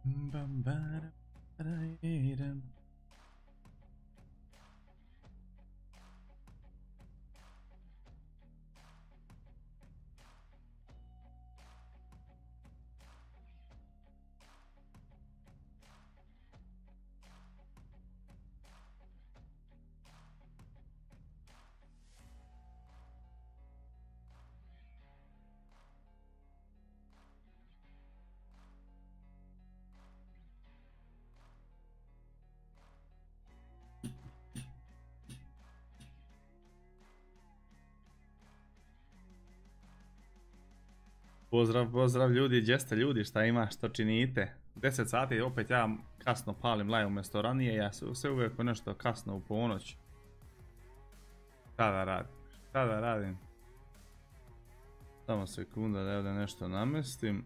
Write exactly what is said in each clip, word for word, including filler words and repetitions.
Pozdrav, pozdrav ljudi, gdje ste ljudi, šta ima, što činite? deset sati, opet ja kasno palim live umjesto ranije, ja se sve uvijek nešto kasno u ponoć. Šta da radim, šta da radim? Samo sekunda da ovdje nešto namestim.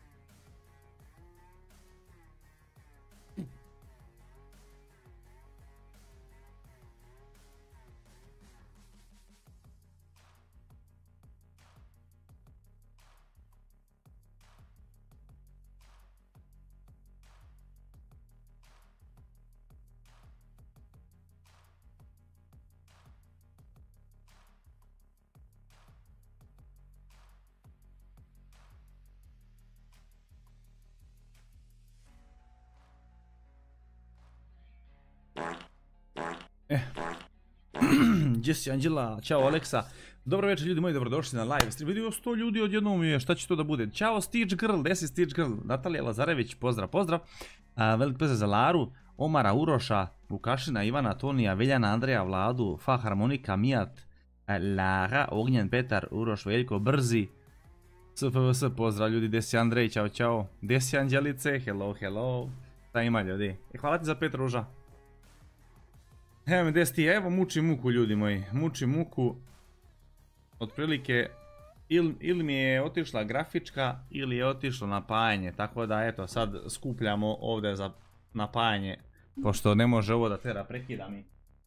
Eh. Jesse Angela, čao Aleksa. Dobro večer ljudi moji, dobrodošli na live stream. Vidio sto ljudi odjednom je, šta će to da bude? Ćao Stitch Girl, gdje si Stitch Girl? Natalija Lazarević, pozdrav, pozdrav. A, velik pozdrav za Laru, Omara, Uroša, Vukašina, Ivana, Tonija, Veljana, Andreja, Vladu, Fa, Harmonika, Mijat, Lara, Ognjen, Petar, Uroš, Veljko, Brzi. S F V S, pozdrav ljudi, Desi Andrej, čao, čao. Desi Anđelice, hello, hello. Šta ima ljudi? E, hvala ti za pet ruža. Evo mi Desi, evo muči muku ljudi moji, muči muku. Otprilike, ili, ili mi je otišla grafička, ili je otišlo napajanje, tako da eto, sad skupljamo ovdje za napajanje, pošto ne može ovo da tera prekida mi.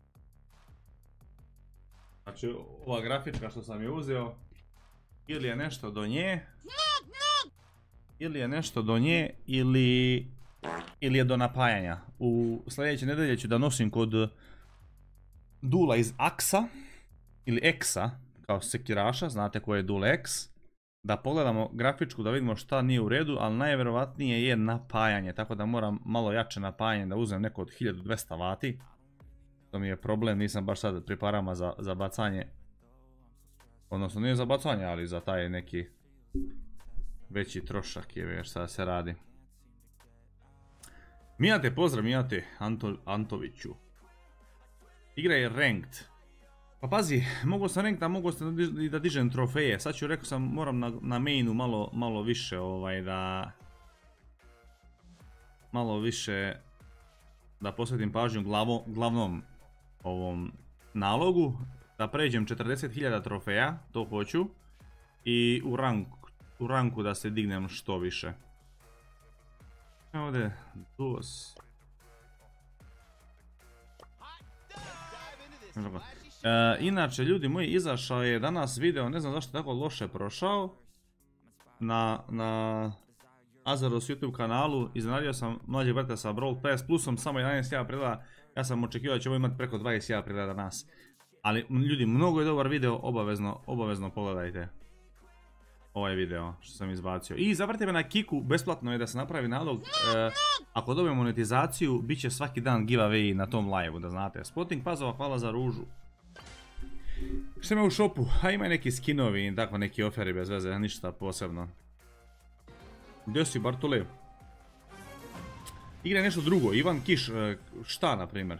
Znači, ova grafička što sam je uzeo, ili je nešto do nje, ili je nešto do nje, ili, ili je do napajanja. U sljedeće nedelje ću da nosim kod Dula iz Aksa, ili Eksa, kao sekiraša, znate ko je Dul X, da pogledamo grafičku da vidimo šta nije u redu, ali najvjerovatnije je napajanje, tako da moram malo jače napajanje da uzmem neko od hiljadu dvesta vati. To mi je problem, nisam baš sad pri parama za, za bacanje, odnosno nije za bacanje, ali za taj neki veći trošak je već šta se radi. Mijate, pozdrav Mijate, Anto, Antoviću. Igra je ranked. Pa pazi, mogu sam ranked, a mogu sam i da dižem trofeje. Sad ću, rekao sam, moram na, na mainu malo, malo više ovaj da... Malo više da posvetim pažnju glavo, glavnom ovom nalogu. Da pređem četrdeset hiljada trofeja, to hoću. I u ranku, u ranku da se dignem što više. Ovdje, dos. E, inače ljudi moji, izašao je danas video, ne znam zašto tako loše prošao, na, na Azaros YouTube kanalu. Iznenadio sam mlađeg brata sa Brawl Pass plusom, samo jedanaest hiljada pregleda. Ja sam očekivao da ćemo imati preko dvadeset hiljada pregleda danas. Ali ljudi, mnogo je dobar video, obavezno, obavezno pogledajte ovaj video što sam izbacio. I zavrite me na Kiku, besplatno je da se napravi nalog. E, ako dobijem monetizaciju, bit će svaki dan giveaway na tom live-u, da znate. Spotting pazova, hvala za ružu. Što ima u shopu? A ima neki skinovi i tako neki oferi bez veze, ništa posebno. Gdje si Bartole? Igra nešto drugo, Ivan Kiš, šta na primjer?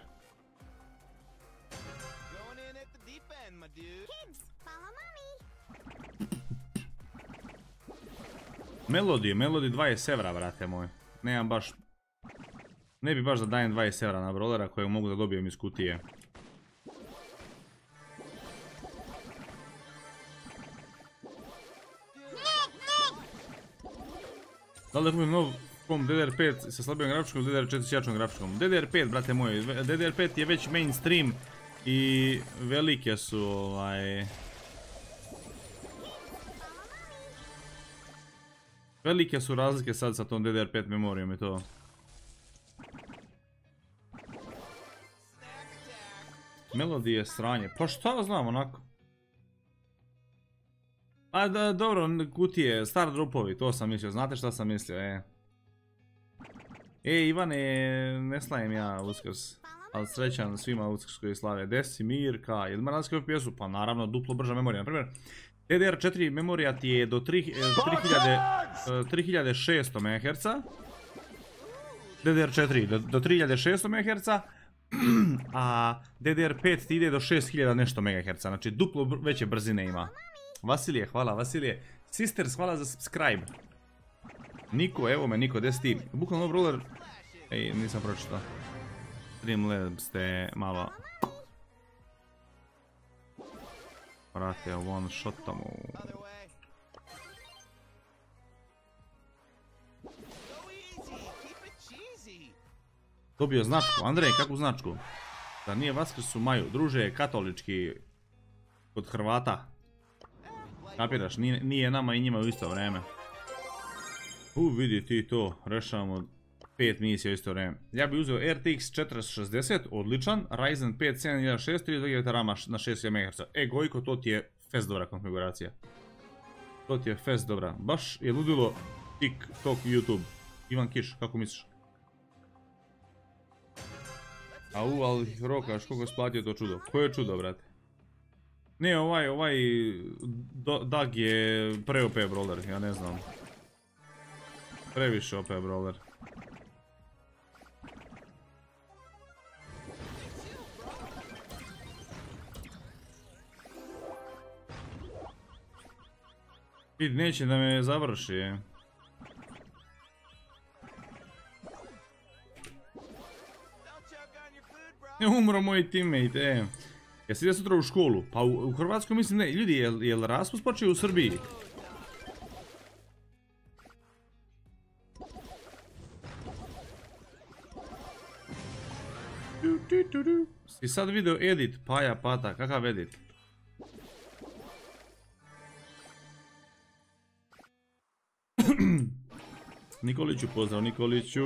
Melody, Melody dvadeset evra, brate moj. Nemam baš... Ne bi baš da dajem dvadeset evra na brawlera kojeg mogu da dobijem iz kutije. Da li da kupim nov kom D D R pet sa slabijom grafičkom ili D D R četiri s jačom grafičkom? D D R pet, brate moj. D D R pet je već mainstream i velike su ovaj... Velike su razlike sad sa tom D D R pet memorijom i to. Melodije sranje. Pa šta znam onako. A da, dobro, kutije, star dropovi, to sam mislio. Znate šta sam mislio, e. E, Ivane, ne slavim ja Uskrs. Ali srećan svima Uskrskoj slave. Desi, Mirka, jel ima razlike F P S-u? Pa naravno, duplo brža memorija. Naprimjer, D D R četiri memorija ti je do tri hiljade šesto megaherca. D D R četiri do tri hiljade šesto megaherca. A D D R pet ti ide do šest hiljada nešto megaherca. Znači duplo veće brzine ima. Vasilije, hvala Vasilije. Sisters, hvala za subscribe. Niko, evo me Niko, gdje si ti? Bukvalno brawler. Ej, nisam pročitao. Streamlabs te malo. Vrate, one shotom. Dobio značku. Andrej, kakvu značku? Da nije Vaskrs u maju. Druže je katolički kod Hrvata. Kapiraš, nije, nije nama i njima u isto vreme. U, vidi ti to. Rešavamo pet misija u isto vreme. Ja bih uzeo R T X četiristo šezdeset, odličan. Ryzen pet sedam hiljada šesto, trideset dva gigabyta rama na šest hiljada megaherca. E, Gojko, to ti je fest dobra konfiguracija. To ti je fest dobra. Baš je ludilo TikTok i YouTube. Ivan Kiš, kako misliš? Au, ali rokaš, koliko si platio to čudo? Koje je čudo, brate? Ne, ovaj, ovaj Dag je pre O P brawler, ja ne znam. Previše O P brawler. Vid, neće da me završi, je. Umro moj teammate, e. Jesi ide sutra u školu? Pa u, u Hrvatskoj mislim ne. Ljudi, jel, jel Rasmus počeo u Srbiji? Si sad video edit, Paja Pata, kakav edit? Nikoliću, pozdrav Nikoliću.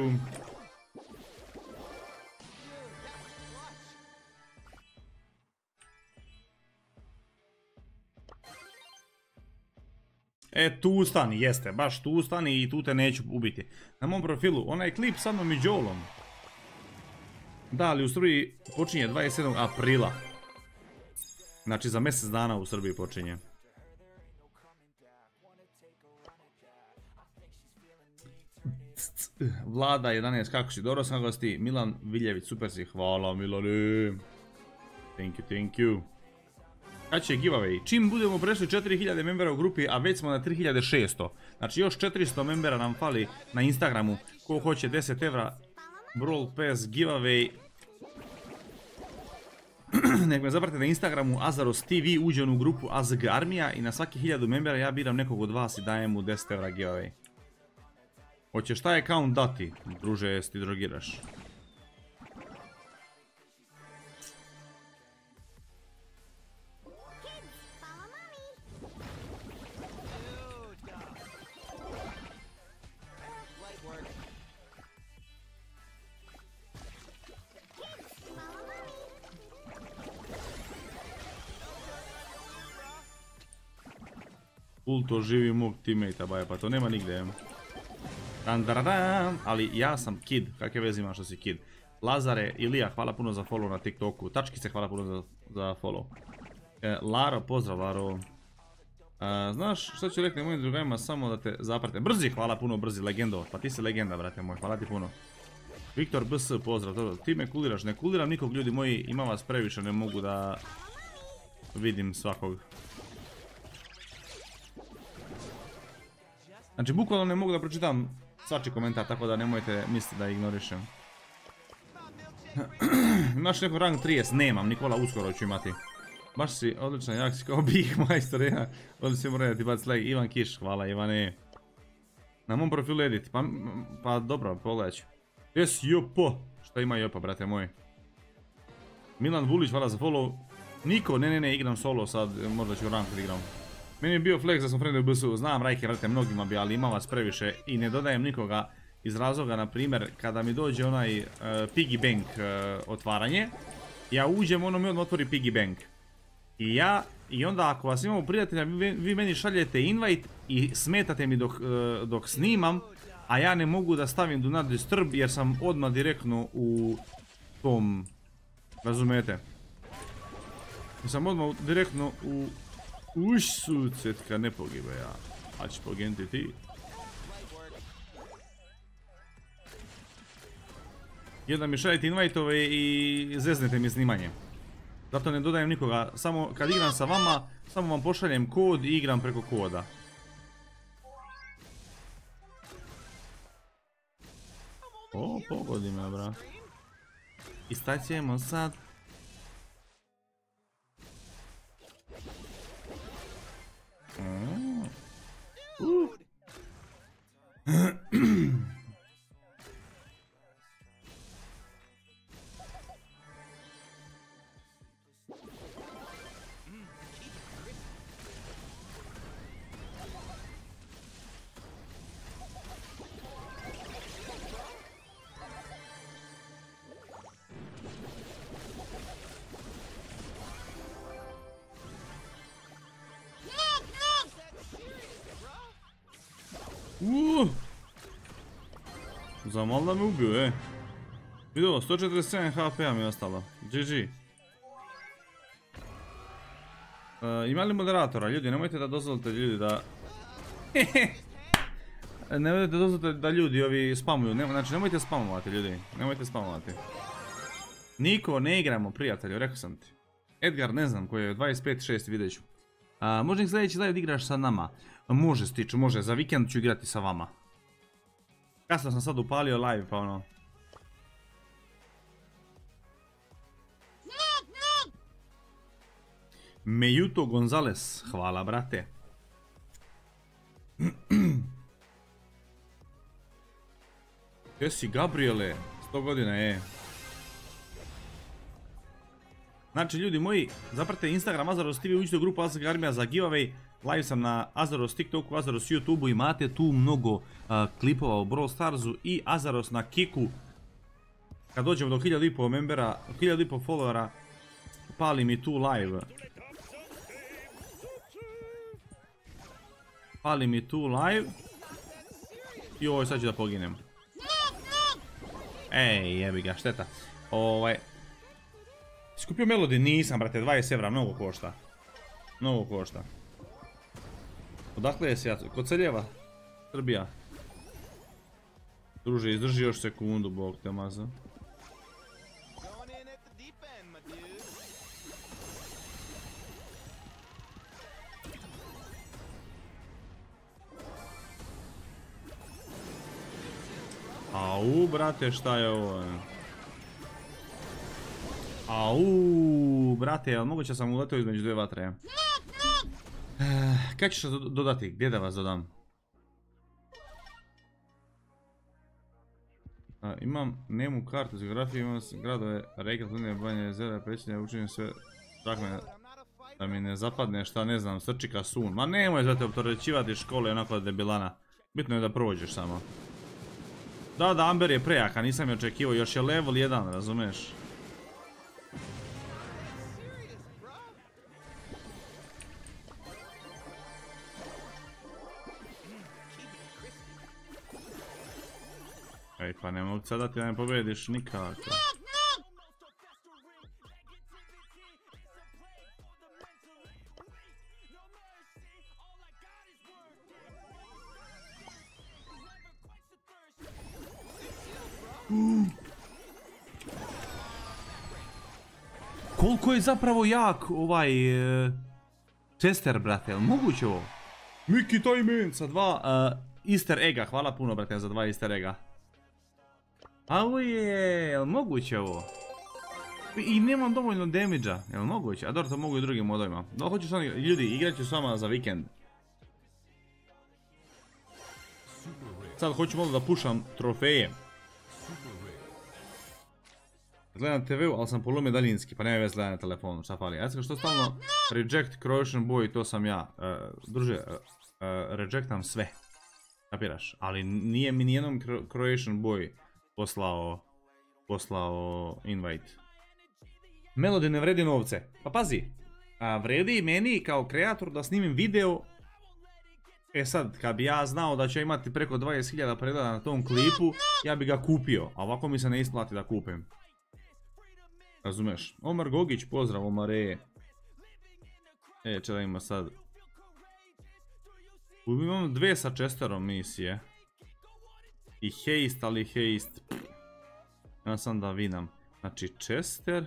E, tu stani, jeste, baš tu stani i tu te neću ubiti. Na mom profilu, onaj klip sa mnom i Joelom. Da, ali u Srbiji počinje dvadeset sedmog aprila. Znači za mjesec dana u Srbiji počinje. Vlada jedanaest, kako si? Dobro sam gosti. Milan Viljević, super si. Hvala Milane. Thank you, thank you. Kad će giveaway? Čim budemo prešli četiri hiljade membera u grupi, a već smo na tri hiljade šesto. Znači još četiristo membera nam fali na Instagramu. Ko hoće deset evra Brawl Pass giveaway. Nek me zapratite na Instagramu Azaros T V, uđe u grupu A Z G Armija i na svaki hiljadu membera ja biram nekog od vas i dajem mu deset evra giveaway. Hoćeš taj account dati, druže, jes ti drogiraš. Ulto živi mog teammate-a, baje, pa to nema nigde. Ali ja sam Kid, kakve veze ima što si Kid. Lazare, Ilija, hvala puno za follow na TikToku. Tačkice, hvala puno za, za follow. E, Laro, pozdrav Laro. E, znaš što ću rekli mojim drugarima, samo da te zaprate. Brzi, hvala puno, brzi, legendo. Pa ti si legenda, brate moj, hvala ti puno. Viktor B S, pozdrav, dobro. Ti me kuliraš, ne kuliram nikog, ljudi moji, ima vas previše, ne mogu da vidim svakog. Znači, bukvalno ne mogu da pročitam svačiji komentar, tako da nemojte misliti da ignorišem. Imaš neko rang trideset? Nemam, Nikola, uskoro ću imati. Baš si odličan, jak si kao bih majstor, ja. Ovdje si moram da ti baci like. Ivan Kiš, hvala Ivane. Na mom profilu edit, pa, pa dobro, pogledat ću. Jes, jopo. Šta ima jopa, brate moj? Milan Vulić, hvala za follow. Niko, ne, ne, ne, igram solo sad, možda ću rank da igram. Meni je bio flex da sam friend u B S U, znam Rajke, vrate, mnogima bi, ali ima vas previše i ne dodajem nikoga iz razloga, na primjer, kada mi dođe onaj uh, Piggy Bank uh, otvaranje, Ja uđem, ono mi odmah otvori piggy bank. I ja, i onda ako vas imamo prijatelja, vi, vi meni šaljete invite i smetate mi dok, uh, dok snimam, a ja ne mogu da stavim do not disturb jer sam odmah direktno u tom, razumete? Jer sam odmah direktno u, uš sucetka, ne pogiba ja, a će poginuti ti. Jedan mi šaljete invite-ove i zeznete mi snimanje. Zato ne dodajem nikoga, samo kad igram sa vama, samo vam pošaljem kod i igram preko koda. O, pogodi me, bra. I staćemo sad. Mm. Uh. Uh. Za malo da me ubio, e. Vidio, sto četrdeset sedam H P-a mi je ostalo. G G. Uh, ima li moderatora? Ljudi, nemojte da dozvolite ljudi da... nemojte da dozvolite da ljudi ovi spamuju. Ne, znači, nemojte spamovati ljudi. Nemojte spamovati. Niko, ne igramo, prijatelju, rekao sam ti. Edgar, ne znam, koji je dvadeset pet šest, vidjet ću. Uh, može nek sljedeći live da igraš sa nama? Može, Stiču, može, za vikend ću igrati sa vama. Kasno sam sad upalio live, pa ono... Mejuto Gonzales, hvala brate. Gdje si Gabriele? sto godina je. Znači ljudi moji, zaprate Instagram Azaros T V, uđite u grupu Azak Armija za giveaway. Live sam na Azaros TikToku, Azaros YouTubeu, imate tu mnogo uh, klipova o Brawl Starsu i Azaros na Kiku. Kad dođemo do hiljadu i pol membera, hiljadu i pol followera, pali mi tu live. Pali mi tu live. I ovo sad ću da poginem. Ej, jebi ga, šteta. Ovaj... Skupio Melody, nisam brate, dvadeset evra, mnogo košta. Mnogo košta. Odakle je se ja, kod Celjeva? Srbija. Druže, izdrži još sekundu, bog te maza. Au, brate, šta je ovo? Au, brate, jel moguće sam uletio između dvije vatre? Kako ćeš dodati? Gdje da vas dodam? A, imam nemu kartu za geografiju, imam gradove, reke, Linije, Banje, jezera, pećine, učinjem sve tako me, da mi ne zapadne šta ne znam, Srčika, Sun. Ma nemoj zvete optorećivati škole onako debilana. Bitno je da prođeš samo. Da, da, Amber je prejaka, nisam je očekivao, još je level jedan, razumeš? Ej, pa ne mogu sad da ti da ne pobediš nikako. Koliko je zapravo jak ovaj Chester, brate, jel moguće ovo? Miki Tajmen sa dva uh, easter egga, hvala puno brate za dva easter egga. A ovo je, jel moguće ovo? I nemam dovoljno damage-a, jel moguće? A dobro, to mogu i drugim modovima. No, hoću sam, ljudi, igrat ću s vama za vikend. Sad hoću malo da pušam trofeje. Gledam te ve u, ali sam polomio daljinski, pa nema veze gledam na telefonu, šta fali. Ja sam što stalno reject Croatian boy, to sam ja. Uh, druže, uh, uh, rejectam sve. Kapiraš? Ali nije mi nijednom Croatian boy poslao, poslao invite. Melody ne vredi novce. Pa pazi, a, vredi meni kao kreator da snimim video. E sad, kad bi ja znao da će imati preko dvadeset hiljada pregleda na tom klipu, ja bi ga kupio, a ovako mi se ne isplati da kupim. Razumeš? Omar Gogić, pozdrav Omare. E, če da ima sad. Imam dve sa Chesterom misije. I Haste, ali Haste. Ja sam da vinam. Znači Chester.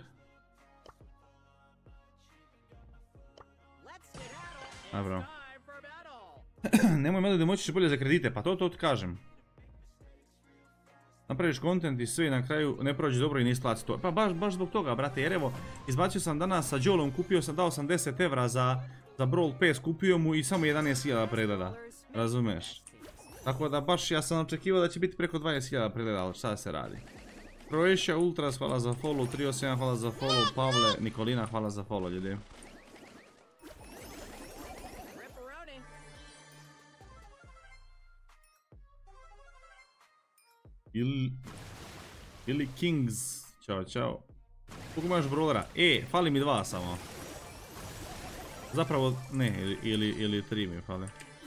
Dobro. Nemoj Melody, moći će bolje za kredite, pa to to ti kažem. Napraviš kontent i sve i na kraju ne prođe dobro i ne isplati to. Pa baš, baš zbog toga, brate, jer evo, izbacio sam danas sa Jolom, kupio sam, dao sam deset evra za, za Brawl Pass, kupio mu i samo jedanaest hiljada pregleda. Razumeš? Tako da baš ja sam očekivao da će biti preko dvadeset hiljada pregleda, ali šta se radi? Croatia Ultras, hvala za follow, tri osam jedan hvala za follow, Pavle, Nikolina, hvala za follow, ljudi. Ili... Ili Kings. Ćao, čao. Koliko imaš brawlera? E, fali mi dva samo. Zapravo, ne, ili, ili, ili tri mi fali.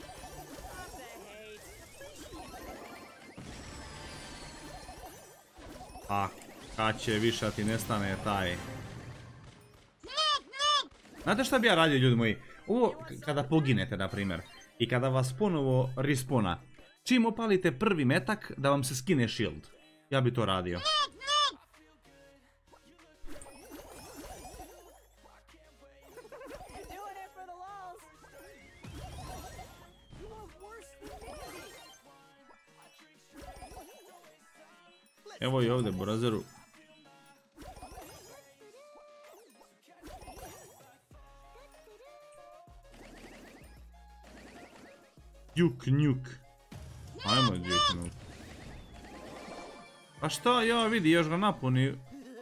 A, kad će više ti nestane taj. Znate šta bi ja radio, ljudi moji? Ovo, kada poginete, na primjer, i kada vas ponovo respona, čim opalite prvi metak, da vam se skine shield. Ja bi to radio. Evo i ovdje, Brazeru. Juk, njuk. Ajmo, juk, njuk. A šta, ja vidi, još ga napuni.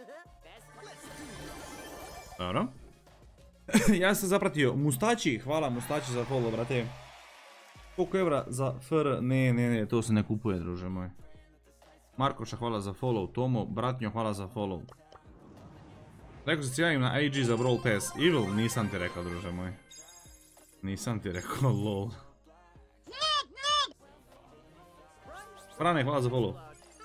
Dobro. Ja sam zapratio. Mustači, hvala Mustači za follow, brate. Koliko evra za fr? Ne, ne, ne, to se ne kupuje, druže moj. Markoša, hvala za follow. Tomo, bratnjo, hvala za follow. Rekao se javim na I G za Brawl Pass. Evil, nisam ti rekao, druže moj. Nisam ti rekao, lol. Frane, hvala za follow.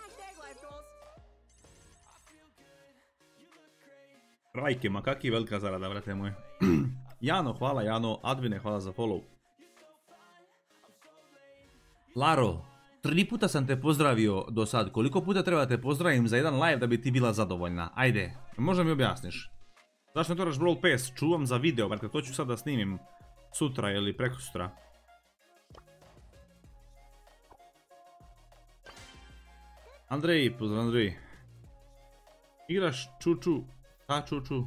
Rajke, ma kaki velika zarada, brate moj. Jano, hvala Jano. Advine, hvala za follow. Laro, tri puta sam te pozdravio do sad. Koliko puta treba te pozdravim za jedan live da bi ti bila zadovoljna? Ajde, možda mi objasniš. Zašto ne toraš Brawl Pass? Čuvam za video, brate, to ću sad da snimim sutra ili prekosutra. Andrej, pozdrav Andrej. Igraš čuču. Ta čuču.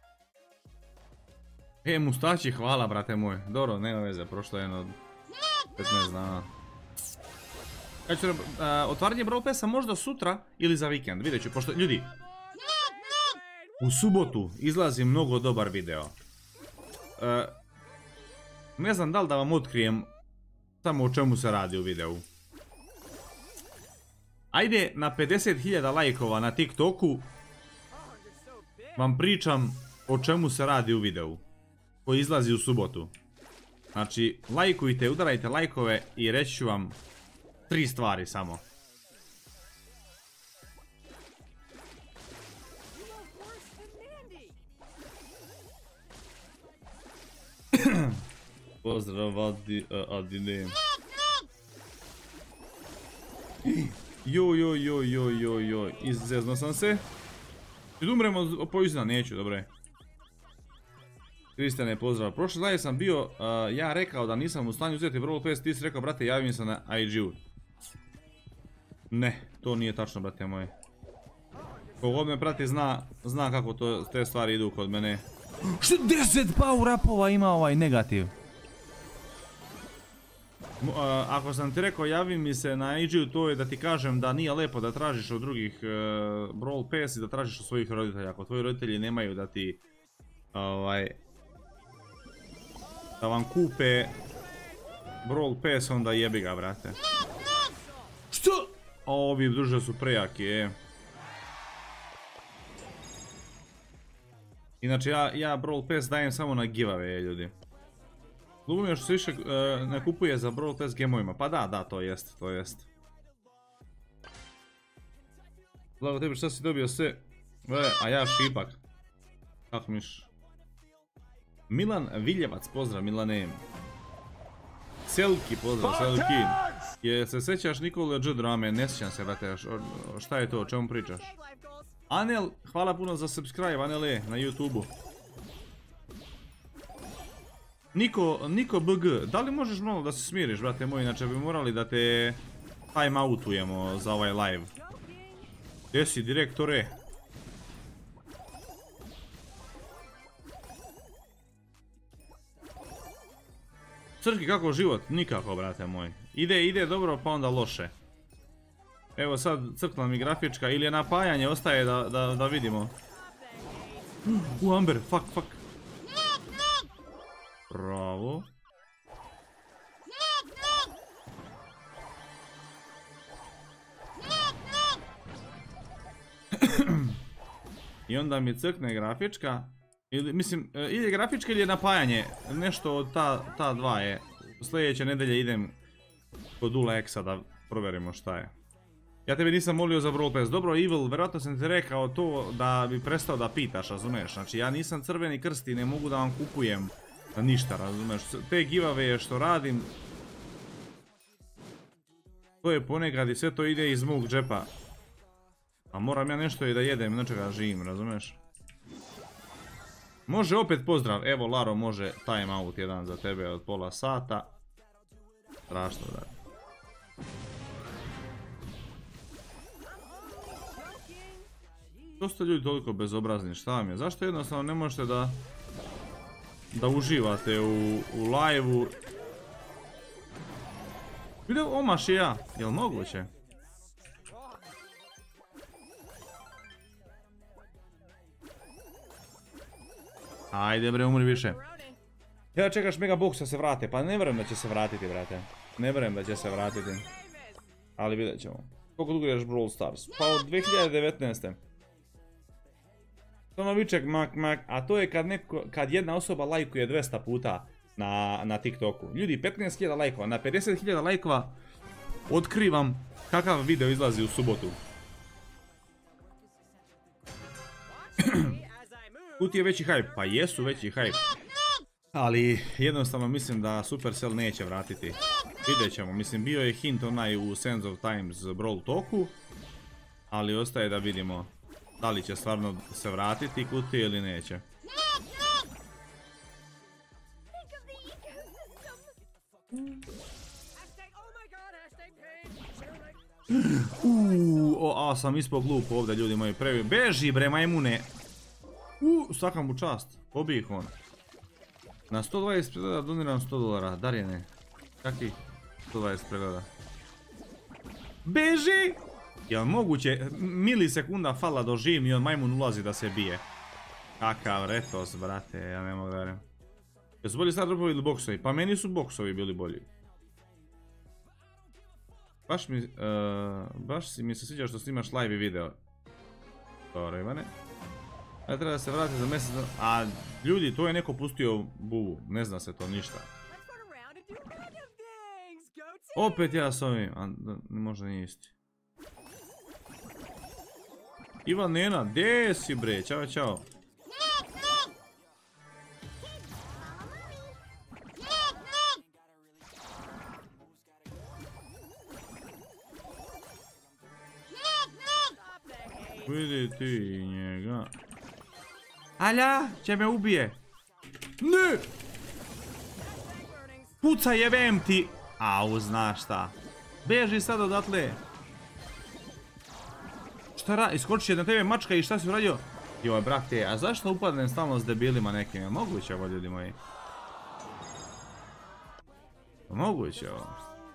E, Mustači, hvala brate moj. Dobro, nema veze, prošlo je jedno petnaest dana. Kad ću, uh, otvaranje Brawl Passa možda sutra ili za vikend, vidjet ću, pošto, ljudi, u subotu izlazi mnogo dobar video. Uh, ne znam da li da vam otkrijem samo o čemu se radi u videu. Ajde, na pedeset hiljada lajkova na TikToku vam pričam o čemu se radi u videu koji izlazi u subotu. Znači, lajkujte, udarajte lajkove i reći ću vam tri stvari samo. Pozdrav Adi, Adine. Joj, joj, joj, joj, joj, joj, izezno sam se. Umremo po izna, neću, dobre. Kristjane, pozdrav. Prošli live sam bio, uh, ja rekao da nisam u stanju uzeti Brawl Pass, ti si rekao, brate, javim se na I G-u. Ne, to nije tačno, brate moj. Kogod me prati zna, zna kako to, te stvari idu kod mene. Što deset power upova ima ovaj negativ? Uh, ako sam ti rekao javi mi se na I G-u, to je da ti kažem da nije lepo da tražiš od drugih uh, Brawl Pass i da tražiš od svojih roditelja. Ako tvoji roditelji nemaju da ti ovaj da vam kupe Brawl Pass, onda jebi ga, brate. Što? A ovi druže su prejaki, e. Inače, ja, ja Brawl Pass dajem samo na giveaway, ljudi. Lubom još se više uh, ne kupuje za Brawl Pass gameovima. Pa da, da, to jest, to jest. Blago tebi, šta si dobio sve? E, a ja šipak. Kako miš? Milan Viljevac, pozdrav Milanem. Selki, pozdrav Selki. Je se sjećaš Nikole Dž drame? Ne sjećam se, brate, šta je to, o čemu pričaš? Anel, hvala puno za subscribe, Anele, na YouTube-u. Niko, Niko B G, da li možeš malo da se smiriš, brate moj, inače bi morali da te time outujemo za ovaj live. Gdje si, direktore? Crki, kako život? Nikako, brate moj. Ide, ide dobro, pa onda loše. Evo sad crkla mi grafička, ili je napajanje, ostaje da, da, da vidimo. U, Amber, fuck, fuck. Bravo. I onda mi crkne grafička. Ili, mislim, ili je grafička ili je napajanje. Nešto od ta, ta dva je. Sljedeće nedelje idem kod Ula Exa da provjerimo šta je. Ja tebe nisam molio za Brawl Pass. Dobro, Evil, vjerojatno sam ti rekao to da bi prestao da pitaš, razumeš? Znači, ja nisam crveni krst i ne mogu da vam kupujem ništa, razumeš? Te giveawaye što radim, to je ponekad i sve to ide iz mog džepa. A moram ja nešto i da jedem, inače ga živim, razumeš? Može opet pozdrav, evo Laro može time out jedan za tebe od pola sata. Strašno da. Što ste ljudi toliko bezobrazni, šta vam je? Zašto jednostavno ne možete da da uživate u, u live-u? Video omaš i ja, jel moguće? Ajde bre, umri više. Ja čekaš Megabox da se vrate, pa ne vjerujem da će se vratiti, brate. Ne vjerujem da će se vratiti. Ali vidjet ćemo. Koliko dugo igraš Brawl Stars? Pa od dvije hiljade devetnaeste. Stanoviček mak mak, a to je kad, neko, kad jedna osoba lajkuje dvesta puta na, na TikToku. Ljudi, petnaest hiljada lajkova, na pedeset hiljada lajkova otkrivam kakav video izlazi u subotu. Kud je veći hype? Pa jesu veći hype. Ali jednostavno mislim da Supercell neće vratiti. Vidjet ćemo, mislim bio je hint onaj u Sands of Times Brawl Talku. Ali ostaje da vidimo da li će stvarno se vratiti kutije ili neće. Uuuu, a sam ispao glup ovdje, ljudi moji, previ. Beži bre majmune. Uuu, svaka mu čast, pobijih on. Na sto dvadeset pregleda doniram sto dolara, Darjene. Kakvi sto dvadeset pregleda? Beži! Jel moguće, milisekunda fala do živim i on majmun ulazi da se bije. Kakav retos, brate, ja ne mogu da verujem. Jesu bolji sad dropovi ili boksovi? Pa meni su boksovi bili bolji. Baš mi, uh, baš si mi se sviđa što snimaš live i video. Dobro, Ivane. Ja treba da se vrati za mjesec. A ljudi, to je neko pustio buvu, ne zna se to ništa. Opet ja s ovim, a možda nije isti. Ivan Nena, gdje si bre, čao čao. Vidi ti njega. Alja, će me ubije. Ne! Puca jebem ti. Au, znaš šta. Beži sad odatle. Šta ra... Iskoči na tebe mačka i šta si uradio? Joj, brate, a zašto upadnem stalno s debilima nekim? Je moguće ovo, ljudi moji? Moguće ovo.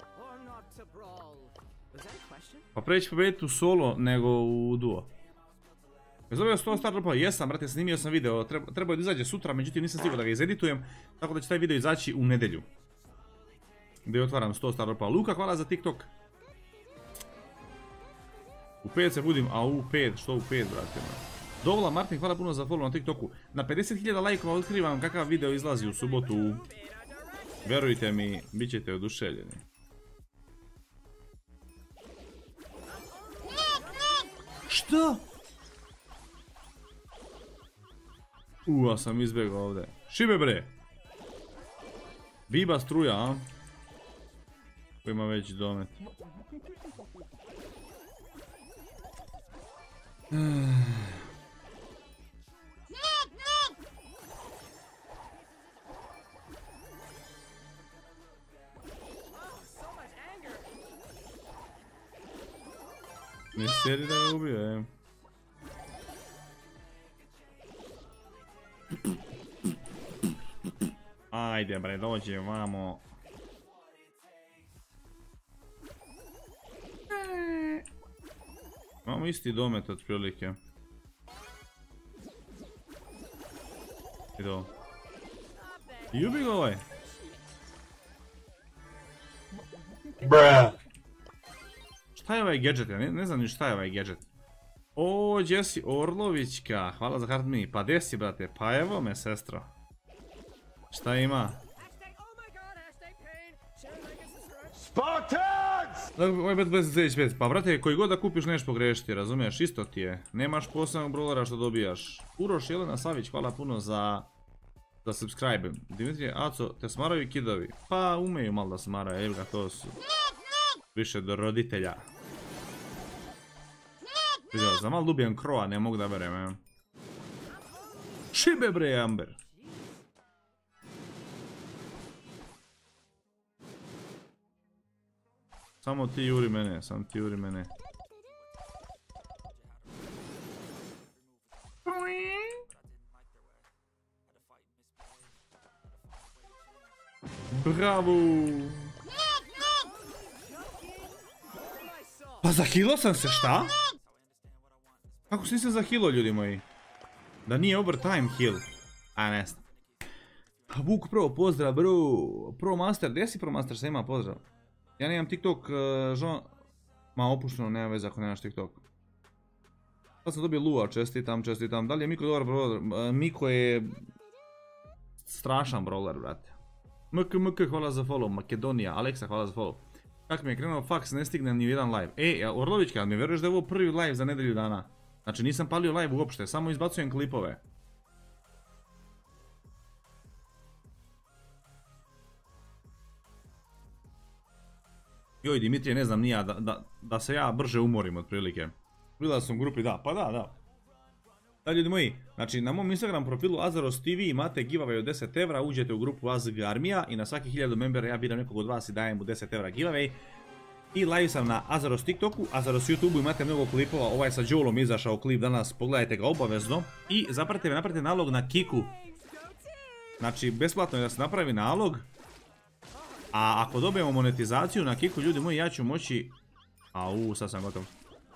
Pa preći pobediti u solo nego u duo. Bez ovdje sto star dropova, jesam, brate, snimio sam video, treba, trebao je da izađe sutra, međutim nisam stigao da ga izeditujem, tako da će taj video izaći u nedjelju. Gdje otvaram sto star dropova. Luka, hvala za TikTok. U pet se budim, a u pet, što u pet, brate? Dovola Martin, hvala puno za follow na TikToku. Na pedeset hiljada lajkova otkrivam kakav video izlazi u subotu. Verujte mi, bit ćete oduševljeni. Što? Uaa, sam izbjegao ovdje. Šibe bre! Biba struja, a? Ko ima već domet. Ne seri da ga ubio, je. Ajde bre, dođe vamo. Imamo isti domet otprilike. Ido. Jubi ga ovaj. Bruh. Šta je ovaj gadget? Ja ne, ne znam ni šta je ovaj gadget. O, Jesse Orlovićka, hvala za hard me. Pa desi brate, pa evo me sestro. Šta ima? Spartans! Ovo je bet bez pet. Pa brate, koji god da kupiš neš pogrešiti, razumiješ? Isto ti je. Nemaš posebnog brawlera što dobijaš. Uroš Jelena Savić, hvala puno za... za subscribe. Dimitrije, Aco, te smaraju kidovi? Pa umeju malo da smaraju, evo ga, to su... više do roditelja. Vidio, za malo dubijem kroa, ne mogu da berem, eh. Šibe bre, Amber. Samo ti juri mene, samo ti juri mene. Bravo! Pa zahilo sam se, šta? Kako se nisam zahilo, ljudi moji? Da nije overtime heal. A ne znam. Vuk Pro, pozdrav bro. Pro Master, gdje si Pro Master? Sve ima pozdrav. Ja nemam TikTok, uh, žon... Ma opušteno, nema veze ako nemaš TikTok. Sad sam dobio Lua, čestitam, čestitam. Da li je Miko dobar brawler? Uh, Miko je... strašan brawler, brate. M K M K, hvala za follow. Makedonija, Aleksa, hvala za follow. Kako mi je krenuo faks, ne stignem ni u jedan live. E, Orlovićka, mi vjeruješ da je ovo prvi live za nedelju dana? Znači nisam palio live uopšte, samo izbacujem klipove. Joj, Dimitrije, ne znam nija, da, da, da se ja brže umorim otprilike. Bila sam u grupi, da, pa da, da. Da, ljudi moji, znači na mom Instagram profilu Azaros T V imate giveaway od deset evra, uđete u grupu A Z G Armija i na svaki hiljadu membera ja biram nekog od vas i dajem mu deset evra giveaway. I live sam na Azaros TikToku, Azaros YouTubeu, imate mnogo klipova, ovaj sa Joelom izašao klip danas, pogledajte ga obavezno. I zapratite me, napravite nalog na Kiku. Znači, besplatno je da se napravi nalog. A ako dobijemo monetizaciju na Kiku, ljudi moji, ja ću moći... Au, sad sam gotov.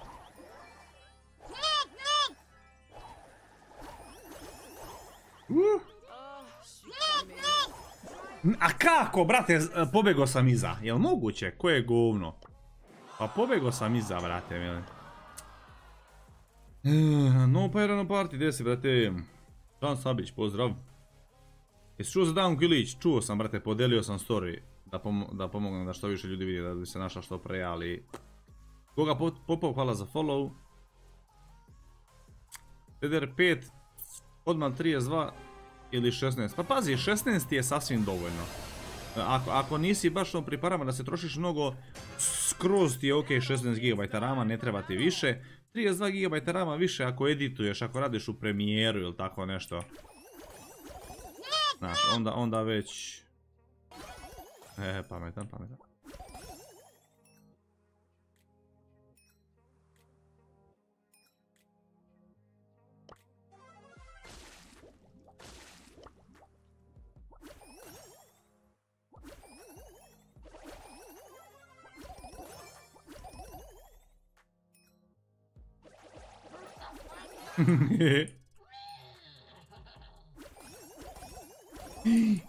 Uh. A kako, brate, pobjegao sam iza. Jel moguće? Ko je govno? Pa pobjegao sam iza, brate, mili. No pyro no party, gdje si, brate? Dan Sabić, pozdrav. Jesi čuo za Dan Gilić? Čuo sam, brate, podelio sam story. Da, pom da pomognem da što više ljudi vidi, da bi se našla što pre, ali... Koga Popov, hvala za follow. T D R pet, odmah trideset dva ili šesnaest. Pa pazi, šesnaest je sasvim dovoljno. Ako, ako nisi baš no priparavan da se trošiš mnogo, skroz ti je ok šesnaest gigabajta rama, ne treba ti više. trideset dva gigabajta rama više ako edituješ, ako radiš u premijeru ili tako nešto. Znaš, onda, onda već... E, pametan, pametan.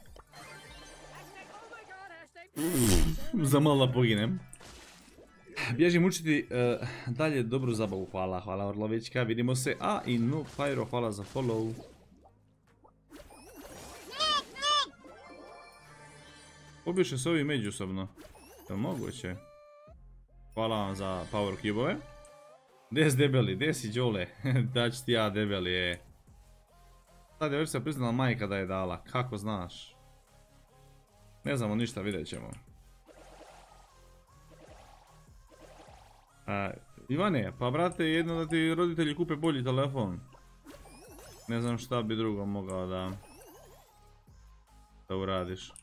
Za malo poginem. Bježim učiti uh, dalje dobru zabavu, hvala, hvala Orlovićka, vidimo se, a i no Pyro, hvala za follow. Pobiše se ovi međusobno, je li moguće? Hvala vam za power cube-ove. Des debeli, desi Đole, da ću ti ja debeli, e. Sad je već se priznala majka da je dala, kako znaš? Ne znamo ništa, vidjet ćemo. A, Ivane, pa brate, jedno da ti roditelji kupe bolji telefon. Ne znam šta bi drugo mogao da... da uradiš.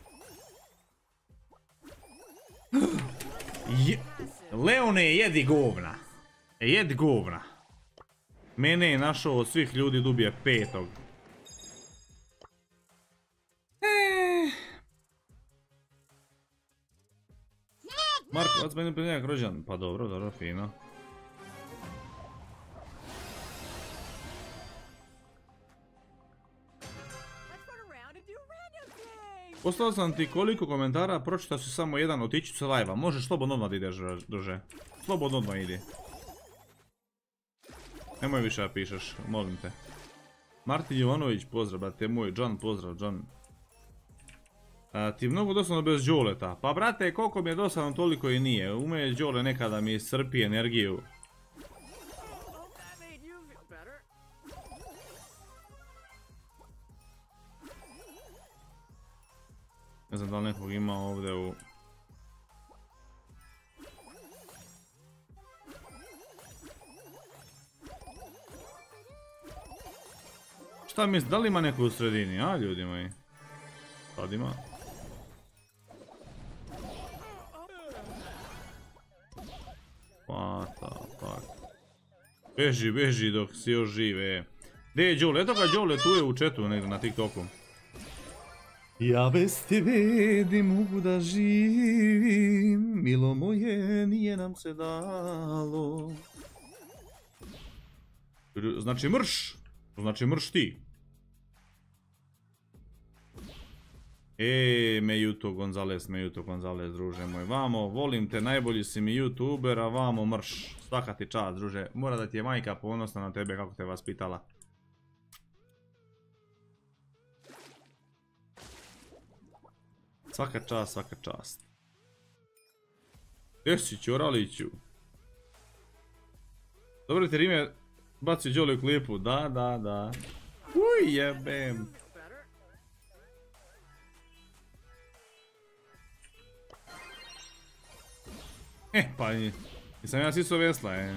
Je... Leone, jedi govna. Jedi govna. Mene je našao od svih ljudi dubije petog. Marko, od mene prije rođan. Pa dobro, dobro, fino. Poslao sam ti koliko komentara, pročitao si samo jedan, otići ću se live-a. Možeš slobodno odmah da ideš, druže. Slobodno odmah idi. Nemoj više da pišeš, molim te. Martin Jovanović, pozdrav, brate moj. John, pozdrav, John. A, ti mnogo dosadno bez Đoleta. Pa brate, koliko mi je dosadno, toliko i nije. Ume Đole nekada mi iscrpi energiju. Ne znam da li nekog ima ovdje u... Šta misli, da li ima neko u sredini, a ljudi moji? Sad ima. What the fuck? Beži, beži dok si još žive. Gdje je Đole? Eto ga Đole, tu je u chatu negdje na TikToku. Ja bez tebe ne mogu da živim, milo moje nije nam se dalo. Znači mrš, znači mrš ti. E, Mejuto Gonzales, Mejuto Gonzales, druže moj, vamo, volim te, najbolji si mi youtuber, a vamo mrš, svaka ti čast, druže, mora da ti je majka ponosna na tebe kako te vaspitala. Svaka čast, svaka čast. Jesi Ćoraliću. Dobro ti rime baci Đole u klipu, da, da, da. Uj, jebem. E, pa nisam ja siso vesla, e.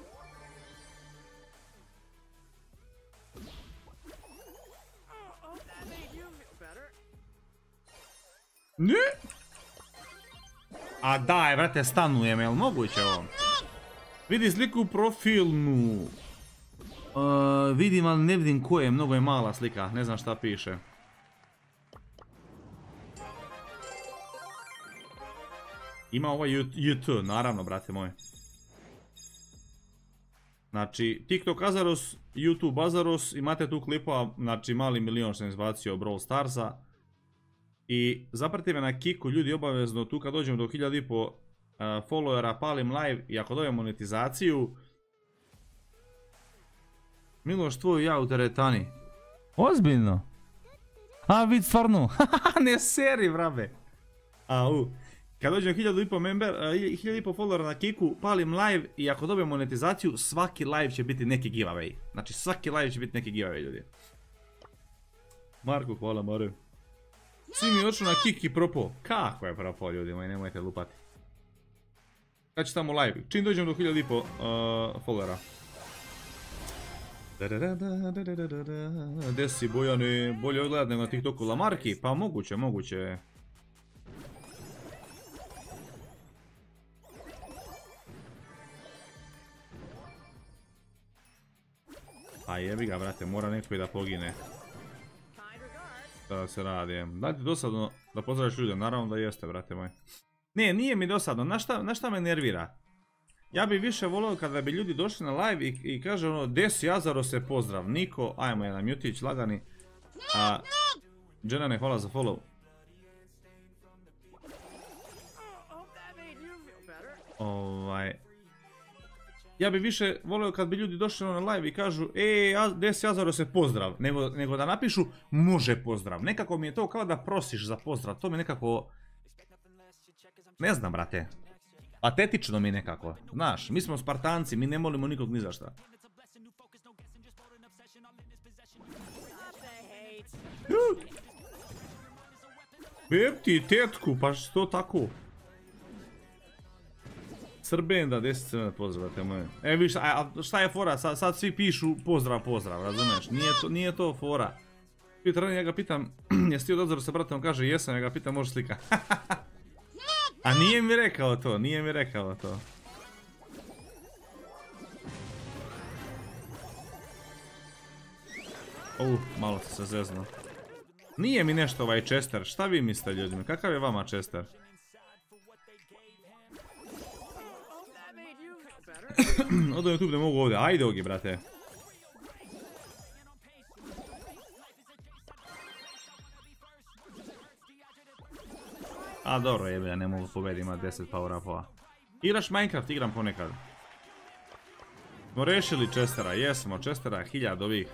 Ne? A daj, brate, stanujem, jel moguće ovo? Vidi sliku profilnu. Uh, vidim, ali ne vidim ko je, mnogo je mala slika, ne znam šta piše. Ima ovaj Y T, naravno, brate moj. Znači, TikTok Azaros, YouTube Azaros, imate tu klipova, znači mali milion sam izbacio Brawl Starsa. I zapratite me na Kiku, ljudi, obavezno, tu kad dođemo do hiljadu i po followera, palim live i ako dobijem monetizaciju. Miloš, tvoj ja u teretani. Ozbiljno? A, vid stvarno, ne seri, vrabe. Au. Kad dođem hiljadu i po member, hiljadu i po followera na Kiku, palim live i ako dobijem monetizaciju, svaki live će biti neki giveaway. Znači, svaki live će biti neki giveaway, ljudi. Marko, hvala, Mare. Svi mi oču na Kik i propo. Kako je propo, ljudi moji, nemojte lupati. Kad će tamo live? Čim dođem do hiljadu i po followera. Gdje si, Bojane? Bolje odgledat nego na TikToku. Lamarki? Pa moguće, moguće. A jebi ga, brate, mora neko i da pogine. Da se radi. Da li ti dosadno da pozdraviš ljude? Naravno da jeste, brate moj. Ne, nije mi dosadno. Na šta, na šta me nervira? Ja bi više volio kada bi ljudi došli na live i, i kaže ono, desi Azaro se pozdrav. Niko, ajmo jedan mutić lagani. A, Dženane, hvala za follow. Ovaj... Ja bi više volio kad bi ljudi došli na live i kažu e, desi Azaro se pozdrav, nego, nego da napišu može pozdrav. Nekako mi je to kao da prosiš za pozdrav, to mi nekako... Ne znam, brate. Patetično mi nekako, znaš, mi smo Spartanci, mi ne molimo nikog ni za šta. Beb ti tetku, pa što tako? Srbenda, deset crvena pozdrav, moje. E viš, a šta je fora, sad, sad svi pišu pozdrav, pozdrav, razumiješ? Nije to, nije to fora. Petar, ja ga pitam, jesi ti od Azaro sa bratom, kaže jesam, ja ga pitam, može slika. A nije mi rekao to, nije mi rekao to. Uh, malo sam se zeznuo. Nije mi nešto ovaj Chester, šta vi mislite ljudima, kakav je vama Chester? Odo YouTube ne mogu ovdje, ajde Ogi brate. A dobro jebe, ja ne mogu pobediti, ima deset power upova. Igraš Minecraft, igram ponekad. Smo rešili Chestera, jesmo, Chestera, hiljad ovih.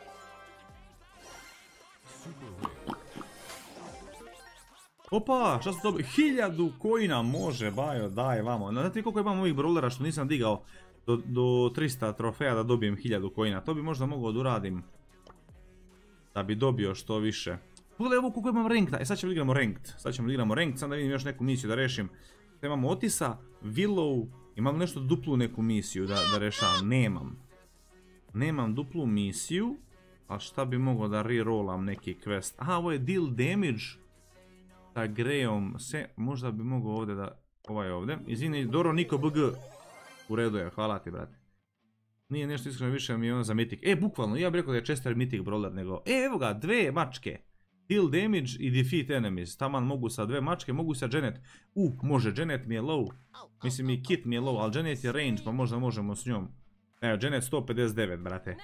Opa, šta su dobili? Hiljadu coina može, bajo, daj vamo. Znate koliko imam ovih brawlera što nisam digao do, do trista trofeja da dobijem hiljadu coina. To bi možda mogao da uradim. Da bi dobio što više. Pogledaj ovo koliko imam ranked. E sad ćemo igramo ranked. Sad ćemo igramo ranked, sad da vidim još neku misiju da rešim. Sad imamo Otisa, Willow, imam nešto duplu neku misiju da, da rešavam. Nemam. Nemam duplu misiju. A šta bi mogao da rerollam neki quest? Aha, ovo je deal damage. Sa Grejom se, možda bi mogao ovdje da, ovaj ovdje. Izvini, Doro Niko B G. U redu je, hvala ti brate. Nije nešto iskreno više mi je ono za Mythic. E, bukvalno, ja bih rekao da je Chester Mythic brawler nego... E, evo ga, dve mačke. Deal damage i defeat enemies. Taman mogu sa dve mačke, mogu sa Janet. U, može, Janet mi je low. Mislim i Kit mi je low, ali Janet je range, pa možda možemo s njom. Evo, Janet sto pedeset devet, brate.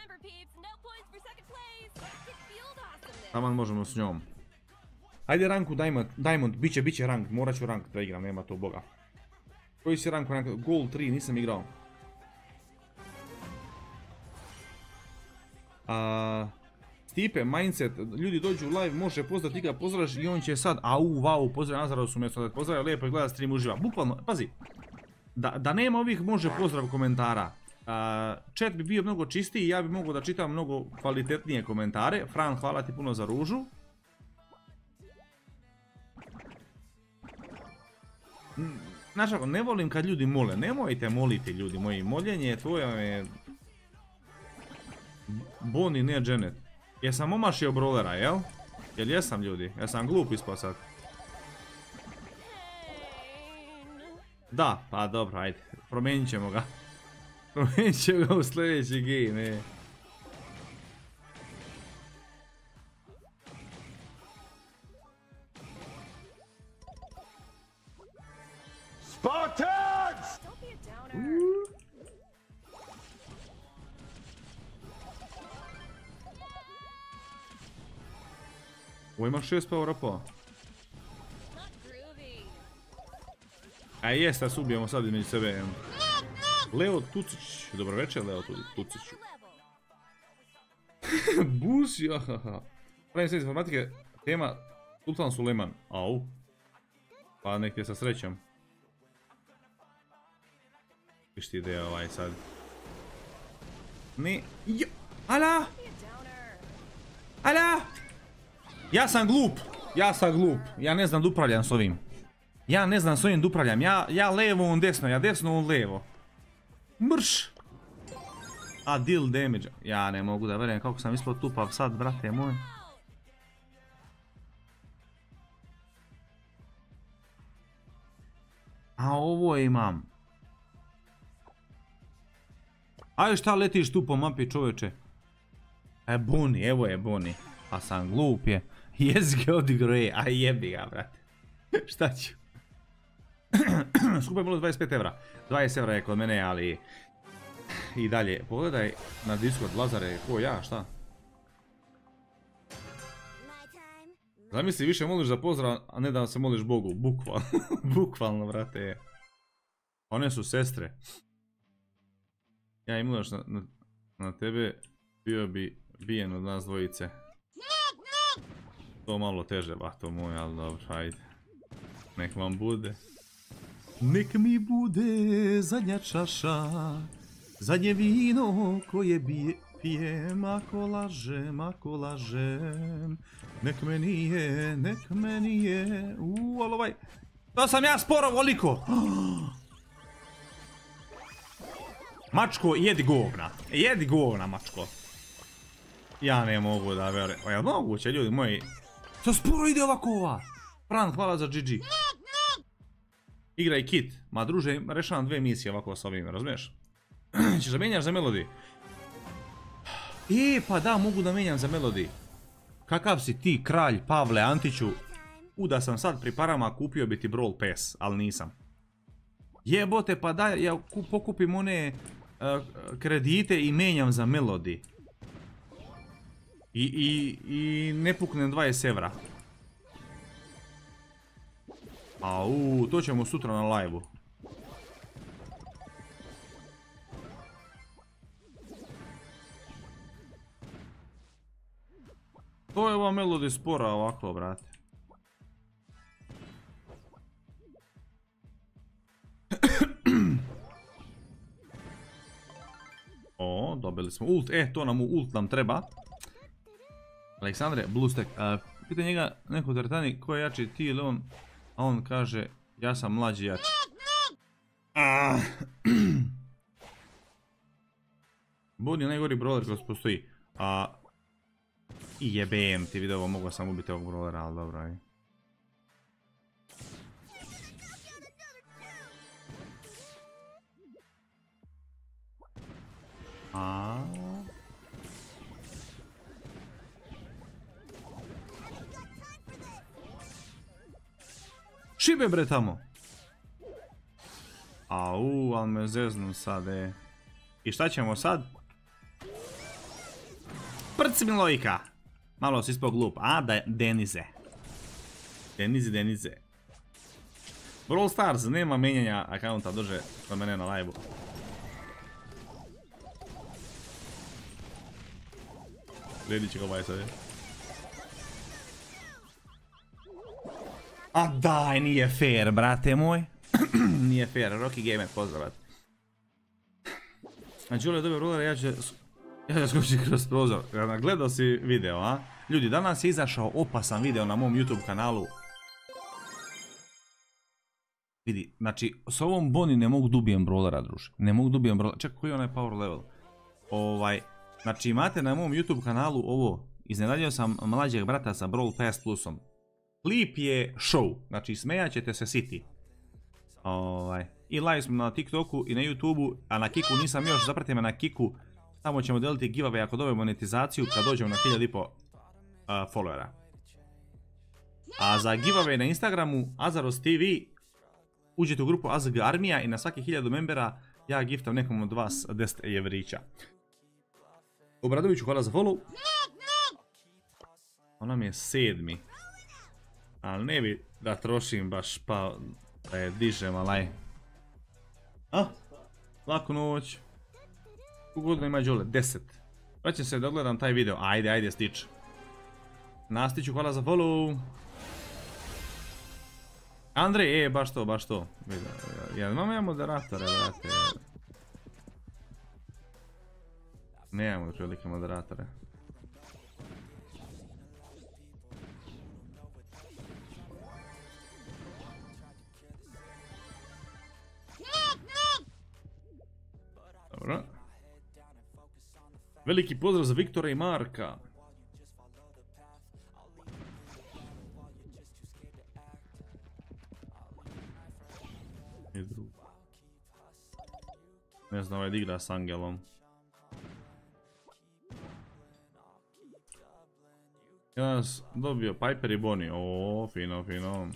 Taman možemo s njom. Ajde ranku Diamond, Diamond, bit će, bit će rank, morat ću rank da igram, nema to boga. Koji si rank, rank, Gold tri, nisam igrao. A, Stipe, Mindset, ljudi dođu u live, može pozdrav, ti ga pozdraviš i on će sad, au, wow, pozdrav Nazarov su mjesto da pozdrav, lijepo je gleda stream, uživa. Bukvalno, pazi, da, da nema ovih može pozdrav komentara. A, chat bi bio mnogo čistiji, ja bi mogao da čitam mnogo kvalitetnije komentare. Fran, hvala ti puno za ružu. Znaš ako, ne volim kad ljudi mole, nemojte moliti ljudi moji, moljenje tvoje je... Bonnie, ne Janet. Jesam omašio brawlera, jel? Jel jesam ljudi? Jesam glup ispao sad? Da, pa dobro, ajde, promijenit ćemo ga. Promijenit ćemo ga u sljedeći game, e. Spartans! Ovo ima šest power upa. A jes, da se ubijemo sad između sebe. Leo Tucić, dobro večer Leo Tuciću. Busi, ahaha. Pravim sve informatike, tema Sultan Suleman. Au. Pa nek je sa srećom. Viš ti ideja ovaj sad. Ne, jo, ala! Ala! Ja sam glup, ja sam glup, ja ne znam da upravljam s ovim. Ja ne znam s ovim da upravljam, ja, ja levo, on desno, ja desno, on levo. Mrš! A deal damage, ja ne mogu da verujem kako sam ispod tupav sad, brate moj. A ovo imam. Ajde šta letiš tu po mapi čoveče? E Bonnie, evo je Bonnie. A sam glup je. Jezi ga odigrao je, a jebi ga brate. Šta ću? Skupaj bilo dvadeset pet evra. dvadeset evra je kod mene, ali... I dalje, pogledaj na Discord, Lazare, ko ja, šta? Zamisli, više moliš za pozdrav, a ne da se moliš Bogu, bukvalno, bukvalno, brate. One su sestre. Ja i Miloš na, na, na tebe bio bi bijen od nas dvojice. To malo teže, bahto moj, ali dobro, ajde. Nek vam bude. Nek mi bude zadnja čaša, zadnje vino koje bije, pijem, ako lažem, ako lažem. Nek meni je, nek meni je, uuu, ali ovaj... To sam ja sporo voliko! Mačko, jedi govna, jedi govna, mačko. Ja ne mogu da verujem, pa je moguće, ljudi moji. To sporo ide ovako ova. Fran, hvala za G G. Igraj kit. Ma druže, rešavam dve misije ovako s ovim, razumiješ? Češ da menjaš za Melody? E, pa da, mogu da menjam za Melody. Kakav si ti, kralj, Pavle Antiću? U, da sam sad pri parama kupio bi ti Brawl Pass, ali nisam. Jebote, pa da, ja pokupim one uh, kredite i menjam za Melody. I, i, i ne puknem dvadeset evra. Au, to ćemo sutra na live-u. To je ova Melody spora ovako, brate. O, dobili smo ult, e, to nam u ult nam treba. Aleksandre, Bluestack, uh, pita njega neko teretani ko je jači, ti ili on, a on kaže, ja sam mlađi jači. Ah. Bod je najgori brawler koji postoji. A... I jebem ti video, mogu sam ubiti ovog brawlera, ali dobro, aj. A... Šibe bre tamo. Au, ali me zeznu sad, e. I šta ćemo sad? Prci mi lojka. Malo si ispao glup. A, da, Denize. Denize, Denize. Brawl Stars, nema menjanja akaunta, dođe kod mene na live-u. Slijedit će ga ovaj sad, je. A daj, nije fair, brate moj. Nije fair, Rocky Gamer, pozdravat. A Đule je dobio ruler, ja ću... Ja ću skočiti kroz prozor. Gledao si video, a? Ljudi, danas je izašao opasan video na mom YouTube kanalu. Vidi, znači, s ovom Boni ne mogu dubijem brawlera, druže. Ne mogu dubijem brawlera. Čekaj, koji je onaj power level? Ovaj... Znači, imate na mom YouTube kanalu ovo. Iznenadio sam mlađeg brata sa Brawl Pass plusom. Klip je show, znači smejat ćete se siti. Ovaj. I live smo na TikToku i na YouTubeu, a na Kiku nisam još, zapratite me na Kiku. Tamo ćemo deliti giveaway ako dobijemo monetizaciju kad dođemo na hiljadu i po uh, followera. A za giveaway na Instagramu, Azaros T V, uđete u grupu A Z G Armija i na svaki hiljadu membera ja giftam nekom od vas deset evrića. Obradoviću, hvala za follow. Ona mi je sedmi. Ali ne bi da trošim baš pa da je dižem, alaj. A? Laku noć. Koliko godina ima Đole? deset. Vraćam se da gledam taj video. Ajde, ajde, Stić. Nastiću, hvala za follow. Andrej, e, baš to, baš to. Jel imamo ja moderatore, brate? Nemamo prilike moderatore. Dobro. Veliki pozdrav za Viktora i Marka. I drugo. Ne znam, ovaj igra s Angelom. Ja nas dobio Piper i Bonnie. O, fino, fino.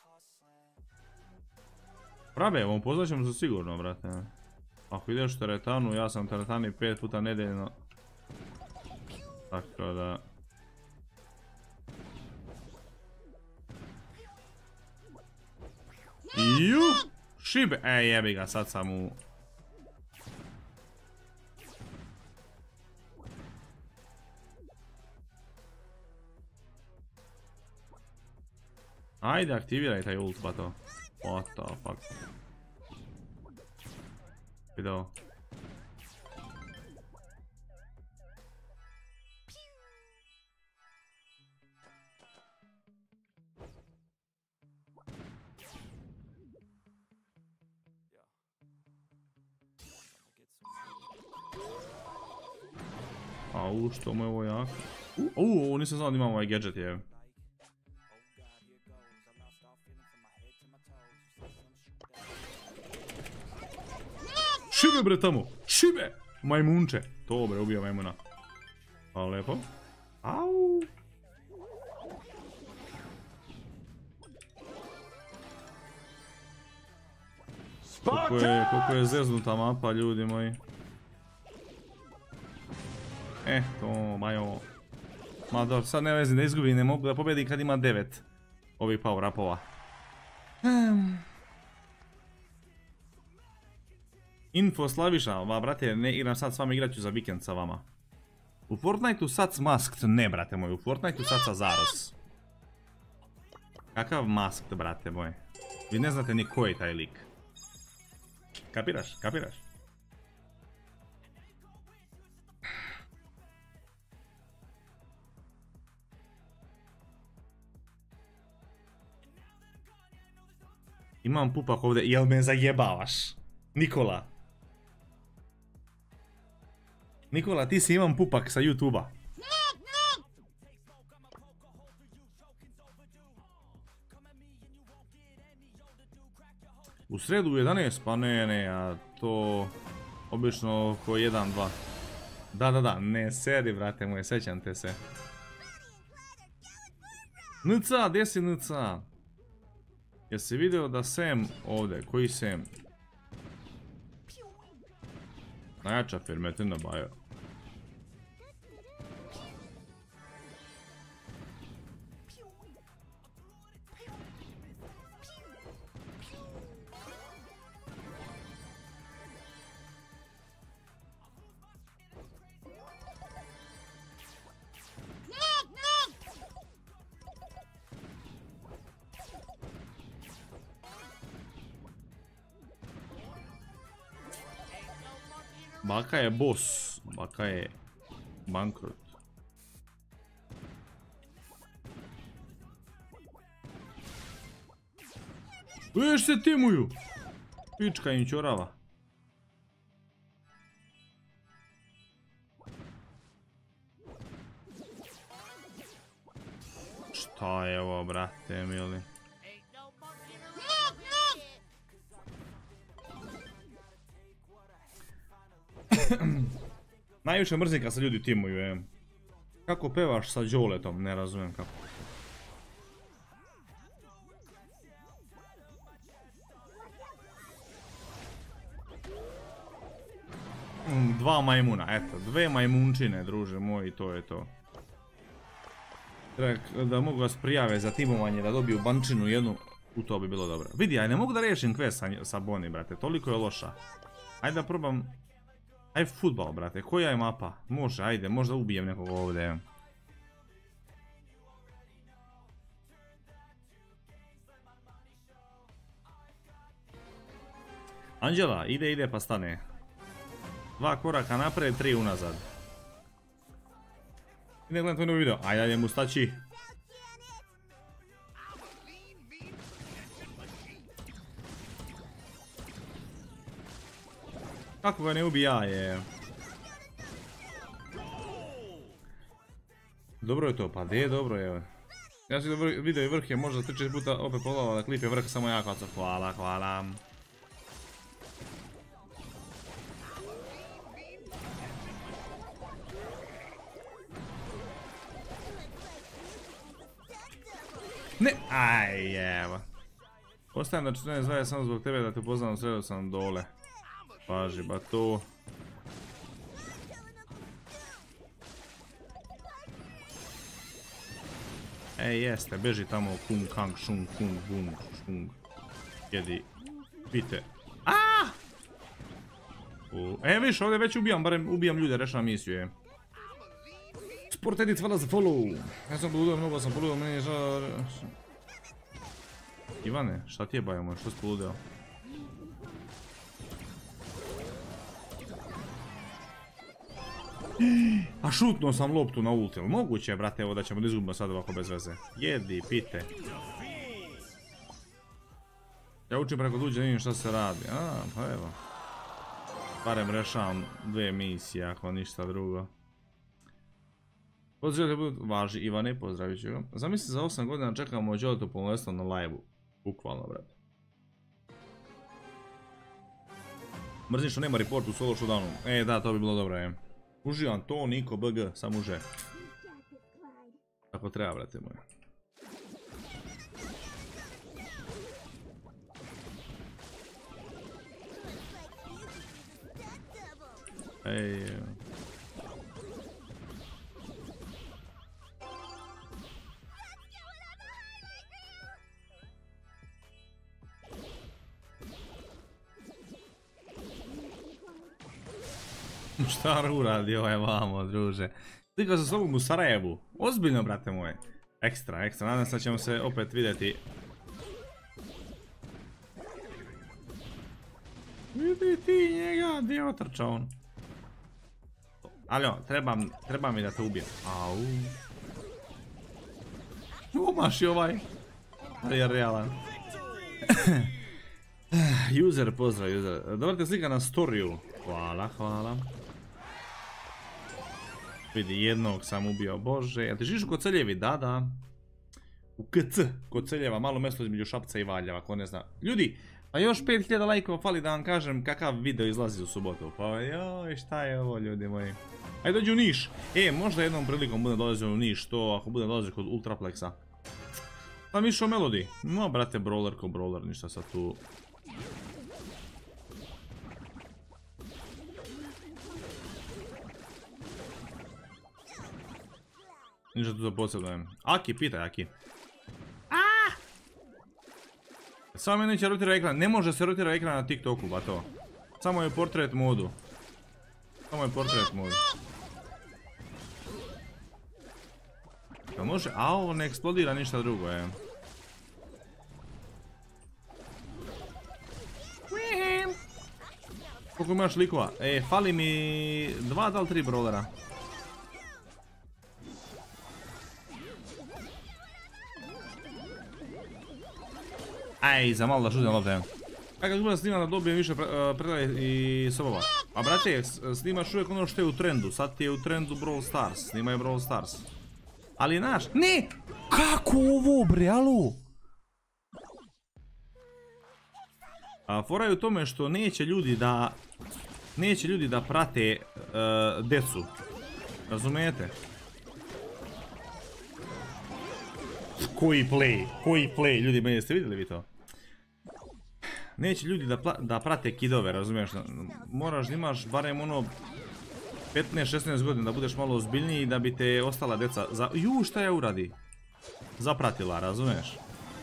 Prabe, ovom poznaćemo se sigurno, brate. Ako ideš u teretanu, ja sam u teretani pet puta nedeljno. Tako da... Iju! Šibe, e jebi ga, sad sam u... Ajde, aktiviraj taj ult, pa to. What the fuck. Video. Au, što mu je ovo jako? Uuu, nisam znao da imam ovaj gadget, je. Šibe bre tamo, šibe! Majmunče. To bre, ubio majmuna. Hvala lepo. Au. Koliko je, koliko je zeznuta mapa, ljudi moji. Eh, to, majo. Ma dobro, sad ne vezi da izgubi, ne mogu da pobedi kad ima devet ovih power upova. Hmm. Info Slaviša, va brate, ne igram sad s vama, igrat ću za vikend sa vama. U Fortniteu sad s Masked, ne brate moj, u Fortniteu sad sa Zaros. Kakav Masked, brate moj? Vi ne znate ni ko je taj lik. Kapiraš, kapiraš? Imam pupak ovdje, jel me zajebavaš? Nikola. Nikola, ti si imam pupak sa YouTube-a. U sredu u jedanaest, pa ne, ne, a to obično oko jedan dva. Da, da, da, ne sedi, brate moje, sećam te se. N C A, gdje si N C A? Jesi vidio da Sam ovdje, koji Sam? Najjača firmetina bajo. Baka je boss, baka je bankrot. Veš se timuju! Pička im čorava. Šta je ovo, brate mili? Najviše mrzim kad se ljudi timuju, je. Kako pevaš sa Đoletom, ne razumijem kako. Mm, dva majmuna, eto, dve majmunčine, druže moji, to je to. Treba da mogu vas prijave za timovanje, da dobiju bančinu jednu, u to bi bilo dobro. Vidi, aj ne mogu da riješim quest sa, sa Bonnie, brate, toliko je loša. Ajde da probam. Aj futbal, brate, koja je mapa? Može, ajde, možda ubijem nekog ovdje. Anđela, ide, ide pa stane. Dva koraka napred, tri unazad. Ide gledam tvoj video, ajde, ajde mu staći. Kako ga ne ubija je? Dobro je to, pa gdje je dobro je? Ja sam vidio i vrh je možda tri četiri puta opet pogledao da klip je vrh samo jako oca. Hvala, hvala. Ne, aj evo. Ostajem na četrnaest dvadeset samo zbog tebe da te upoznam, sredo sam dole. Paži, ba to. Ej, jeste, beži tamo kung kang šung kung bung šung. Jedi. Pite. Aaaa! E, viš, ovdje već ubijam, barem ubijam ljude, rešavam misiju, je. Sport edit, hvala za follow. Ja sam poludeo, mnogo sam poludeo, meni je žao... Ivane, šta ti je bajo moj, što si poludeo? A šutnuo sam loptu na ulti, ali moguće je, brate, evo da ćemo da izgubimo sad ovako bez veze. Jedi, pite. Ja učim preko tuđe, ne vidim šta se radi. A, pa evo. Barem rešavam dve misije, ako ništa drugo. Pozdravite budu... Važi Ivane, pozdravit ću ga. Zamisli za osam godina čekamo Đoletu polnolestvo na live-u. Bukvalno, brate. Mrzim što nema report u solo showdownu. E, da, to bi bilo dobro, je. Uživam to, Niko, B G, sam uže. Tako treba, brate moje. Ej... Šta uradi ovaj vamo, druže? Slikao sam s tobom u Sarajevu. Ozbiljno, brate moje. Ekstra, ekstra. Nadam se da ćemo se opet vidjeti. Vidi ti njega, gdje je otrčao on? Aljo, trebam, treba mi da te ubijem. Au. Umaši ovaj. Ali je realan. User, pozdrav, user. Dobro te slika na storiju. Hvala, hvala. Vidi, jednog sam ubio, bože. Jel ti živiš u Koceljevi? Da, da. U K C, Koceljeva, malo mjesto između Šapca i Valjeva, ko ne zna. Ljudi, pa još pet hiljada lajkova fali da vam kažem kakav video izlazi u subotu. Pa joj, šta je ovo, ljudi moji. Ajde dođi u Niš. E, možda jednom prilikom bude dolazio u Niš, to ako bude dolazio kod Ultraplexa. Pa Mišo Melody. No, brate, brawler ko brawler, ništa sad tu. Ništa tu da posebno. Aki, pitaj, Aki. Aaaa! Samo mi neće rotira ekran. Ne može se rotira ekran na TikToku, ba to. Samo je portret modu. Samo je portret modu. Da može, a ovo ne eksplodira ništa drugo, je. Koliko imaš likova? E, fali mi dva, da li tri brawlera. Aj, za malo da šutim lopte. Kako gleda snima da dobijem više predaje i sobova. A brate, snimaš uvijek ono što je u trendu. Sad ti je u trendu Brawl Stars. Snimaj Brawl Stars. Ali naš... Ne! Kako ovo bre, alo? A fora je u tome što neće ljudi da... Neće ljudi da prate uh, decu. Razumijete? Koji play? Koji play? Ljudi, meni jeste vidjeli vi to? Neće ljudi da, da prate kidove, razumiješ? Moraš da imaš barem ono petnaest šesnaest godina da budeš malo ozbiljniji da bi te ostala deca za... Ju, šta je uradi? Zapratila, razumiješ?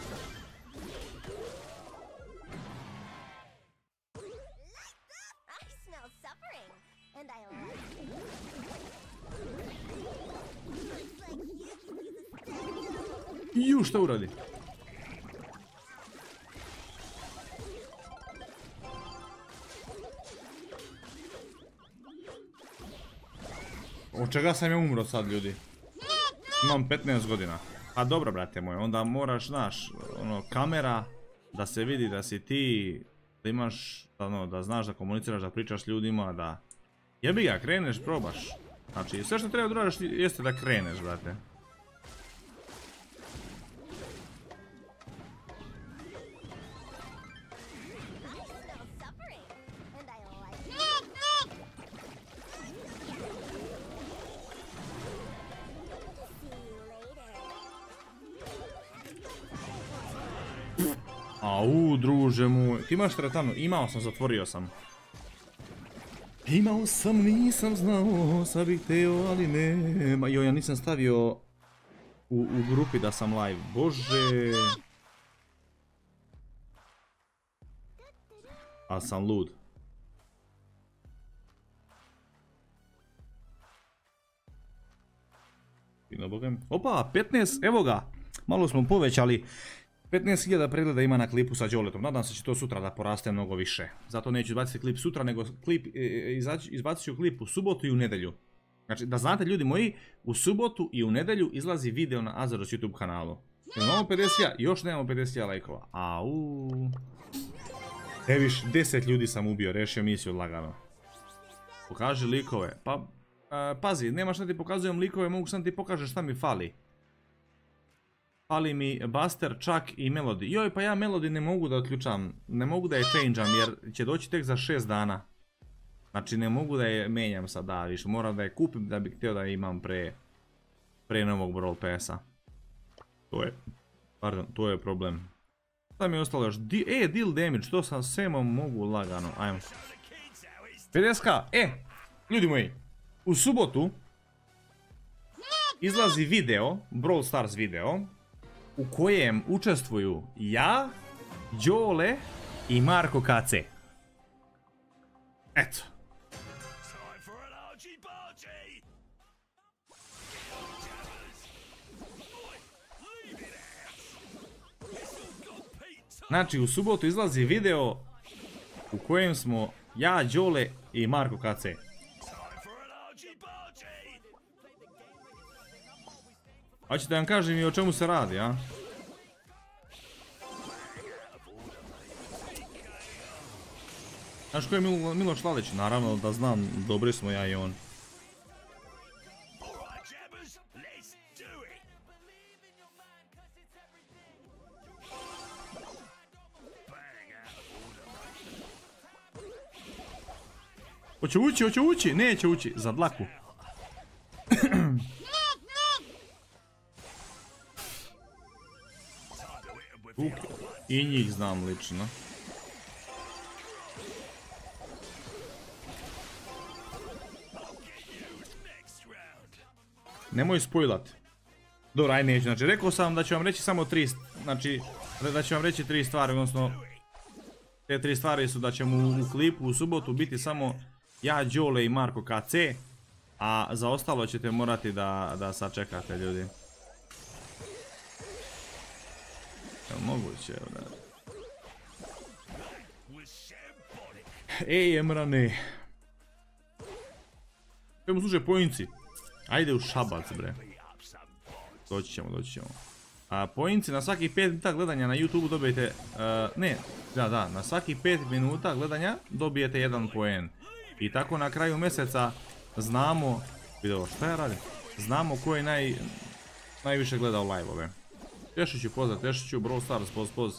Ju, šta uradi? Od čega sam ja umro sad, ljudi? Imam petnaest godina. A dobro, brate moj, onda moraš, znaš, ono, kamera, da se vidi da si ti, da imaš, ono, da znaš da komuniciraš, da pričaš s ljudima, da... Jebi ga, kreneš, probaš. Znači, sve što treba da uradiš jeste da kreneš, brate. Au, druže moj. Ti imaš teretanu? Imao sam, zatvorio sam. Imao sam, nisam znao, sad bih teo, ali nema. Joj, ja nisam stavio u, u grupi da sam live. Bože. A sam lud. Opa, petnaest, evo ga. Malo smo povećali. petnaest hiljada pregleda ima na klipu sa Đoletom. Nadam se će to sutra da poraste mnogo više. Zato neću izbaciti klip sutra, nego klip, izbacit ću klip u subotu i u nedjelju. Znači, da znate ljudi moji, u subotu i u nedjelju izlazi video na Azeros YouTube kanalu. Imamo pedeset, još nemamo pedeset lajkova. Au. Eviš, deset ljudi sam ubio, rešio misiju lagano. Pokaži likove. Pa, e, pazi, nema šta ti pokazujem likove, mogu sam ti pokažem šta mi fali. Fali mi Buster, Chuck i Melody. Joj, pa ja Melody ne mogu da otključam, ne mogu da je changeam jer će doći tek za šest dana. Znači ne mogu da je menjam sad, da, više moram da je kupim da bih htio da je imam pre, pre novog Brawl Passa. To je, pardon, to je problem. Šta mi je ostalo još? Di, e, deal damage, to sam semom mogu lagano, ajmo. pedeset k, e, ljudi moji, u subotu izlazi video, Brawl Stars video, u kojem učestvuju ja, Đole i Marko K C. Eto. Znači u subotu izlazi video u kojem smo ja, Đole i Marko K C. Hoćete da vam kažem i o čemu se radi, a? Znaš ko je Milo, Miloš Lalić? Naravno da znam, dobri smo ja i on. Hoće ući, hoće ući, neće ući, za dlaku. I njih znam lično. Nemoj spojlat. Dobro, aj neću, znači rekao sam da ću vam reći samo tri, znači da ću vam reći tri stvari, odnosno te tri stvari su da ćemo u, u klipu u subotu biti samo ja, Đole i Marko K C, a za ostalo ćete morati da, da sačekate ljudi. Evo moguće, evo da. Ej, Emrane. Čemu služe pojinci? Ajde u Šabac, bre. Doći ćemo, doći ćemo. A pojinci na svakih pet minuta gledanja na YouTube dobijete, uh, ne, da, da, na svakih pet minuta gledanja dobijete jedan poen. I tako na kraju mjeseca znamo, video šta ja radim, znamo ko je naj, najviše gledao live-ove. Tešiću pozdrav, Tešiću, Brawl Stars, poz, poz.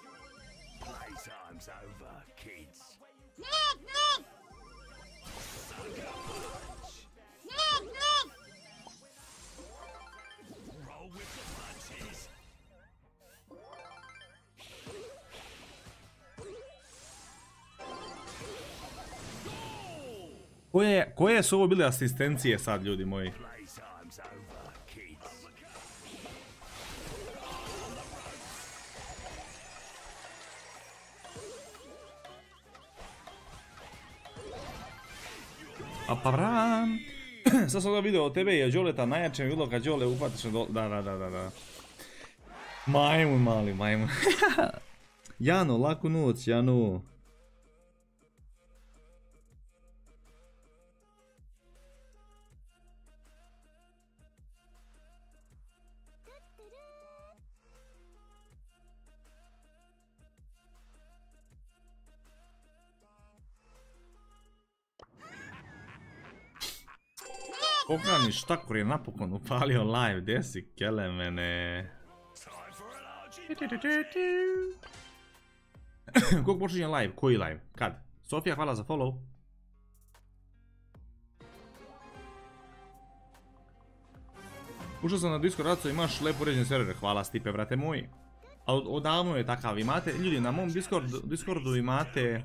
Koje, koje su ovo bile asistencije sad, ljudi moji? A pa vram. Sad sam ga video od tebe i od Đoleta najjače mi bilo kad Đole upatiš na dol... Da, da, da, da, da. Majmun mali, majmun. Jano, laku noć, Jano. Pokrani štakor je napokon upalio live, gdje si kelemene? Kog počinje live? Koji live? Kad? Sofija, hvala za follow. Ušao sam na Discord, Raco, imaš lepo uređen server, hvala Stipe, brate moji. A odavno je takav, imate, ljudi, na mom Discord, Discordu imate...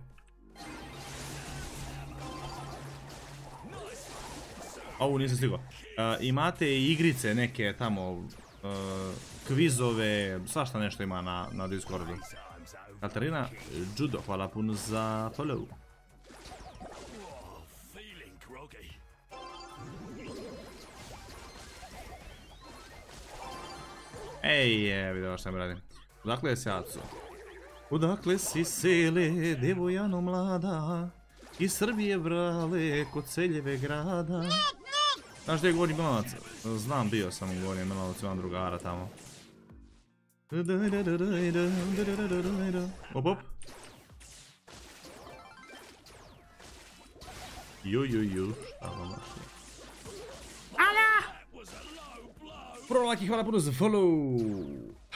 Ovo nisam stigao. Uh, imate i igrice neke tamo, uh, kvizove, svašta nešto ima na, na Discordu. Katarina Judo, hvala puno za follow. Ej, vidio što mi radim. Odakle je se Aco? Odakle si sele, devojano mlada, iz Srbije brale, kod Seljeve grada. Znaš gdje je Gornji Milanovac? Znam, bio sam u Gornjem Milanovcu, imam drugara tamo. Op, op. Ju, ju, ju, šta vam našli? Ala! Pro laki, hvala puno za follow.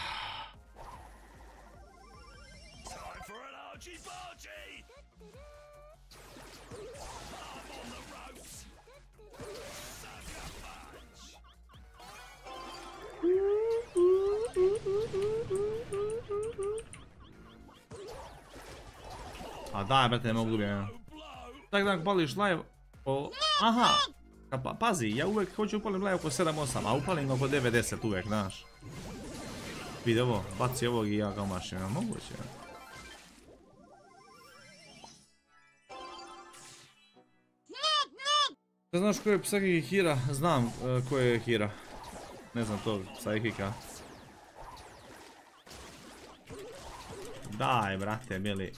A daj, brate, ne mogu bijem. Tak da upališ live o... Aha! Pa, pazi, ja uvijek hoću upalim live oko sedam osam, a upalim oko devet deset uvijek, znaš. Vidi ovo, baci ovog i ja ga mašim, ja moguće. Ne znaš ko je Psychic Hira? Znam uh, ko je Hira. Ne znam tog Psychica. Daj, brate, mili.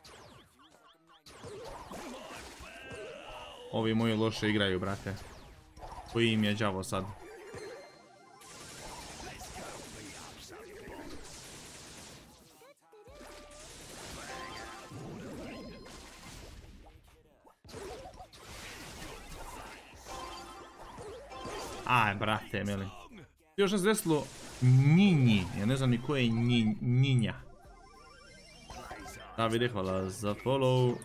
Ovi moji loše igraju, brate. Koji im je đavo sad? Aj, brate, mili. Još ne se desilo Njinji. Ja ne znam ni ko je Njinja. Davide, hvala za follow.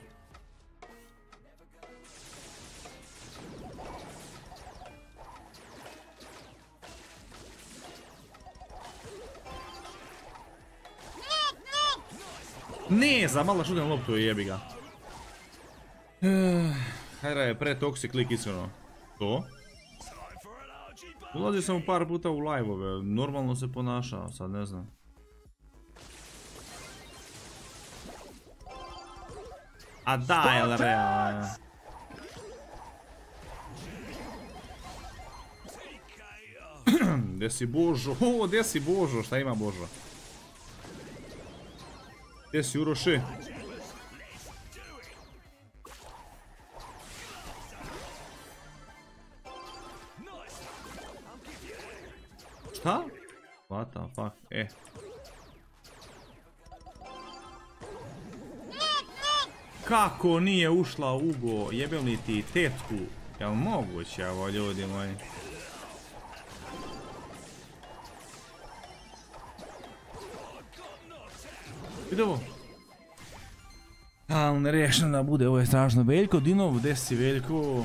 Ne, za malo šutem loptu i jebi ga. Hajra je pre toxic lik iskreno. To? Ulazio sam u par puta u live-ove, normalno se ponašao, sad ne znam. A daj, jel realno? Gdje si Božo? O, gdje si Božo? Šta ima Božo? Gdje si Uroše? Šta? What the fuck? E. Kako nije ušla Ugo? Jebel li ti tetku? Jel moguće ovo, ljudi moji? Vidi ovo. Ali ne rešeno da bude, ovo je strašno. Veljko Dinov, gdje si Veljko?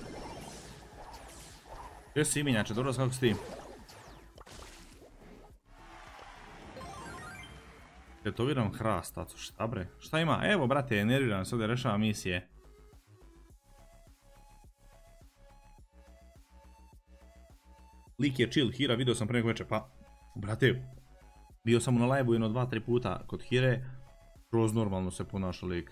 Gdje si imenjače, dobro kako si ti? Tetoviram hrast, taco, šta bre? Šta ima? Evo brate, nerviram se ovdje, rešavam misije. Lik je chill, Hira, vidio sam pre neko večer, pa... Brate, bio sam na live-u jedno dva tri puta kod Hire, kroz normalno se ponaša lik.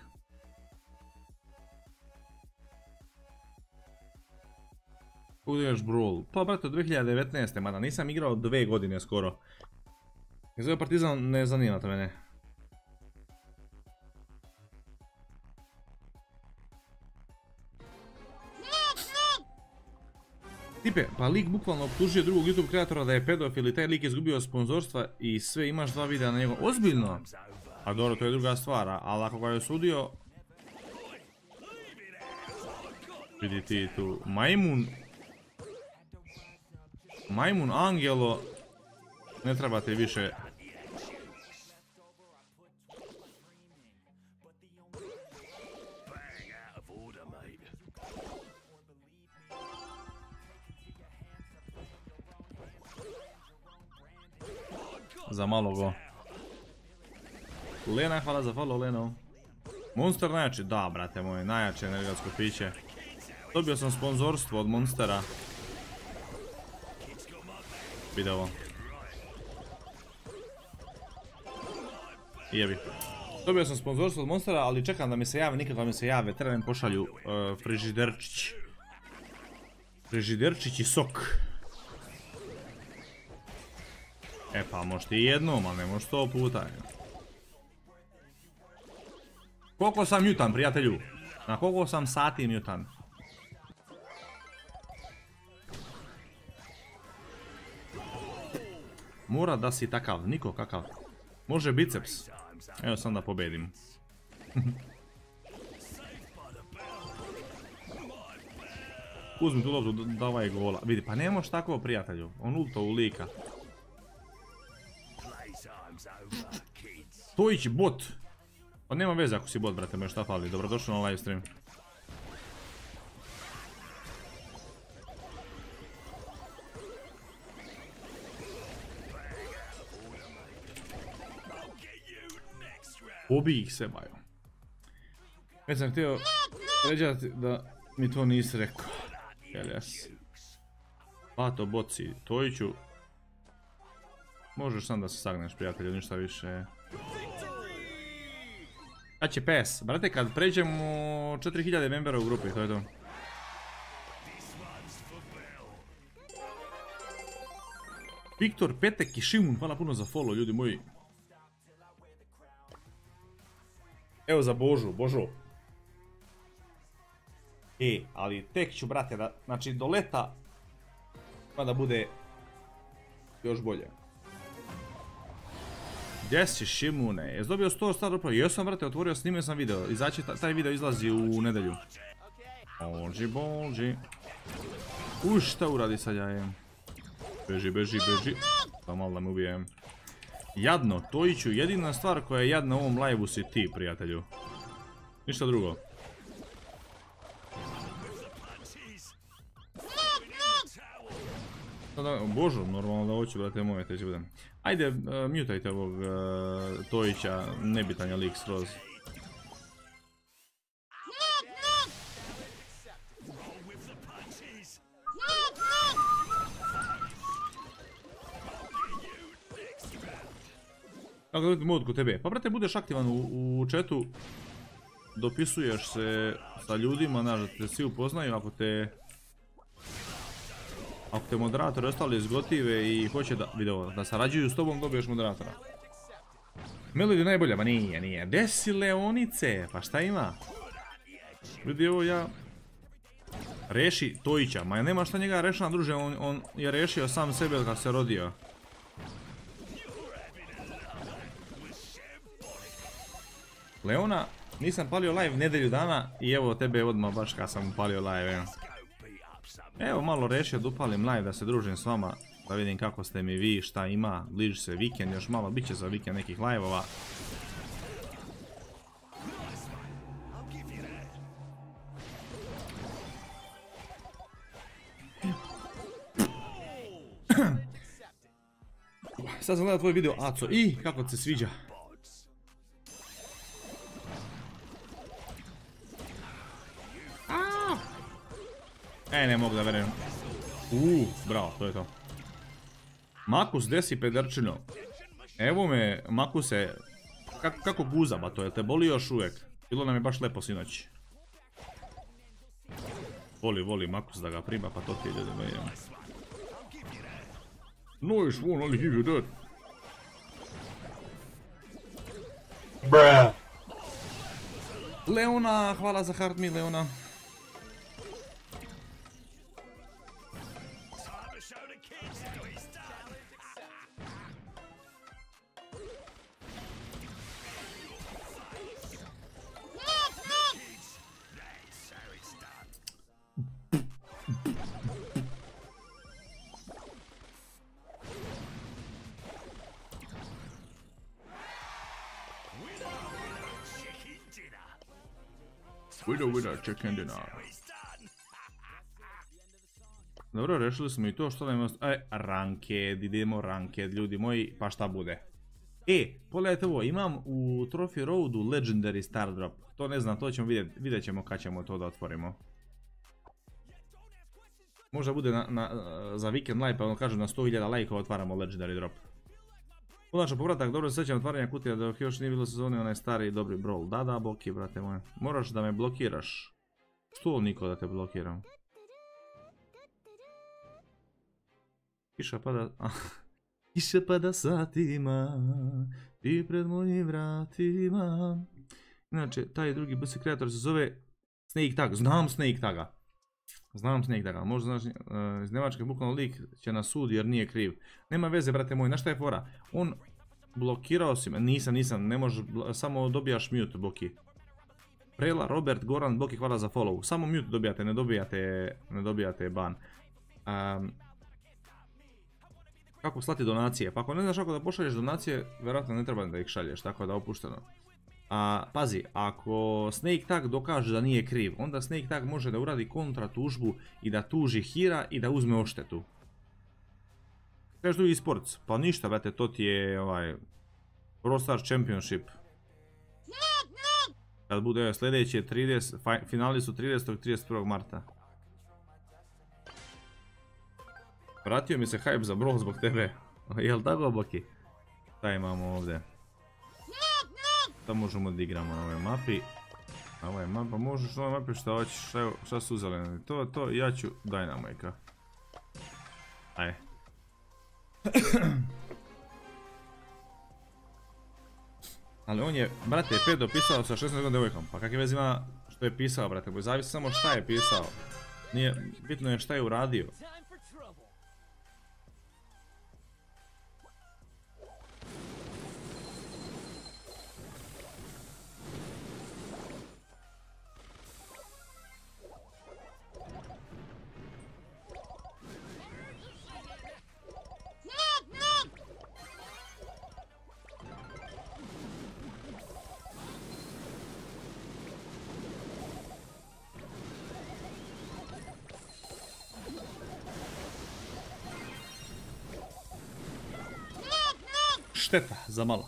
Kuda ideš Brawl? Pa brate, dvije hiljade devetnaeste. Mada nisam igrao dve godine skoro. Jer zove Partizan ne zanimate mene. Tipe, pa lik bukvalno optužio drugog YouTube kreatora da je pedofil i taj lik je izgubio sponzorstva i sve, imaš dva videa na njegov. Ozbiljno? A dobro, to je druga stvar, ali ako ga je osudio... Vidi ti tu, Majmun... Majmun Angelo... Ne trebate više... Za malo go. Lena, hvala za follow, Leno. Monster najjači? Da, brate moje, najjače energetsko piće. Dobio sam sponzorstvo od Monstera. Vidi ovo. Jebi. Dobio sam sponzorstvo od Monstera, ali čekam da mi se jave, nikad da mi se jave, treba mi pošalju uh, frižiderčić. Frižiderčić i sok. E pa možeš ti jednom, ali ne možeš sto puta. Koliko sam mutan, prijatelju? Na koliko sam sati mutan? Mora da si takav, niko kakav. Može biceps. Evo sam da pobedim. Uzmi tu loptu, davaj gola. Vidi, pa ne možeš tako, prijatelju. On ulto u lika. Stojići bot. Pa nema veze ako si bot, brate, me šta fali. Dobrodošli na live stream. Pobij ih se, bajo. Već sam htio ređati da mi to nisi rekao. Jel jes? Pato, boci, Tojiću. Možeš sam da se sagneš, prijatelju, ništa više. A će P S, brate, kad pređemo četiri hiljade membera u grupi, to je to. Viktor, Petek i Šimun, hvala puno za follow, ljudi moji. Evo za Božu, Božo. E, ali tek ću, brate, da, znači do leta pa da bude još bolje. Gdje si, Šimune? Jesi dobio sto star upravo? Jesam, brate, otvorio, snimio sam video. Izaći, taj video izlazi u nedelju. Boži, boži. Uš, šta uradi sad ja jem? Beži, beži, beži. Pa malo da me ubijem. Jadno, Tojiću, jedina stvar koja je jadna u ovom live-u si ti, prijatelju. Ništa drugo. Božo, normalno da hoću, brate, moje, te će budem. Ajde, uh, mutajte ovog uh, Tojića, nebitan je lik skroz. Kako da vidite mod kod tebe? Pa brate, budeš aktivan u, u chatu, dopisuješ se sa ljudima, znaš da te svi upoznaju, ako te... Ako te moderatori ostali izgotive i hoće da, video, da sarađuju s tobom, dobiješ moderatora. Melody najbolja, ma nije, nije. Desi Leonice, pa šta ima? Vidi ovo ja... Reši Tojića, ma nema šta njega rešam, druže, on, on je rešio sam sebe od kad se rodio. Leona, nisam palio live nedelju dana i evo tebe odmah baš kad sam upalio live, evo. Evo malo rešio da upalim live, da se družim s vama, da vidim kako ste mi vi, šta ima, bliži se vikend, još malo bit će za vikend nekih live-ova. Sad sam gledao tvoj video, Aco, i kako ti se sviđa? E, ne mogu da verujem. Uuu, bravo, to je to. Makus, desi pederčino. Evo me, Makuse, kako, kako guza, ba to, jel te boli još uvijek? Bilo nam je baš lepo sinoć. Voli, voli Makus da ga prima, pa to ti ide da me jem. Nice one, only give you that. Bruh. Leona, hvala za hard me, Leona. Winner, winner, chicken dinner. Dobro, rešili smo i to, što da imamo... E, ranked, idemo ranked, ljudi moji, pa šta bude. E, pogledajte ovo, imam u Trophy Roadu Legendary Star Drop. To ne znam, to ćemo vidjeti, vidjet ćemo kad ćemo to da otvorimo. Možda bude na, na, za Weekend Live, pa ono kažu na sto hiljada lajkova otvaramo Legendary Drop. Konačno povratak, dobro se sjećam otvaranja kutija dok još nije bilo sezone onaj stari dobri brawl. Da, da, Boki, brate moje. Moraš da me blokiraš. Što niko da te blokiram? Kiša pada... Kiša pada satima, ti pred mojim vratima. Inače, taj drugi B S kreator se zove Snake Tag. Znam Snake Taga. Znam Snake Taga. Možda znaš, uh, iz Njemačke bukvalno lik će na sud jer nije kriv. Nema veze, brate moj, znaš šta je fora? On blokirao si me. Nisam, nisam, ne možeš, samo dobijaš mute, Boki. Prela, Robert, Goran, Boki, hvala za follow. Samo mute dobijate, ne dobijate, ne dobijate ban. Um, kako slati donacije? Pa ako ne znaš kako da pošalješ donacije, vjerojatno ne treba da ih šalješ, tako da opušteno. A, pazi, ako Snake Tag dokaže da nije kriv, onda Snake Tag može da uradi kontra tužbu i da tuži Hira i da uzme odštetu. Kažeš tu e-sports? Pa ništa, brate, to ti je ovaj Pro Stars Championship. Kad bude sljedeće trideset, finali su tridesetog i trideset prvog marta. Vratio mi se hype za brawl zbog tebe. Jel tako, Boki? Šta imamo ovdje? Šta možemo da igramo na ovoj mapi? Na ovoj mapi, pa možeš na ovoj mapi šta hoćeš, šta, šta su zeleni? To, to, ja ću Dynamika. Ajde. Ali on je, brate, pedo pisao sa šesnaest godina devojkom, pa kakve veze ima što je pisao, brate, boj, zavisi samo šta je pisao. Nije, bitno je šta je uradio. Šteta, za malo.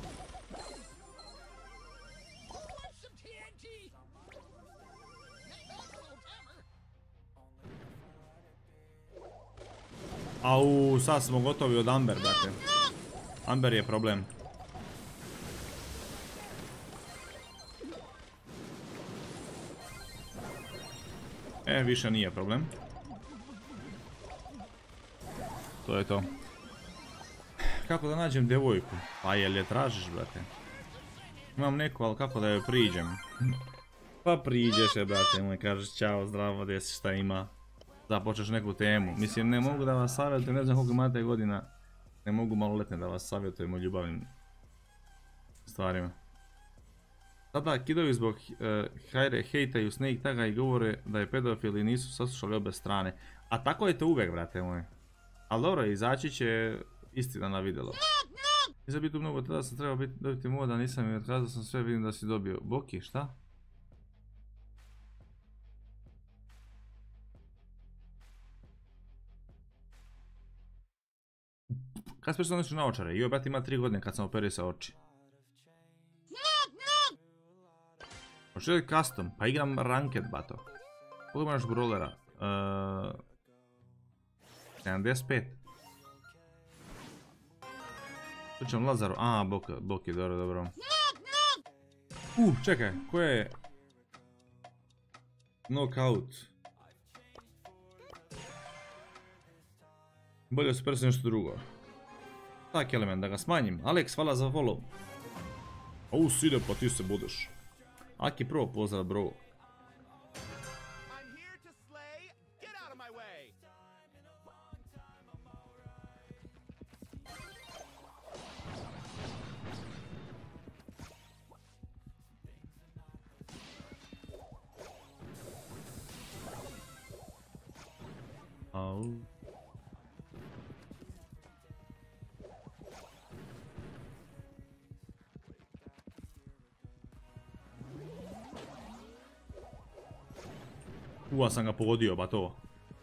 Au, sad smo gotovi od Amber, brate. Amber je problem. E, više nije problem. To je to. Kako da nađem devojku? Pa jel je tražiš, brate? Imam neku, ali kako da joj priđem? Pa priđeš je, brate moj, kažeš čao, zdravo, desi šta ima. Započeš neku temu. Mislim, ne mogu da vas savjetujem, ne znam koliko imate godina. Ne mogu maloletne da vas savjetujem o ljubavnim stvarima. Sada kidovi zbog uh, hajre hejtaju Snake Taga i govore da je pedofil i nisu saslušali obe strane. A tako je to uvek, brate moj. Ali dobro, izaći će istina na vidjelo. Nisam biti mnogo, tada sam trebao biti, dobiti moda, nisam i otkazao sam sve, vidim da si dobio. Boki, šta? Kad speš nešto na očare? Joj, brat, ima tri godine kad sam operisao oči. Hoće li custom? Pa igram ranked, bato. Koliko imaš brawlera? Uh, sedamdeset pet. Slučam Lazaru. A, Boki, Boki, dobro, dobro. Uh, čekaj, ko je? Knockout. Bolje su prsi nešto drugo. Tak element, da ga smanjim. Alex, hvala za follow. Au, side, pa ti se budeš. Aki Pro, pozdrav bro. Au. Ua, sam ga pogodio, ba to.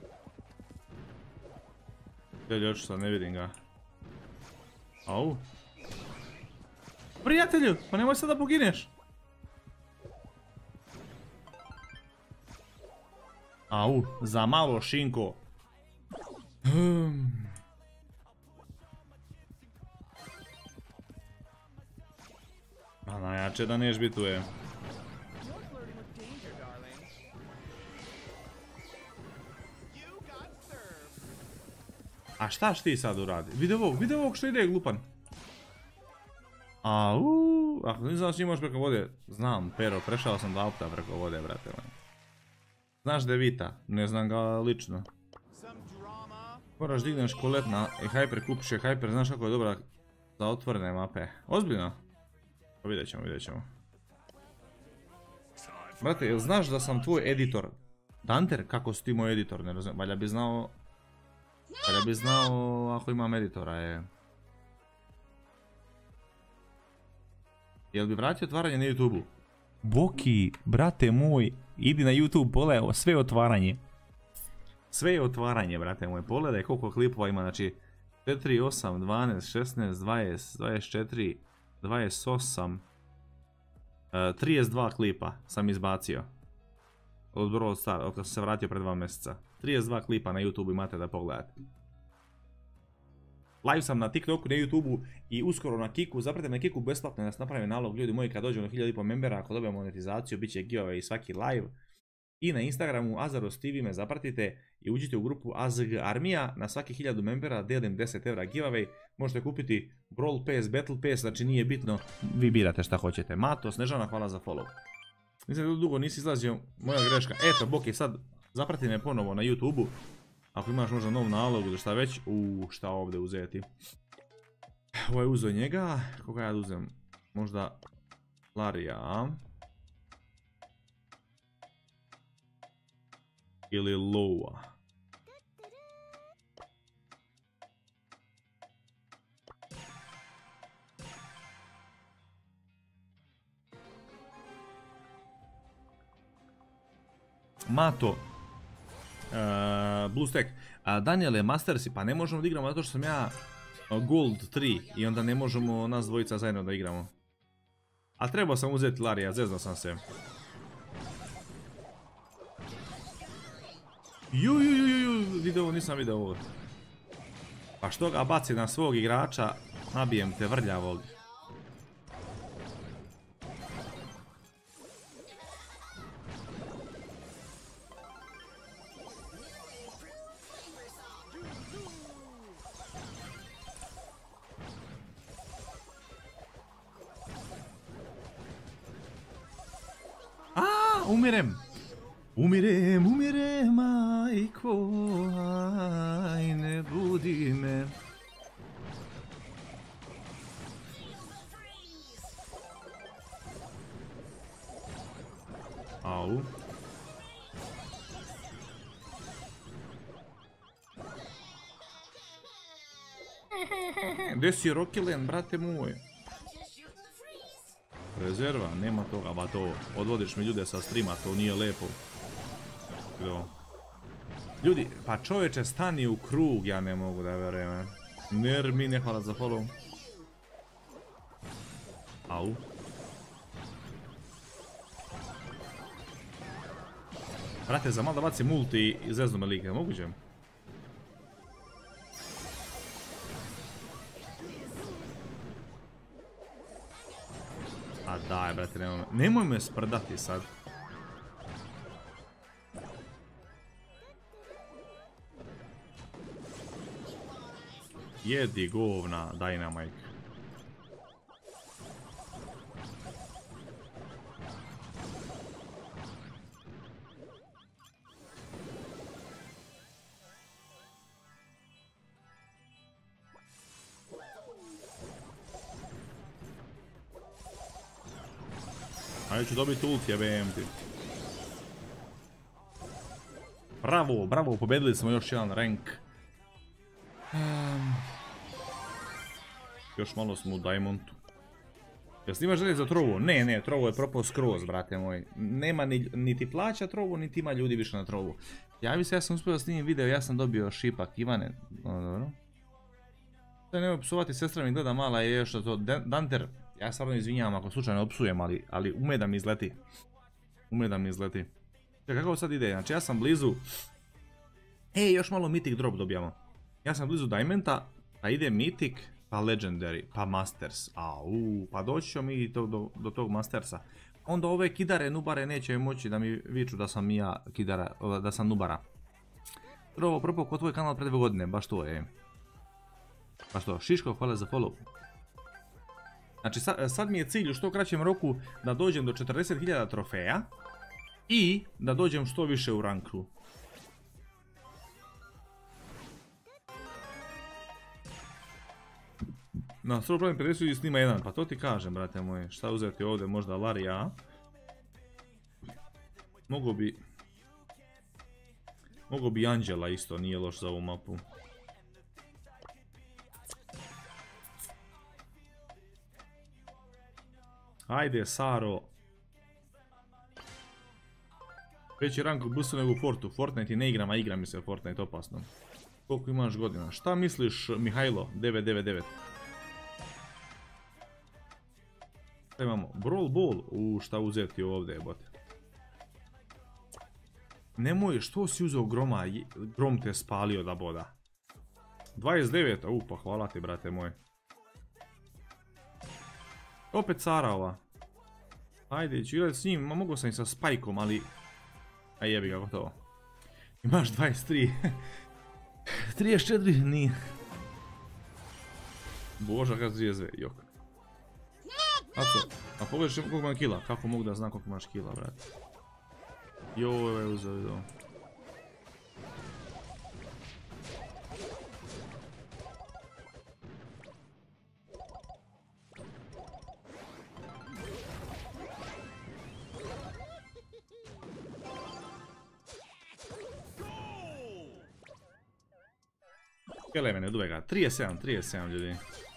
Gdje još sad, ne vidim ga. Au. Prijatelju, pa nemoj sad da pogineš. Au, za malo šinko. Hmm. A najjače da neš bituje. A šta ti sad uradi? Vidi ovog, vidi ovog što ide glupan. Au, ako ne znaš imaš preko vode, znam, pero, prešao sam dva puta preko vode, brate. Znaš da je Vita, ne znam ga lično. Moraš digneš koletna i Hyper kupiš je Hyper, znaš kako je dobra za otvorene mape. Ozbiljno? Pa vidjet ćemo, vidjet ćemo. Brate, jel znaš da sam tvoj editor? Danter, kako si ti moj editor, ne razumijem, valja bi znao... Valja bi znao ako imam editora, je... Jel bi vratio otvaranje na YouTube-u? Boki, brate moj, idi na YouTube, pogledaj, sve otvaranje. Sve je otvaranje, brate moj, pogledaj koliko klipova ima, znači... četiri, osam, dvanaest, šesnaest, dvadeset, dvadeset četiri, dvadeset osam... trideset dva klipa sam izbacio. Od Brawl Stars, od kada sam se vratio pre dva mjeseca. trideset dva klipa na YouTube imate da pogledate. Live sam na TikToku, na YouTubeu i uskoro na Kiku. Zapratite na Kiku besplatno da se napravi nalog, ljudi moji, kad dođemo na hiljadu i pol membera, ako dobijemo monetizaciju, bit će giveaway i svaki live. I na Instagramu Azaros T V me zapratite i uđite u grupu A Z G Armija. Na svaki hiljadu membera delim deset evra giveaway. Možete kupiti Brawl Pass, Battle Pass, znači nije bitno. Vi birate šta hoćete. Mato, Snežana, hvala za follow. Mislim da dugo nisi izlazio, moja greška. Eto, Boki, sad zaprati me ponovo na YouTubeu. Ako imaš možda nov nalog ili šta već. Uuu, šta ovdje uzeti. Ovo je uzeo njega. Koga ja uzem? Možda Larija. Ili Loa. Mato. Uh, BlueStack. Uh, Daniele, Mastersi, pa ne možemo da igramo zato što sam ja uh, Gold tri i onda ne možemo nas dvojica zajedno da igramo. A trebao sam uzeti Larija, zeznao sam se. Ju, ju, ju, ju, video, nisam video ovo. Pa što ga baci na svog igrača, nabijem te vrljavog. Aaaa, umirem. Umirem, umirem, majko, aj ne budi me. Au. Gdje si Rokilen, brate moj? Rezerva, nema toga, ba to. Odvodiš mi ljude sa streama, to nije lepo. Ljudi, pa čovječe, stani u krug, ja ne mogu da verujem. Nermine, hvala za follow. Au. Brate, za malo da baci multi i zeznu me like, moguće? A daj, brate, nemoj me, nemoj me sprdati sad. Jedi govna, Dynamite. Ajde ću dobiti ult, jebem ti. Bravo, bravo, pobedili smo još jedan rank. Um, još malo smo u Diamondu. Jel snimaš želje za trovu? Ne, ne, trovu je propao skroz, brate moj. Nema ni, niti plaća trovu, niti ima ljudi više na trovu. Javi se, ja sam uspio da snimim video, ja sam dobio šipak, Ivane. No, dobro. Sada nemoj psovati, sestra mi gleda mala je još to. Danter, ja stvarno izvinjavam ako slučajno opsujem, ali, ali ume da mi izleti. Ume da mi izleti. Čekaj, kako sad ide? Znači ja sam blizu... Ej, još malo Mythic drop dobijamo. Ja sam blizu Diamanta, pa ide Mythic, Pa Legendary, pa Masters. Au, pa doći ćemo mi do, do, do tog Mastersa. Onda ove kidare, nubare neće moći da mi viču da sam ja kidara, da sam nubara. Prvo, prvo, ko tvoj kanal pre dve godine, baš to je. Baš to, Šiško, hvala za follow. Znači sad, sad mi je cilj u što kraćem roku da dođem do četrdeset hiljada trofeja i da dođem što više u ranku. Na sto problem pedeset ljudi snima jedan, pa to ti kažem, brate moje, šta uzeti ovdje, možda Larija. Mogu bi... Mogu bi Anđela isto, nije loš za ovu mapu. Ajde, Saro. Veći rank u busu nego u Fortu. Fortnite i ne igram, a igra mi se Fortnite opasno. Koliko imaš godina? Šta misliš, Mihajlo? devet devet devet. Šta imamo? Brawl Ball. U, šta uzeti ovdje, bote. Nemoj, što si uzeo groma? Grom te spalio da boda. dvadeset devet, u, pa hvala ti, brate moj. Opet Sara ova. Ajde, ću igrati s njim, ma mogu sam i sa Spajkom, ali... A jebi ga, gotovo. Imaš dvadeset tri. trideset četiri, nije. Boža, kad zvijezve, jok. Aco, a pogledaš koliko imam kila, kako mogu da znam koliko imaš kila, brate. Joj, je uzeo video. Kele mene od uvega, trideset sedam, trideset sedam ljudi.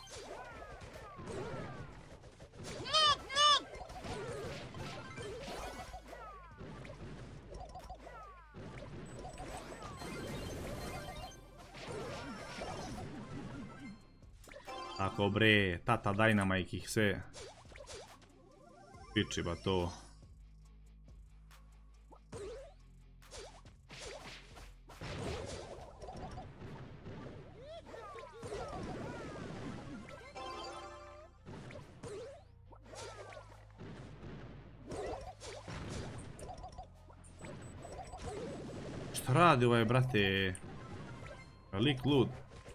Tako bre, tata Dynamite ih sve. Piči ba to. Šta radi ovaj, brate? Lik lud.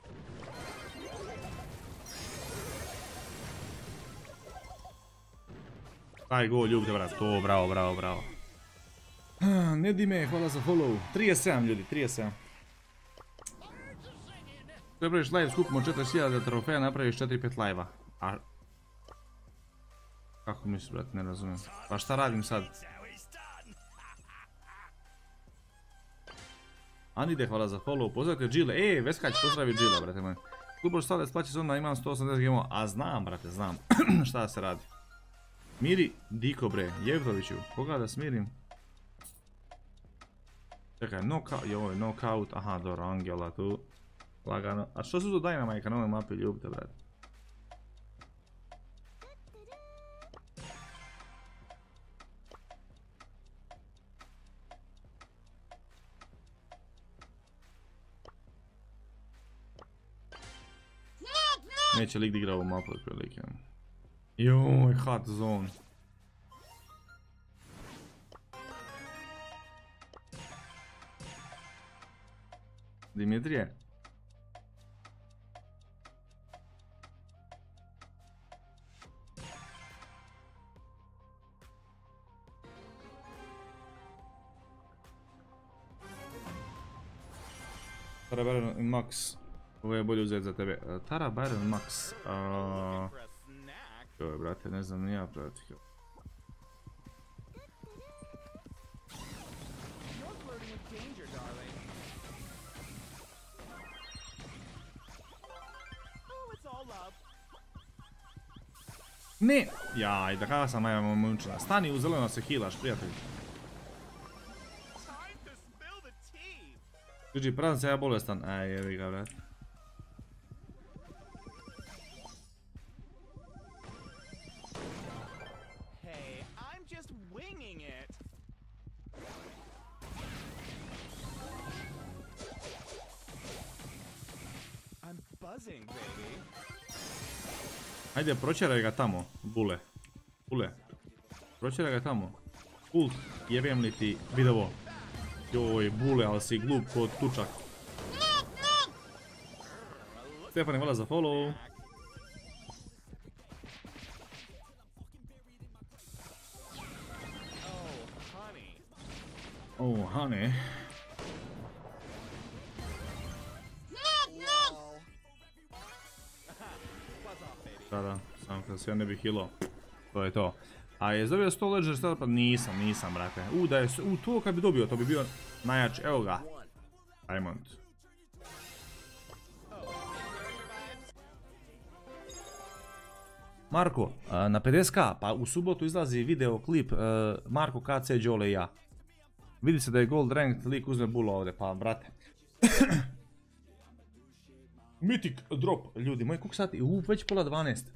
Aj go, ljubite, brate. To, bravo, bravo, bravo. Ne dime, hvala za follow. trideset sedam ljudi, trideset sedam. Napraviš live, skupimo četrdeset hiljada trofeja, napraviš četiri pet live-a. A... Kako misliš, brate, ne razumijem. Pa šta radim sad? Anide, hvala za follow, pozdravite Džile. E, Veskać, pozdravi Džile, brate moj. Kluboš sada splaći se onda, imam sto osamdeset gemova. A znam, brate, znam. Šta da se radi. Miri, Diko bre, Jevtoviću, koga da smirim? Čekaj, knockout, joj, knockout, aha, dobro, Angela tu. Lagano, a što su to Dynamite na ovoj mapi, ljubite, brate? Neće lik da igra ovu mapu otprilike. Joj, hot zone. Dimitrije. Tara Baron Max. Ovo je bolje uzeti za tebe. Tara Baron Max. Uh... Joj, brate, ne znam ni ja, brate. Ne! Jaj, da kada sam maja momčina. Stani u zeleno se healaš, prijatelj. Tuđi, pravim se ja bolestan. Aj, jevi ga, brate. Buzzing, baby. Ajde, pročeraj ga tamo, bule. Bule. Pročeraj ga tamo. Ult, jebem li ti vidovo. Joj, bule, ali si glup kod tučak. Stefani, hvala za follow. Oh, honey. Da, da, samo kada se ja ne bih healao. To je to. A je dobio sto ledger stada, pa nisam, nisam, brate. U, da je, u, to kad bi dobio, to bi bio najjači. Evo ga. Diamond. Marko, na pedeset ka, pa u subotu izlazi video klip Marko K C, Đole i ja. Vidi se da je gold ranked lik uzme bula ovdje, pa brate. Mythic drop, ljudi moji, koliko sati? U, već pola dvanaest.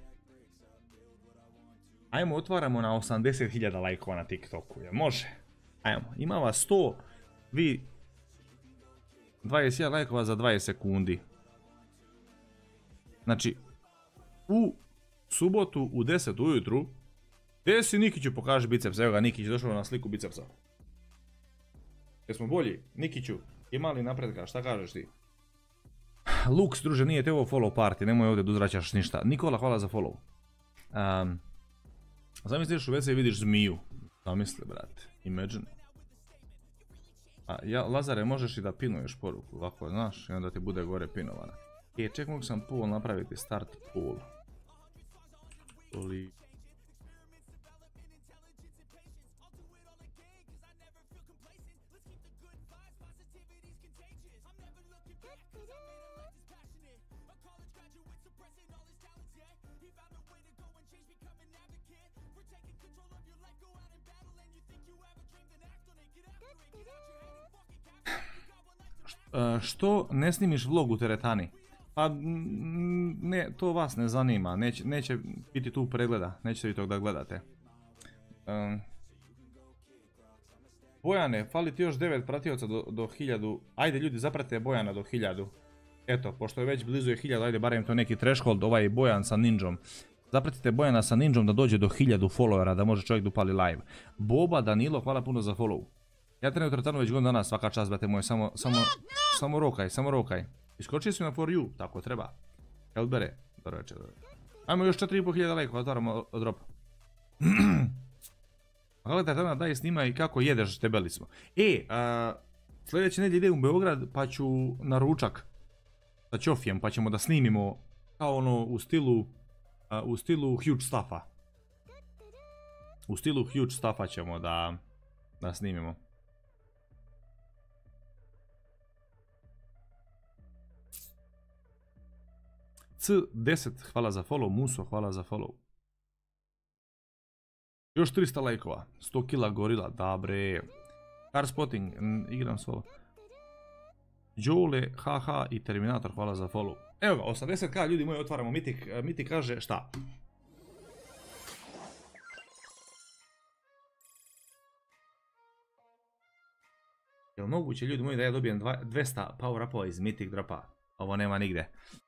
Ajmo, otvaramo na osamdeset hiljada lajkova na TikToku, jel može? Ajmo, ima vas sto, vi dvadeset hiljada lajkova za dvadeset sekundi. Znači, u subotu u deset ujutru, gdje si Nikiću pokaži biceps, evo ga Nikić došao na sliku bicepsa. Jesmo bolji? Nikiću, ima li napretka, šta kažeš ti? Lux, druže, nije te ovo follow party, nemoj ovdje da uzvraćaš ništa. Nikola, hvala za follow. Um, Zamisliš u ve ce i vidiš zmiju. Zamisli, brate. Imagine. A, ja, Lazare, možeš i da pinuješ poruku, ovako, znaš, i onda ti bude gore pinovana. E, ček, mogu sam pool napraviti, start pool. Oli... Što ne snimiš vlog u teretani? Pa ne, to vas ne zanima, neće, neće biti tu pregleda, nećete vi tog da gledate. Um, Bojane, fali ti još devet pratioca do, do hiljadu, ajde ljudi zapratite Bojana do hiljadu. Eto, pošto je već blizu je hiljadu, ajde barem to neki threshold, ovaj Bojan sa ninjom. Zapratite Bojana sa ninjom da dođe do hiljadu followera, da može čovjek da upali live. Boba, Danilo, hvala puno za follow. Ja trenujem u teretanu već godinu dana, svaka čast, brate moj, samo, samo, samo rokaj, samo rokaj. Iskočili su na for you, tako treba. Elbere, dobro večer, dobro. Ajmo još četiri i pol hiljada lajkova, otvaramo drop. Hvala teretana, daj snimaj kako jedeš, debeli smo. E, a, sljedeće nedjelje idem u Beograd, pa ću na ručak sa Ćofijem, pa ćemo da snimimo kao ono u stilu, a, u stilu huge stuffa. U stilu huge stuffa ćemo da, da snimimo. C deset, hvala za follow, Muso, hvala za follow. Još trista lajkova, sto kila gorila, da bre. Car spotting, igram solo. Đole, haha i Terminator, hvala za follow. Evo ga, osamdeset ka ljudi moji, otvaramo Mythic. Mythic kaže šta? Jel moguće ljudi moji da ja dobijem dvesta power upova iz Mythic dropa? Ovo nema nigde.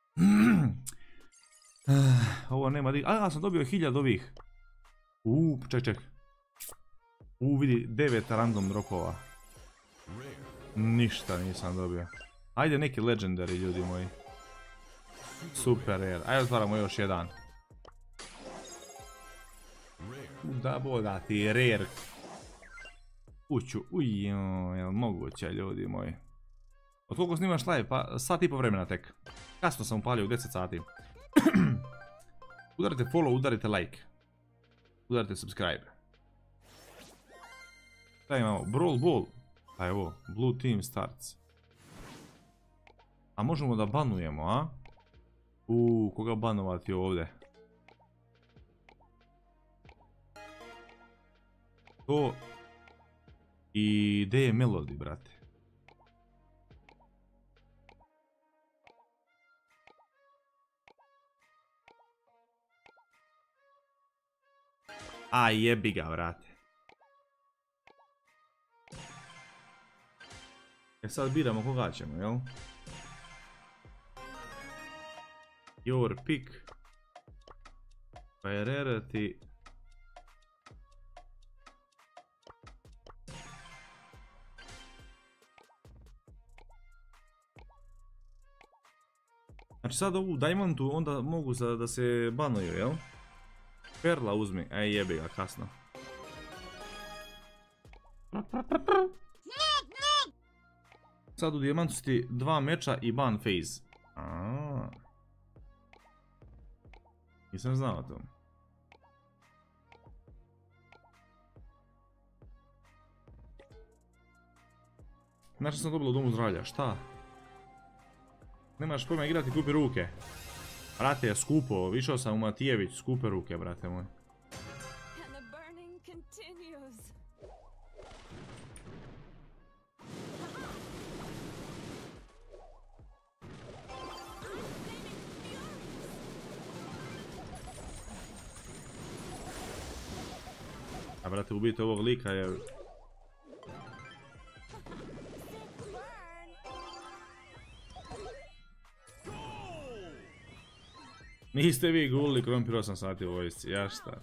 Ovo nema nigde. A, ja sam dobio hiljadu ovih. Uuu, ček, ček. Uuu, vidi, devet random dropova. Ništa nisam dobio. Ajde neki legendary, ljudi moji. Super rare. Ajde otvaramo još jedan. Da boda ti rare. Kuću, uj, jel moguće, ljudi moji. Od koliko snimaš live? Pa sat i po vremena tek. Kasno sam upalio u deset sati. Udarite follow, udarite like. Udarite subscribe. Šta imamo? Brawl ball. Pa evo, blue team starts. A možemo da banujemo, a? Uuu, koga banovati ovdje? To... I gdje je Melody, brate? A jebi ga, brate. E sad biramo koga ćemo, jel? Your pick. Pa je rere ti... Znači sad ovu Diamondu onda mogu za, da se banuju, jel? Perla uzmi, ej jebi ga, kasno. Sad u Diamantu su ti dva meča i ban phase. Aaaa. Nisam znao to. Znači sam dobila u domu zdravlja, šta? Nemaš pojma igrati, kupi ruke. Brate, je skupo, višao sam u Matijević, skupe ruke, brate moj. A brate, ubijte ovog lika je... Niste vi gulili krompir osam sati u vojsci, ja šta?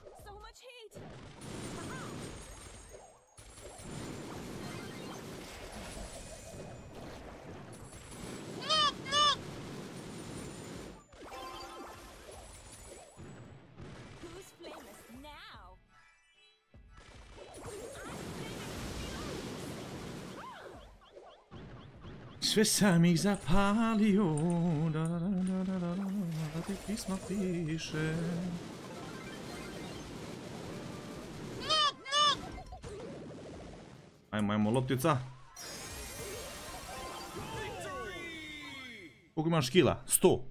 Sve sam ih zapalio, da da da da da da ti pisma piše. Ajmo, ajmo, loptica. Koliko imaš kila? sto.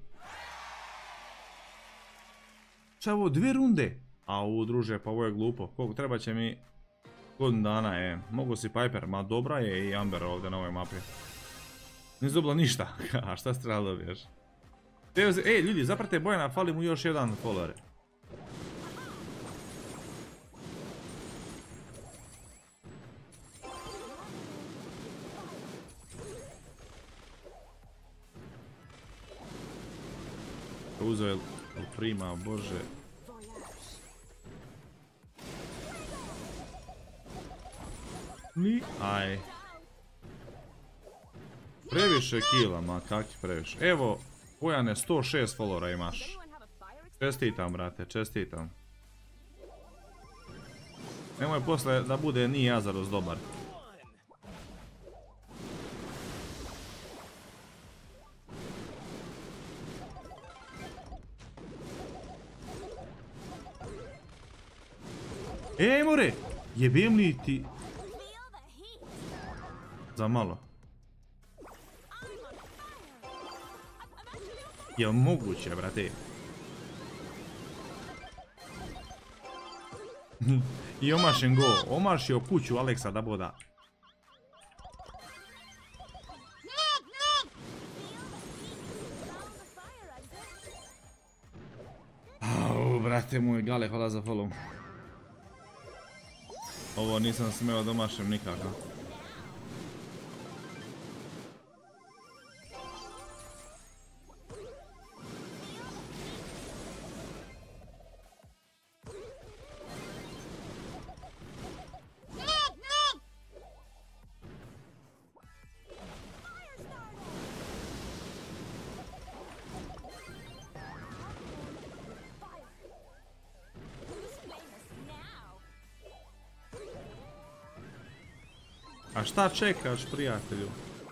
Šta je ovo, dvije runde? Au, druže, pa ovo je glupo. Koliko treba će mi godinu dana, je. Mogu si Piper, ma dobra je i Amber ovdje na ovoj mapi. Nisi dobila ništa, a šta si trebala dobiješ? Ej ljudi, zaprate Bojana, fali mu još jedan follower. Uzeo je prima, bože. Ni, aj. Previše kila, ma kaki previše. Evo, Bojane, sto šest followera imaš. Čestitam, brate, čestitam. Nemoj posle da bude ni Azaros dobar. Ej, more! Jebem li ti... Za malo. Jel moguće, brate? I omašen go, omašio kuću Aleksa da boda. Au, brate moj, Gale, hvala za follow. Ovo nisam smeo da omašem nikako. A šta čekaš, prijatelju?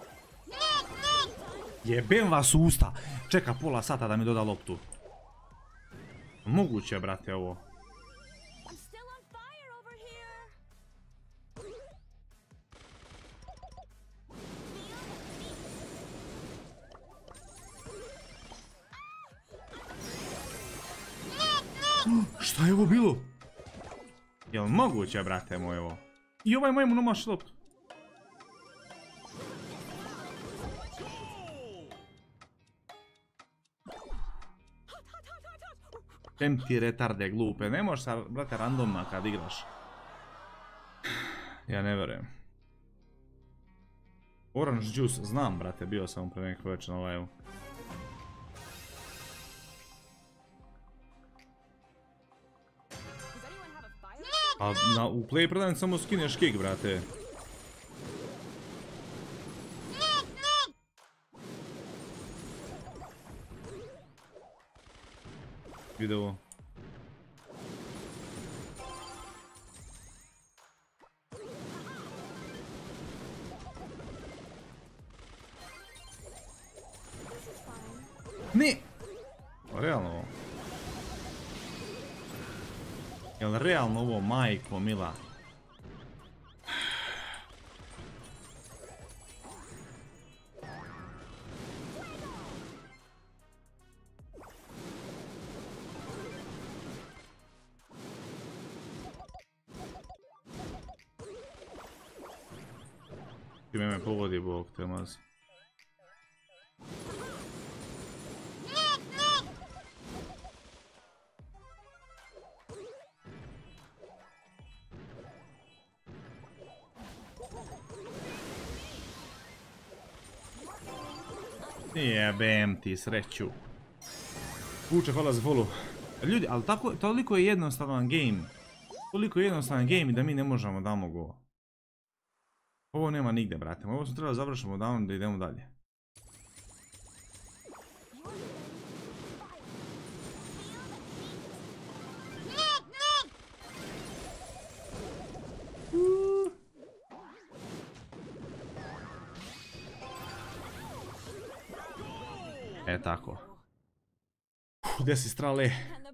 Jebem vas u usta! Čeka pola sata da mi doda loptu. Moguće, brate, ovo. Šta je ovo bilo? Jel moguće, brate moj, ovo? I ovaj majmun omaši loptu. Tem ti retarde glupe, ne možeš sa, brate, randomna kad igraš. Ja ne verujem. Orange juice, znam, brate, bio sam pre nekako već na live. A na, u Play prodavnici samo skineš kick, brate. Vidi ovo. Ne! Realno ovo. Jel realno ovo, majko mila? Ti me me povodi, bog te mazi. Jebem ti sreću. Kuće, hvala za follow. Ljudi, ali tako, toliko je jednostavan game. Toliko je jednostavan game da mi ne možemo damo go. Ovo nema nigde, brate. Ovo smo trebali završiti davno da idemo dalje. E tako. Gdje si strale?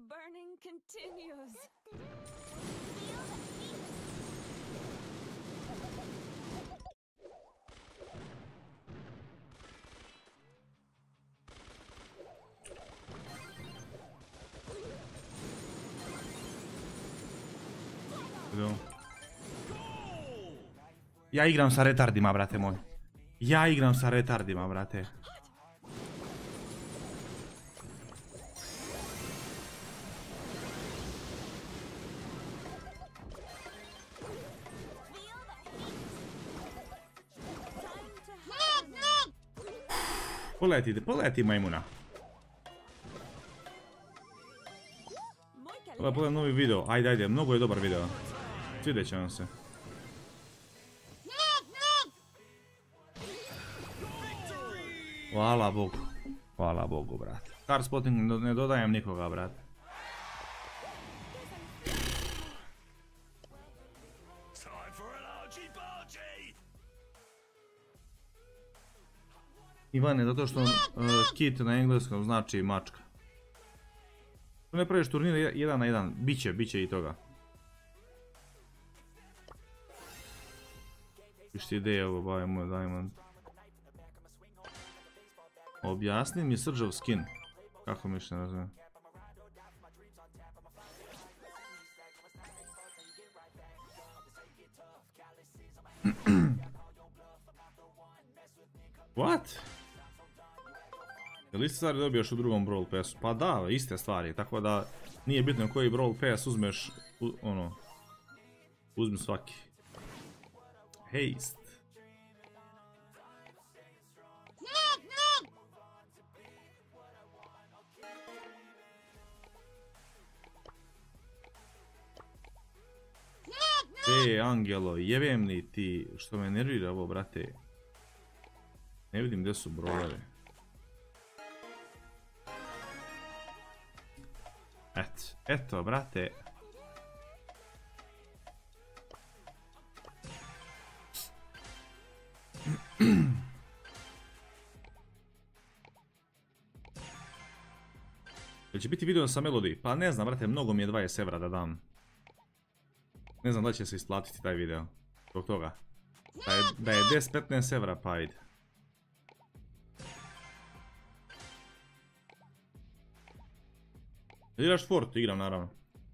Ja igram sa retardima, brate moj. Ja igram sa retardima, brate. Poleti, poleti majmuna. Ovo je pogledam novi video, ajde, ajde, mnogo je dobar video. Svidjet će vam se. Hvala Bogu. Hvala Bogu, brate. Car spotting ne dodajem nikoga, brate. Ivane, zato što uh, kit na engleskom znači mačka. Tu ne praviš turnire jedan na jedan, biće, biće i toga. Viš ti ideje ovo, bavi moj Diamond. Objasni mi Sržov skin. Kako mi što ne razumijem. What? Jel iste stvari dobijaš u drugom Brawl Passu? Pa da, iste stvari, tako da nije bitno koji Brawl Pass uzmeš, u, ono, uzmi svaki. Haste. E, Angelo, jebem li ti, što me nervira ovo, brate. Ne vidim gdje su brawleri. Eto, eto, brate. Jel će biti video sa Melody? Pa ne znam, brate, mnogo mi je dvadeset evra da dam. Ne znam da će se isplatiti taj video. Zbog toga. Da je, da je deset petnaest evra, pa ajde. Igraš Fort, igram naravno.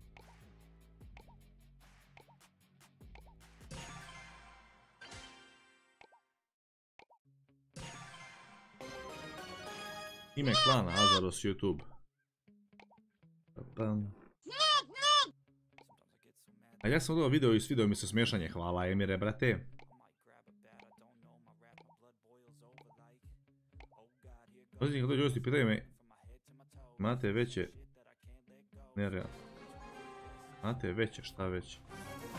Ime klana Azaros YouTube. A ja sam gledao video i svidio mi se smješanje, hvala Emire, brate. Posljednji kad dođe gosti pitaju me, imate veće, ne realno, imate veće, šta veće?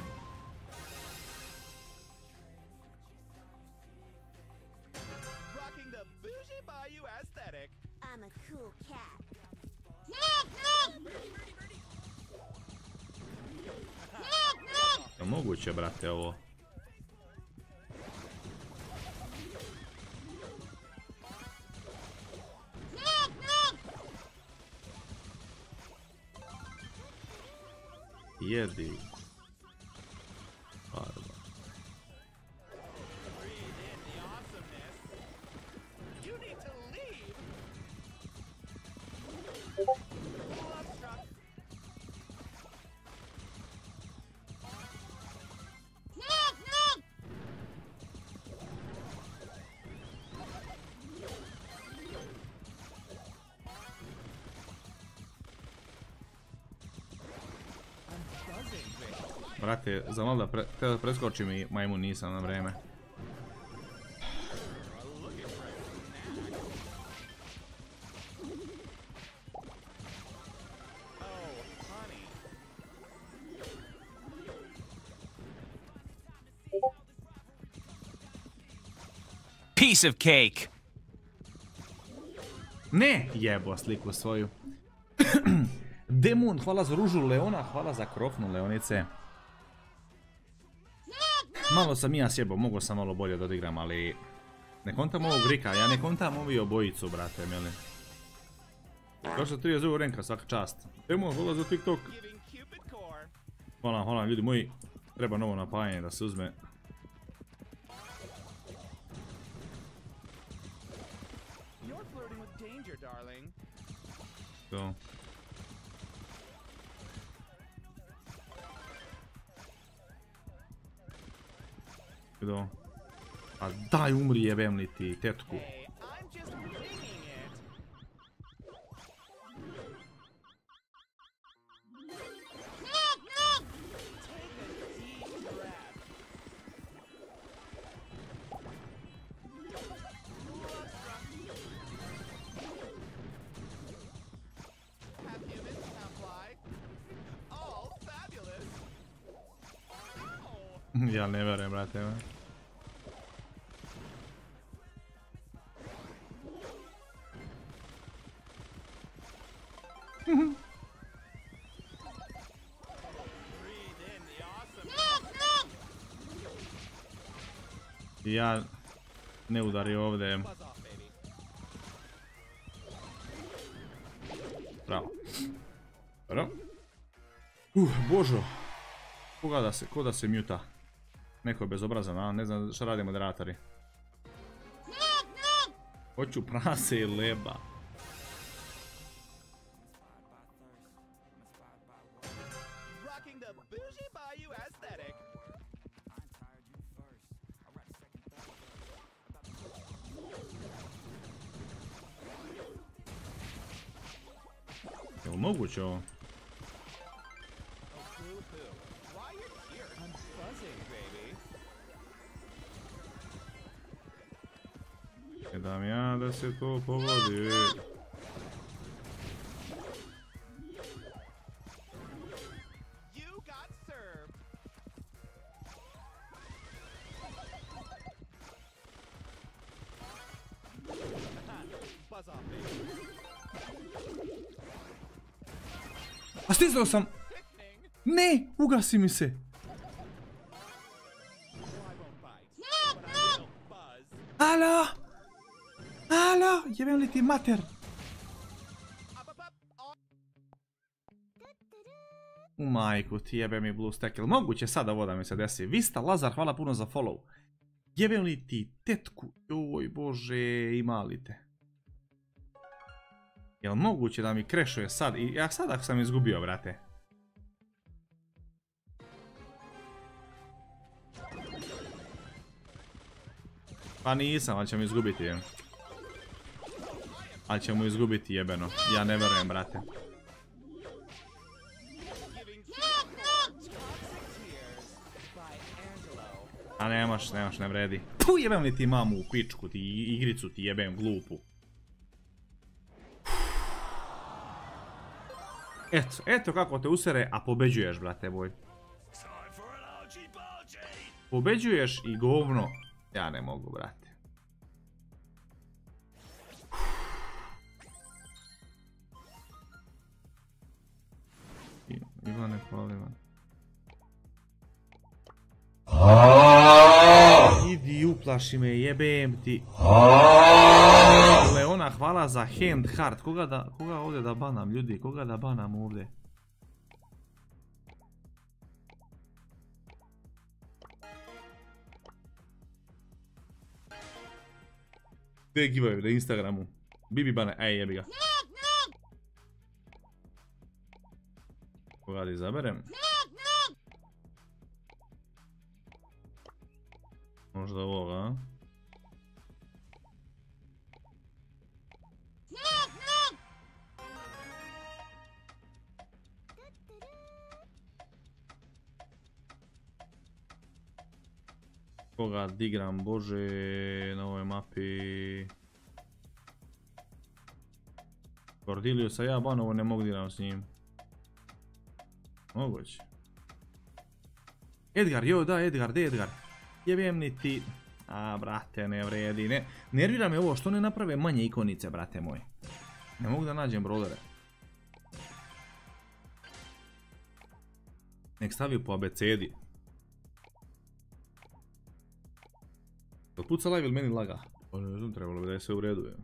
you aesthetic. I'm a cool cat. Je moguće, brate, ovo? Jedi. Barba. Breathe in the awesomeness. You need to leave. Love struck. Brate, za malo da pre, da preskočim i majmun nisam na vreme. Piece of cake. Ne, jebo sliku svoju. Demon, hvala za ružu Leona, hvala za krofnu Leonice. Malo sam i ja sjebao, mogao sam malo bolje da odigram, ali... Ne kontam ovog Rika, ja ne kontam ovi obojicu, brate, mjeli. Došlo trideset druga renka, svaka čast. Demon, hvala za TikTok. Hvala, hvala, ljudi moji. Treba novo napajanje da se uzme. To. Kdo? A daj umri jebem li ti, tetku. Ja ne verujem, brate. Ja ne udari ovdje. Bravo. Bravo. Uh, božo. Koga da se, ko da se muta? Neko je bezobrazan, a ne znam šta radi moderatori. Hoću prase i leba. Jel moguće ovo? Ne dam ja da se to pogodi. A stisnuo sam! Ne! Ugasi mi se! Alo! Alo! Jebem li ti mater? U majku ti jebe mi blue stack. Jel moguće sada ovo da mi se desi? Vista Lazar, hvala puno za follow. Jebem li ti tetku? Oj bože, ima li te? Jel moguće da mi krešuje sad? I ja sad ako sam izgubio, brate. Pa nisam, ali ćemo izgubiti je. Ali ćemo izgubiti jebeno. Ja ne verujem, brate. A nemaš, nemaš, ne vredi. Puh, jebem li ti mamu u pičku, ti igricu ti jebem glupu. Eto, eto kako te usere, a pobeđuješ, brate boj. Pobeđuješ i govno. Ja ne mogu, brate. problema. Idi uplaši me, jebem ti. Leona, hvala za hand heart. Koga da, koga ovdje da banam, ljudi? Koga da banam ovdje? Gdje givaju, na Instagramu. Bibi bane, ej jebi ga. Koga da izaberem? Možda ovoga, a? Koga digram, bože, na ovoj mapi. Cordeliusa ja banovo ne mogu digram s njim. Moguće. Edgar, jo da Edgar, gdje Edgar? Jebem ni ti. A brate, ne vredi, ne. Nervira me ovo, što ne naprave manje ikonice, brate moje. Ne mogu da nađem brodere. Nek stavi po abecedi. Kad puca live ili meni laga? Pa ne znam, trebalo bi da je sve u redu. Je.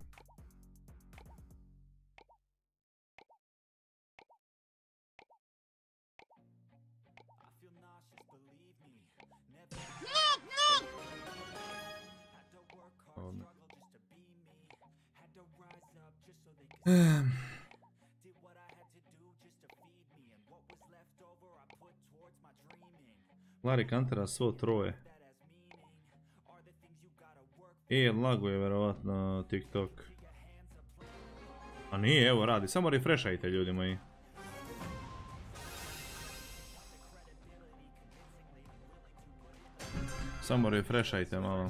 Larry Kantera svo troje. E, lago je verovatno TikTok. A nije, evo radi, samo refreshajte ljudi moji. Samo refreshajte malo.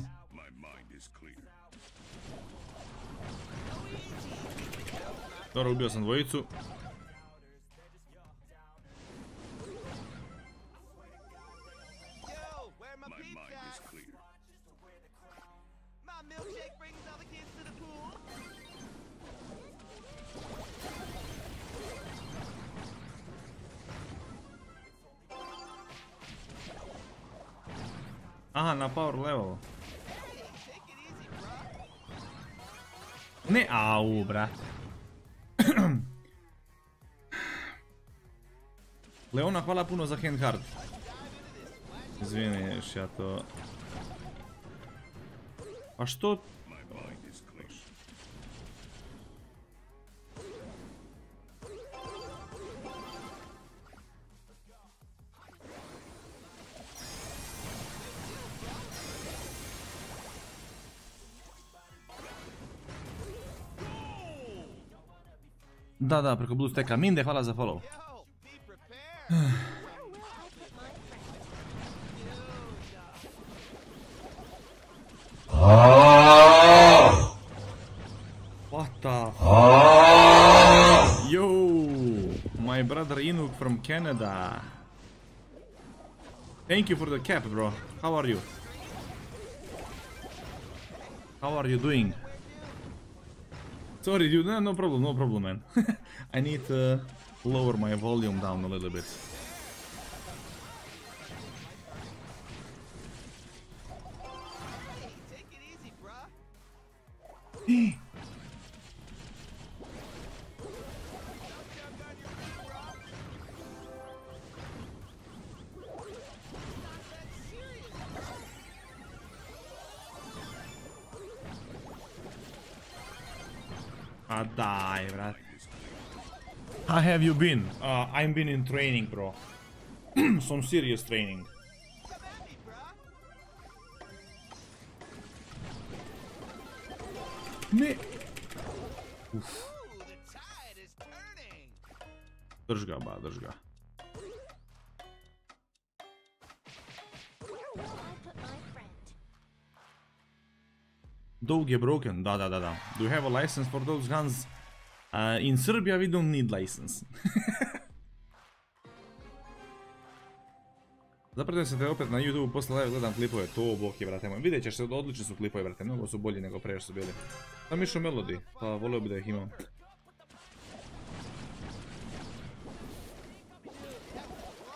Dobro, ubio sam dvojicu. Aha, na power level. Ne, au, brate. Leona, hvala puno za hand hard. Izvini, još ja to... A što? Da, da, preko BlueStacka. Minde, hvala za follow. What the f... Yo, my brother Inuk from Canada. Thank you for the cap, bro. How are you? How are you doing? Sorry, dude. No, no problem, no problem, man. I need to lower my volume down a little bit. Ah, dai, brate. How have you been? Uh, I've been in training, bro. Some serious training. Ne. Uf. Drž ga, ba, drž ga. Dog je broken, da, da, da, da. Do you have a license for those guns? Uh, in Serbia we don't need license. Zapratim se te opet na YouTube, posle live gledam klipove, to bok je, brate moj. Vidjet ćeš se, odlični su klipovi, brate, mnogo su bolji nego prije što su bili. Sam išao Melody, pa volio bi da ih imam.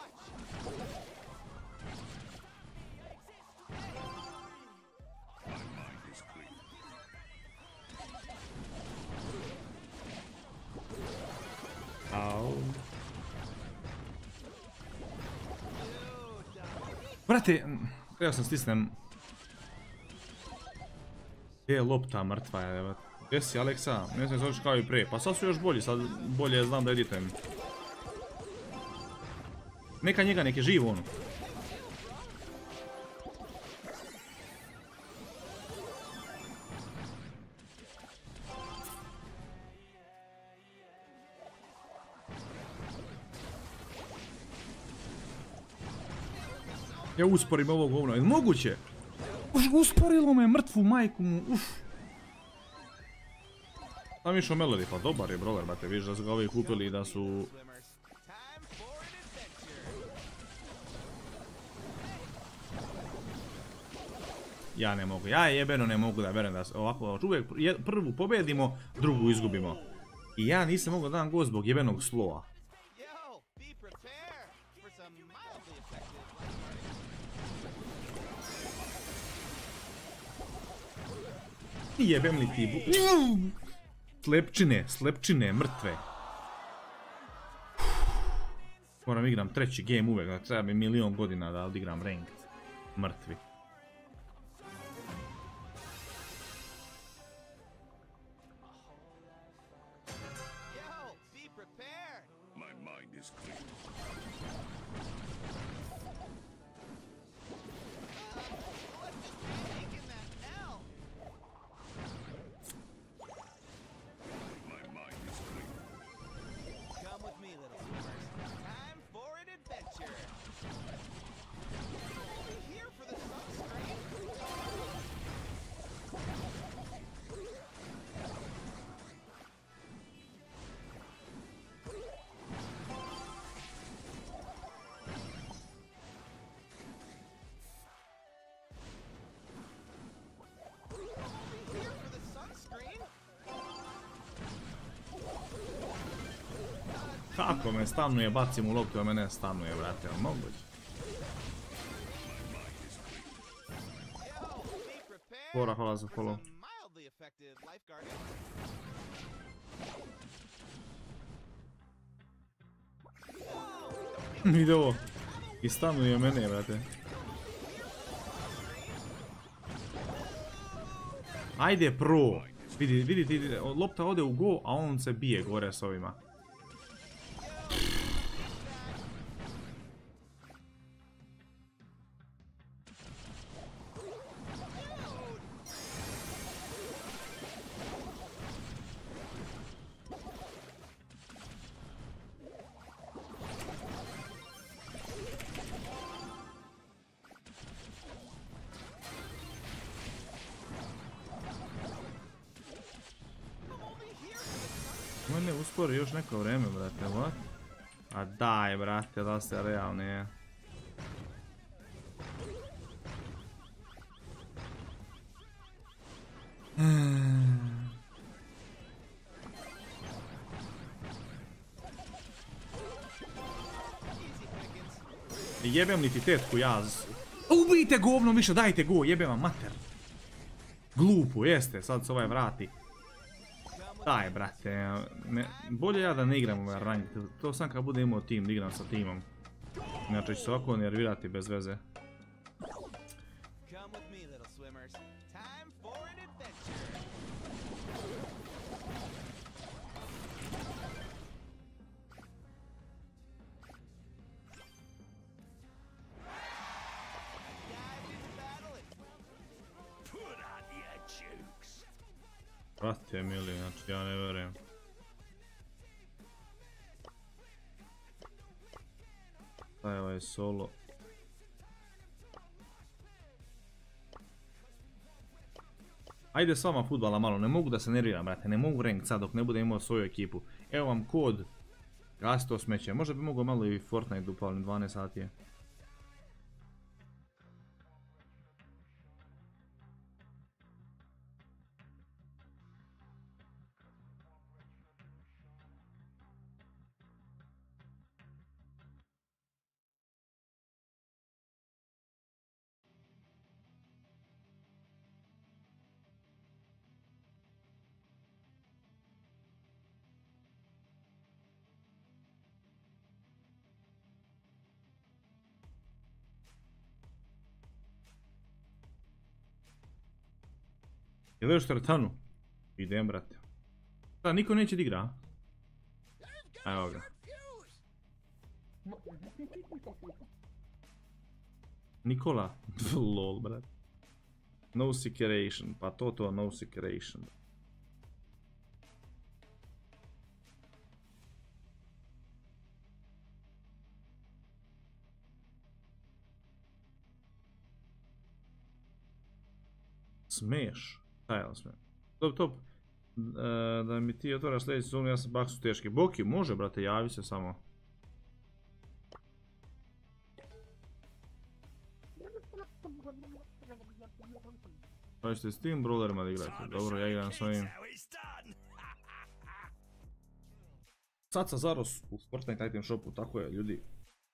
Brate, treba sam stisnem. Gdje je lopta mrtva je, evo. Gdje si, Aleksa? Ne znam, zoveš kao i prije. Pa sad su još bolji, sad bolje znam da editujem. Neka njega, nek je živ ono. Ja usporim ovo govno, je moguće? Už usporilo me mrtvu majku mu, uf. Tam išao Melody, pa dobar je brawler, brate, vidiš da su ga ovi kupili i da su... Ja ne mogu, ja jebeno ne mogu da verujem da se ovako uvijek prvu pobedimo, drugu izgubimo. I ja nisam mogao da dam go zbog jebenog slova. Jebem li ti bu... Slepčine, slepčine, mrtve. Moram igram treći game uvek, da treba mi milion godina da odigram ranked. Mrtvi. Kako me stanuje, bacim u loptu, a mene stanuje, brate, on moguće. Bora, hvala za follow. Vidi ovo. I stanuje mene, brate. Ajde, pro. Vidi, vidite, vidi, lopta ode u go, a on se bije gore s ovima. Mene uspori još neko vreme, brate, what? A daj, brate, da ste realni, je. Jebem li ti tetku, jaz. Ubijte govno više, dajte go, jebem vam mater. Glupo, jeste, sad se ovaj vrati. Daj, brate, me, bolje ja da ne igram ovaj rank, to sam kad bude imao tim, da igram sa timom. Inače ću se ovako nervirati bez veze. Brate mili, znači ja ne verujem. Daj ovaj solo. Ajde s vama futbala malo, ne mogu da se nerviram, brate, ne mogu rank sad dok ne budem imao svoju ekipu. Evo vam kod. Gasi to smeće, možda bi mogao malo i Fortnite upalim, dvanaest sati je. Je li još teretanu? Idem, brate. Da, niko neće da igra. Evo ga. Nikola. Lol, brate. No securation. Pa to to, no securation. Smiješ. Šta je li smiješ? Top, top. E, da mi ti otvaraš sljedeću sezonu, ja sam baksu teški. Boki, može, brate, javi se samo. Pa ćete s tim brawlerima da igrate. Dobro, ja igram s ovim. Sad sam Zaros u Fortnite item shopu, tako je, ljudi.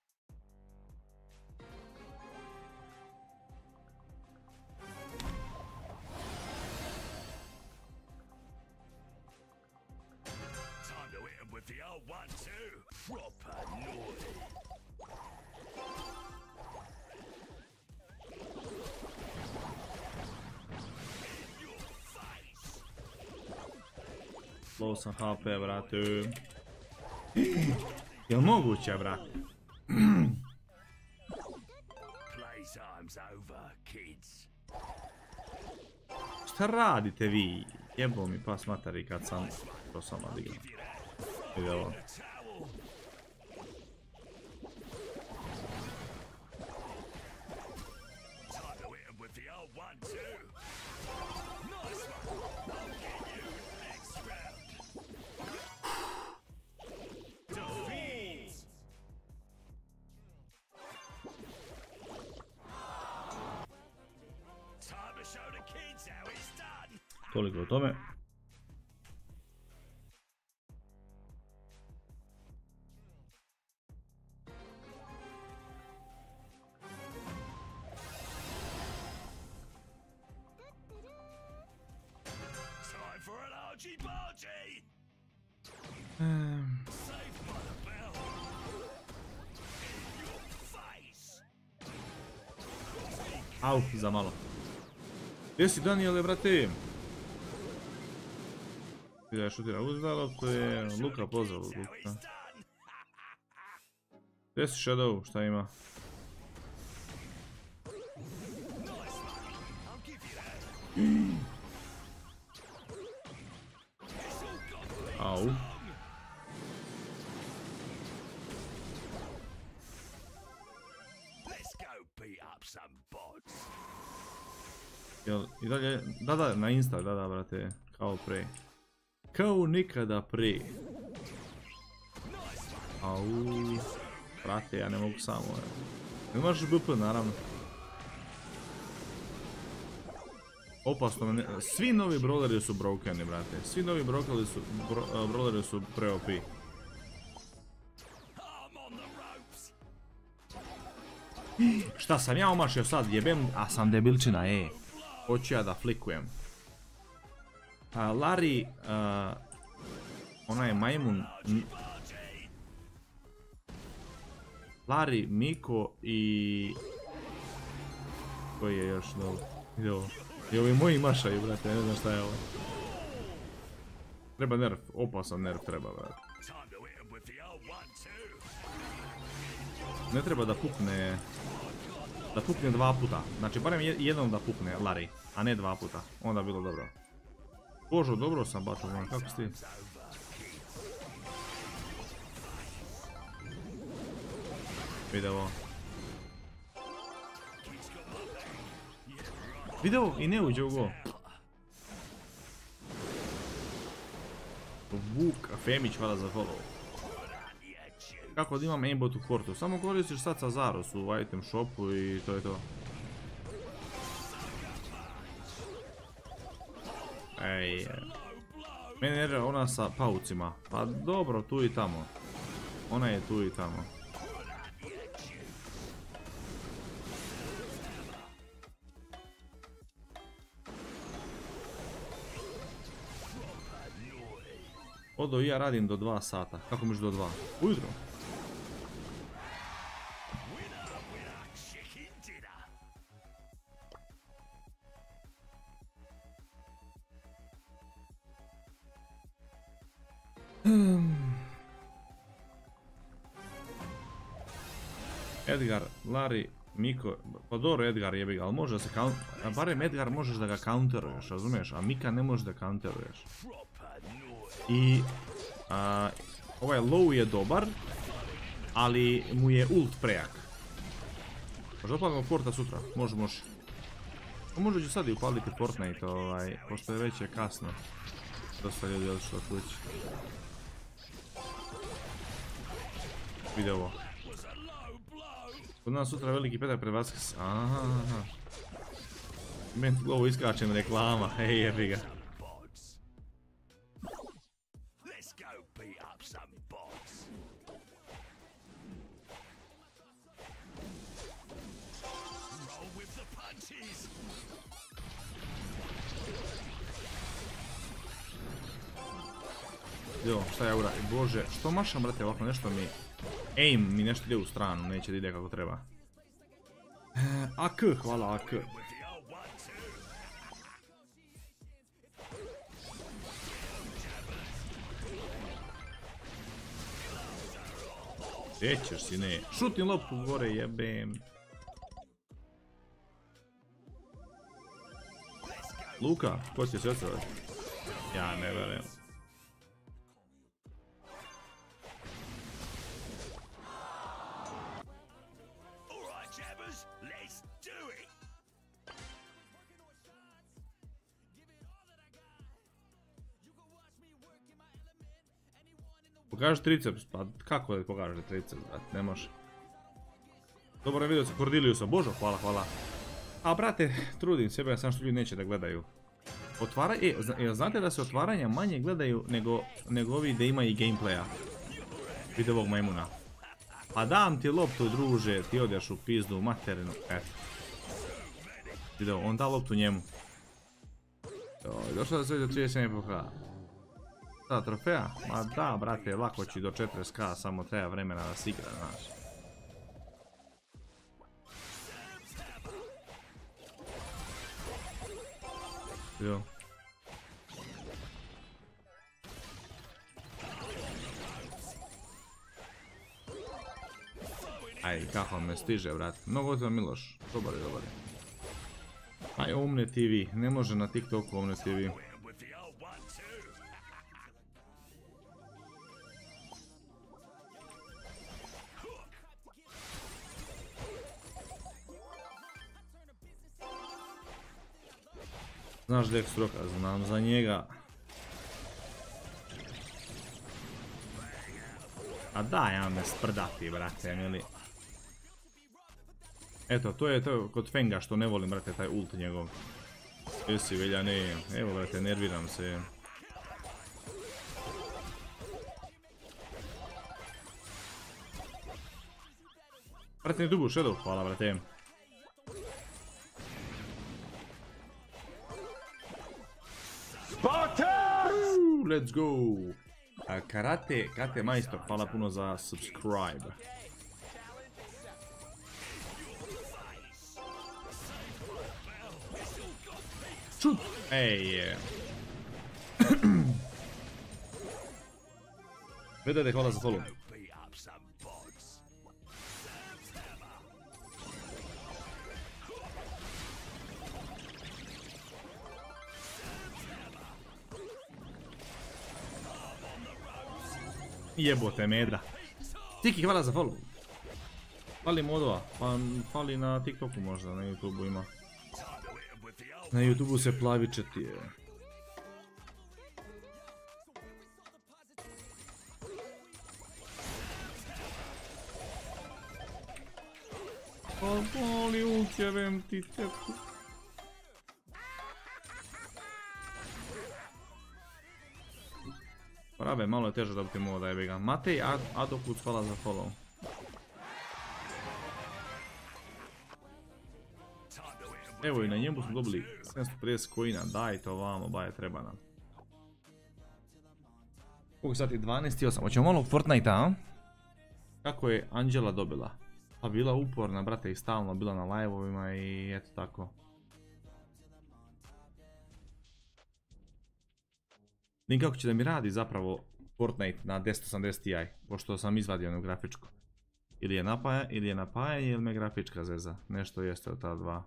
Low sam H P, brate. Jel moguće, brate? Šta radite vi? Jebo mi pas materi kad sam to sam odigrao. Vidi ovo. Toliko o tome. Um. Au, za malo. Gdje si Daniele, brate? Gdje je šutira uzdalo, to je Luka, pozdrav Luka. Gdje si Shadow, šta ima? Au. Jel, i dalje, da da, na Insta, da da, brate, kao pre. Kao nikada pre. Au. Brate, ja ne mogu samo, evo. Ne možeš B P, naravno. Opasno, ne, svi novi brawleri su brokeni, brate. Svi novi brokeri su, bro, brawleri su pre O P. Šta sam ja omašio sad, jebem, a sam debilčina, e. Hoću ja da flikujem. Uh, Larry, uh, onaj majmun, Larry, Miko i... Koji je još dobro? Ide ovo. I ovi moji mašaju, brate, ne znam šta je ovo. Treba nerf, opasan nerf treba, brate. Ne treba da pukne... Da pukne dva puta. Znači, barem jednom da pukne Larry, a ne dva puta. Onda bilo dobro. Božo, dobro sam bačao, kako si ti? Vidi ovo. Vidi ovo i ne uđe u go. Vuk, Femić hvala za follow. Kako da imam aimbot u kortu? Samo koristiš sad sa Zaros u item shopu i to je to. Ej, mene nervira ona sa paucima. Pa dobro, tu i tamo. Ona je tu i tamo. Odo i ja radim do dva sata. Kako miš do dva? Ujutro. Edgar, Larry, Miko, pa dobro Edgar jebi ga, ali može da se count... A barem Edgar možeš da ga counteruješ, razumiješ? A Mika ne možeš da counteruješ. I... A, ovaj low je dobar, ali mu je ult prejak. Možda upalimo Forta sutra, može, može. Pa možda ću sad i upaliti Fortnite, ovaj, pošto je već je kasno. Dosta ljudi odšlo kući. Vidi ovo. Kod nas sutra veliki petak pred Vaskrs. Aha, aha. Meni ovo iskačem reklama, hej jebi ga. Jo, šta ja uradim? Bože, što mašam, brate, ovako nešto mi... Aim mi nešto ide u stranu, neće da ide kako treba. A K, hvala A K. Gdje ćeš si, ne? Šutim loptu gore, jebem. Luka, ko će se ostaviti? Ja ne verujem. Pokaži triceps, pa kako da pokaže triceps, brate, ne može. Dobar je video sa Cordiliusa, božo, hvala, hvala. A brate, trudim sebe, ja sam što ljudi neće da gledaju. Otvaraj, e, zna, znate da se otvaranja manje gledaju nego, nego ovi da ima i gameplaya. Vidi ovog majmuna. Pa dam ti loptu, druže, ti odjaš u pizdu, materinu, eto. Vidi ovo, on da loptu njemu. Joj, došlo da se vidi do trideset F P H. Da, trofeja? Ma da, brate, lako ću do četrdeset K, samo treba vremena da se igra, znaš. Jo. Aj, kako me stiže, brate. Mnogo to Miloš, dobar je, dobar je. Aj, Omne T V, ne može na TikToku Omne T V. Znaš Dex Roka, znam za njega. A da, ja me sprdati, brate, mili. Eto, to je to kod Fenga što ne volim, brate, taj ult njegov. Jesi, velja, ne, evo, brate, nerviram se. Brate, ne dubu, Shadow, hvala, brate. Let's go! A, karate, karate majstor, hvala puno za subscribe. Šut! Ej! Vedete, hvala za follow. Jebote meda. Tiki, hvala za follow. Fali modova, pa fali na TikToku možda, na YouTubeu ima. Na YouTubeu se plavičeti je. Pa voli utjevem ti teku. Prabe, malo je teže dobiti moda, jebi ga. Matej Adokuc, hvala za follow. Evo i na njemu smo dobili sedamsto pedeset coina, dajte ovamo, baje, treba nam. Koliko sati? dvanaest i osam. Hoćemo malo Fortnite-a, a? Kako je Anđela dobila? Pa bila uporna, brate, i stalno bila na live-ovima i eto tako. Vidim kako će da mi radi zapravo Fortnite na deset osamdeset Ti, pošto sam izvadio onu grafičku. Ili je napajanje, ili je napajanje, ili me grafička zeza. Nešto jeste od ta dva.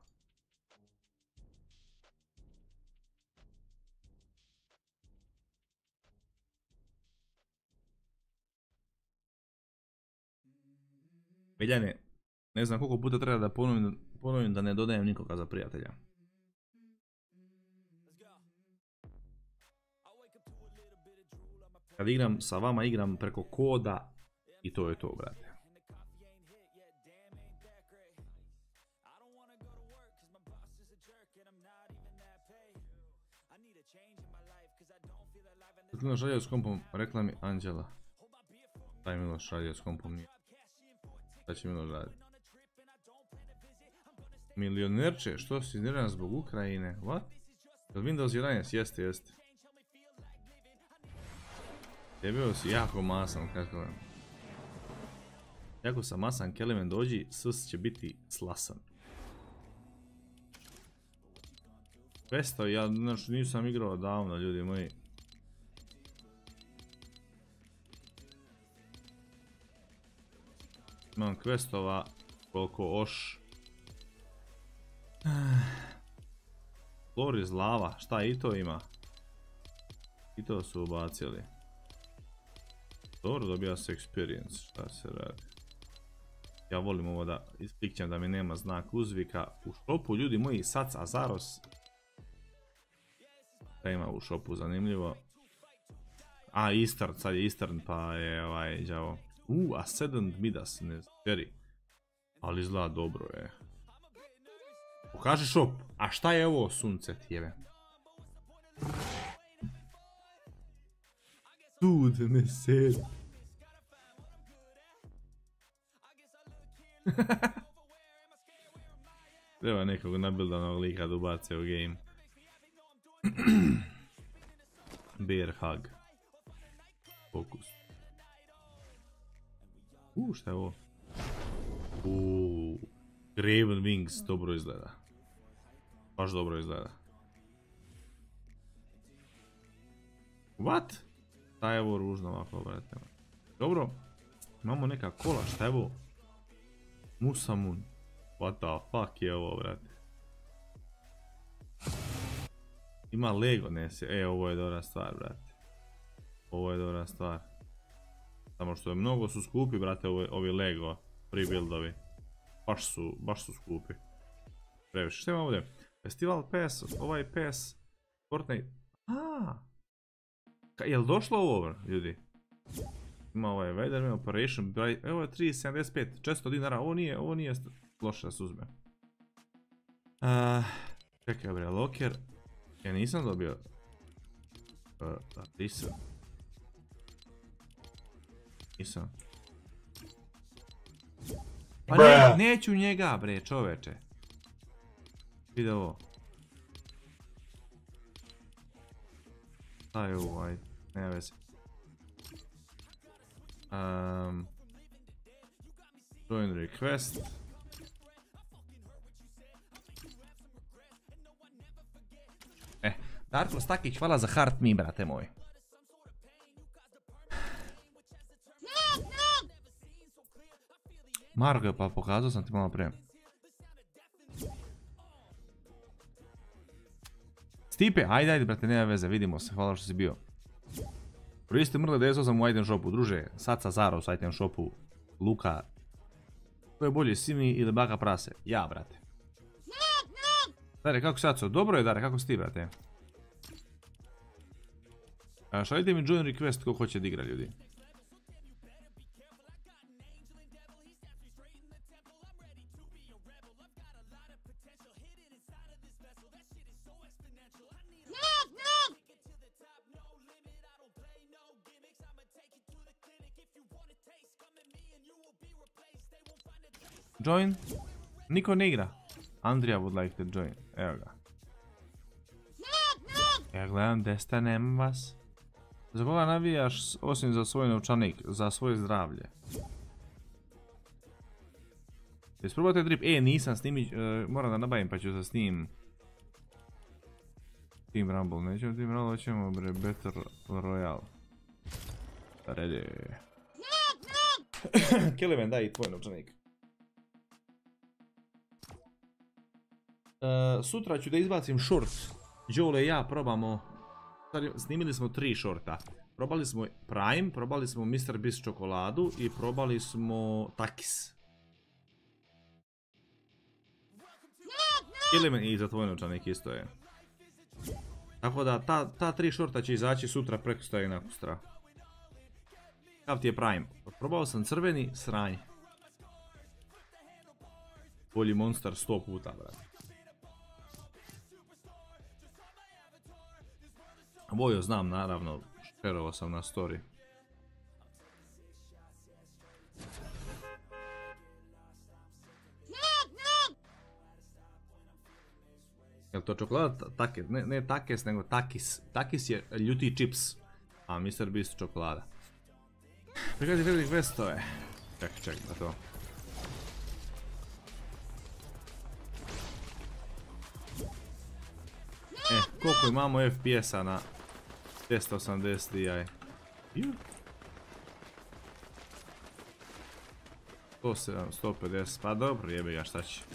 Miljane, ne znam koliko puta treba da ponovim, ponovim da ne dodajem nikoga za prijatelja. Kad igram sa vama, igram preko koda i to je to, brate. Miloš radio s kompom, rekla mi Anđela. Taj Miloš radio s kompom nije. Šta će Miloš raditi? Milionerče, što si iznerviran zbog Ukrajine? What? Jel Windows jedanaest? Jeste, jeste. Je bio si jako masan, kako vam. Jako sam masan, Kelemen dođi, sus će biti slasan. Questa, ja znači, nisam igrao davno, ljudi moji. Imam questova koliko oš. Flor iz lava, šta i to ima? I to su ubacili. Dobro, dobija se experience, šta se radi. Ja volim ovo da isklikćem da mi nema znak uzvika. U šopu, ljudi moji, Sac Azaros. Šta ima u šopu, zanimljivo. A, Eastern, sad je Eastern, pa je ovaj, đavo. U, Ascendant Midas, ne znam, Jerry. Ali izgleda dobro je. Pokaži šop. A šta je ovo, sunce tijeve? Dude, ne sedi. Treba nekog nabildanog lika da ubace u game. Bear hug. Fokus. Uuu, šta je ovo? Uuu. Graven Wings, dobro izgleda. Baš dobro izgleda. What? Šta je ovo ružno ovako, brate? Dobro. Imamo neka kola, šta je ovo? Musamun. What the fuck je ovo, brate? Ima Lego, ne se. E, ovo je dobra stvar, brate. Ovo je dobra stvar. Samo što je mnogo su skupi, brate, ovi, ovi Lego prebuildovi. Baš su, baš su skupi. Previše. Što ima ovdje? Festival Pass, ovaj Pass. Fortnite. Aaa. Jel došlo ovo, ljudi? Ima ovaj Weatherman Operation. Evo je tri sedamdeset pet. četiristo dinara. Ovo nije, ovo nije loše da se uzme. Uh, čekaj, bre, locker. Ja nisam dobio. Uh, nisam. Nisam. Pa ne, neću njega, bre, čoveče. Vidi ovo. Šta je ovo, ajde, nema veze. Um, join request. Eh, Darko Stakić, hvala za heart me, brate moj. Margo, pa pokazao sam ti malo prije. Stipe, ajde, ajde, brate, nema veze, vidimo se, hvala što si bio. Koristi mrle deset osam u item shopu, druže, sad sa Zaros u item shopu, Luka. Ko je bolje, Simi ili Baka Prase? Ja, brate. Dare, kako si sad? Dobro je, Dare, kako si ti, brate? Šaljite mi join request ko hoće da igra, ljudi. Join? Niko ne igra. Andrija would like to join. Evo ga. Ja gledam desta, nema vas. Za koga navijaš osim za svoj novčanik? Za svoje zdravlje. Isprobajte drip. E, nisam snimi. Uh, moram da nabavim pa ću da snimim. Team Rumble. Nećemo Team Rumble, ćemo bre Battle Royale. Rede. Keleven, daj i tvoj novčanik. Uh, sutra ću da izbacim short. Joel i ja probamo. Snimili smo tri shorta. Probali smo Prime, probali smo mister Beast čokoladu i probali smo Takis. Keleven i za tvoj novčanik isto je. Tako da ta, ta tri shorta će izaći sutra preko stoje nakustra. Kav ti je Prime. Probao sam crveni, sranj. Bolji Monster sto puta, brate. Vojo znam, naravno, šerovao sam na story. Jel to čokolada? Takes, ne, ne Takes, nego Takis. Takis je ljuti čips, a mister Beast čokolada. Prikazi Fredrik Vestove. Ček, ček, da to. E, koliko imamo F P S-a na dvjesto osamdeset Ti? Ju. sto sedam, sto pedeset, pa dobro, jebe ga, šta će.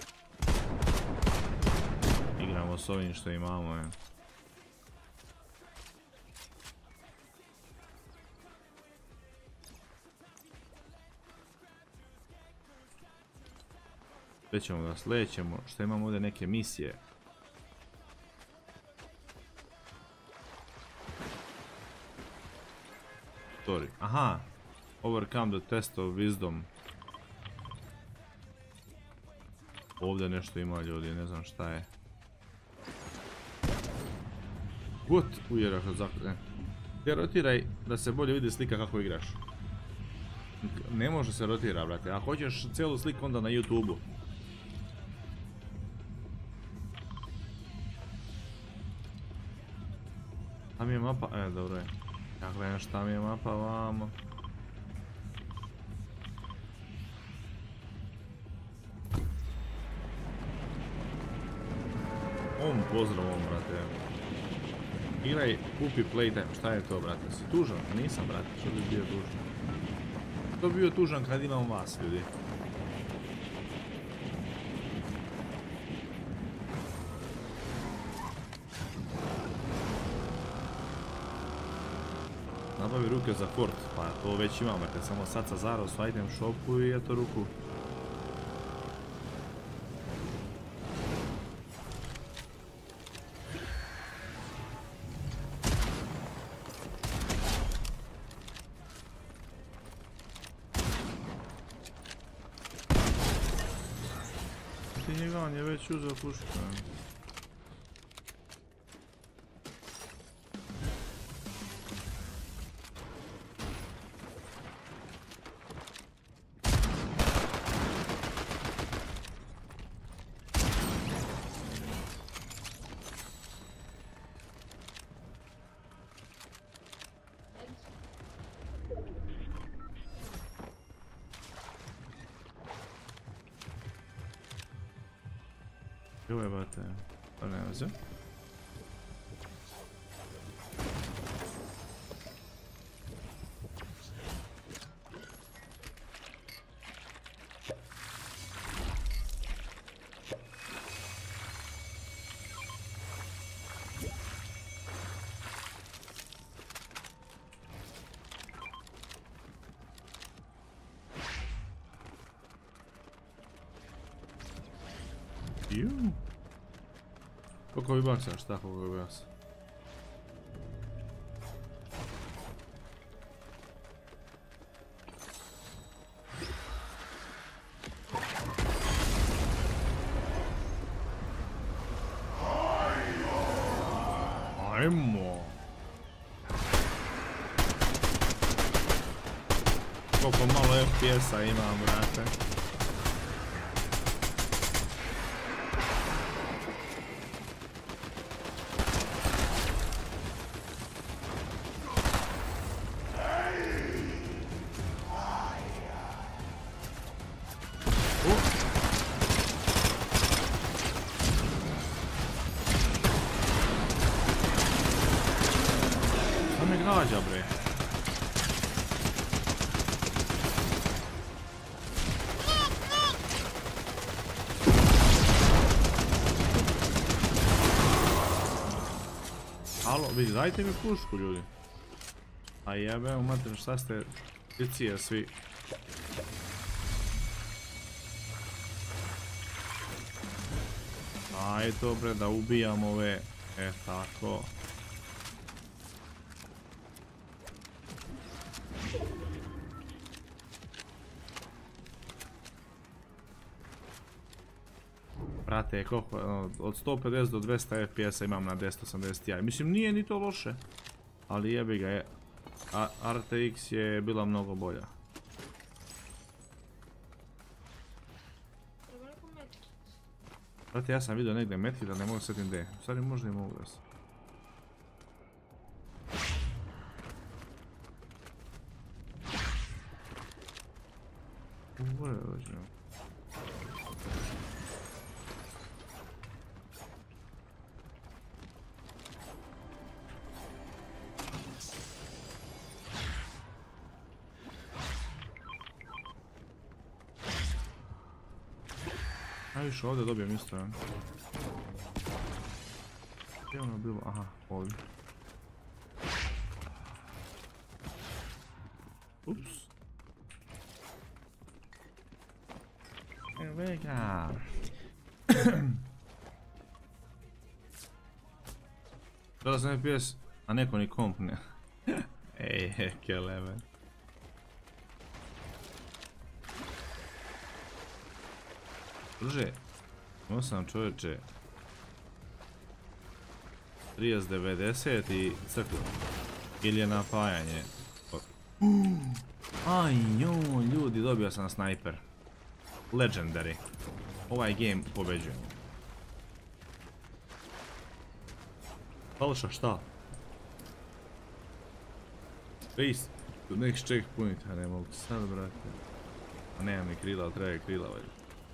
Igramo s ovim što imamo, je. Slećemo da slećemo, što imamo ovdje neke misije. Sorry. Aha, overcome the test of wisdom. Ovdje nešto ima ljudi, ne znam šta je. What? Ujera što zakljene. Te rotiraj da se bolje vidi slika kako igraš. Ne može se rotira, brate. Ako hoćeš cijelu sliku onda na YouTube-u. Tam je mapa, e dobro je. Ja gledam šta mi je mapa vamo. On pozdrav on, brate. Igraj, kupi playtime, šta je to, brate? Si tužan? Nisam, brate, što bi bio tužan? Što bi bio tužan kad imam vas, ljudi? Nabavi ruke za fort, pa to već imam, brate, samo sad sa Zaros u item shopu i eto ruku. Ti njega, on je već uzeo pušku. Joj, brate, pa ne veze. Ju. Koliko bi baksa, šta koliko bi baksa? Ajmo. Koliko malo F P S-a imam, brate. Šta me gađa, bre? vidi, dajte mi pušku, ljudi. A jebe, umater, šta ste licije svi. Aj, dobre, da ubijam ove. E, tako. Brate, koliko, od sto pedeset do dvesta F P S-a imam na deset osamdeset Ti. Mislim, nije ni to loše. Ali jebi ga je. R T X je bila mnogo bolja. Brate, ja sam vidio negdje metki da ne mogu setim D. U stvari možda i mogu da se. Ovo je dođeno. Najviše ovdje dobijem isto, ja. Gdje je ono bilo? Aha, ovdje. Ups. Evo ga. Gledao sam F P S, a neko ni komp ne. Ej, heke leve. Druže, imao sam čovječe trideset devedeset i crklo. Ili je napajanje. Aj joj, ljudi, dobio sam snajper. Legendary. Ovaj game pobeđuje. Falša šta? Face, next checkpoint, a ne mogu sad, brate. A nemam ni krila, ali treba je krila, valjda.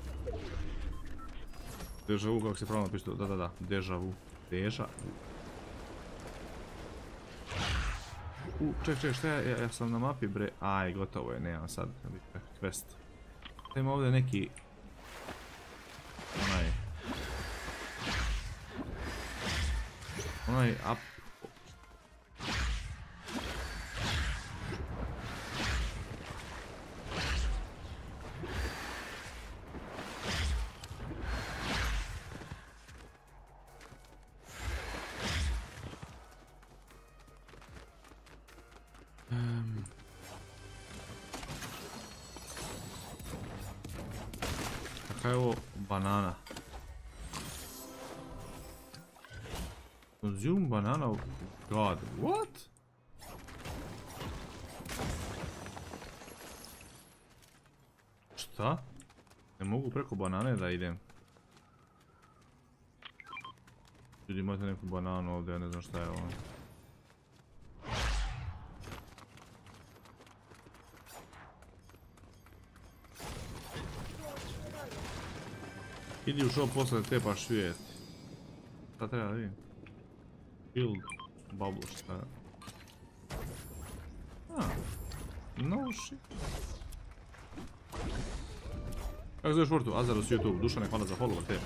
Deja vu, kako se pravno piše, da da da, deja vu, deja vu. U, ček, ček, šta ja, ja sam na mapi bre, aj, gotovo je, nemam sad, quest. Ima ovdje neki, onaj, onaj up. Kaj je ovo? Banana. Consume banana? God, what? Šta? Ne mogu preko banane da idem. Ljudi, imate neku bananu ovdje, ja ne znam šta je ovo. Idi u shop posle te pa švijet. Šta treba da vidim? Build bubble, šta je? Ah, no shit. Kako zoveš Fortu? Azarus YouTube, Dušane, hvala za follow te.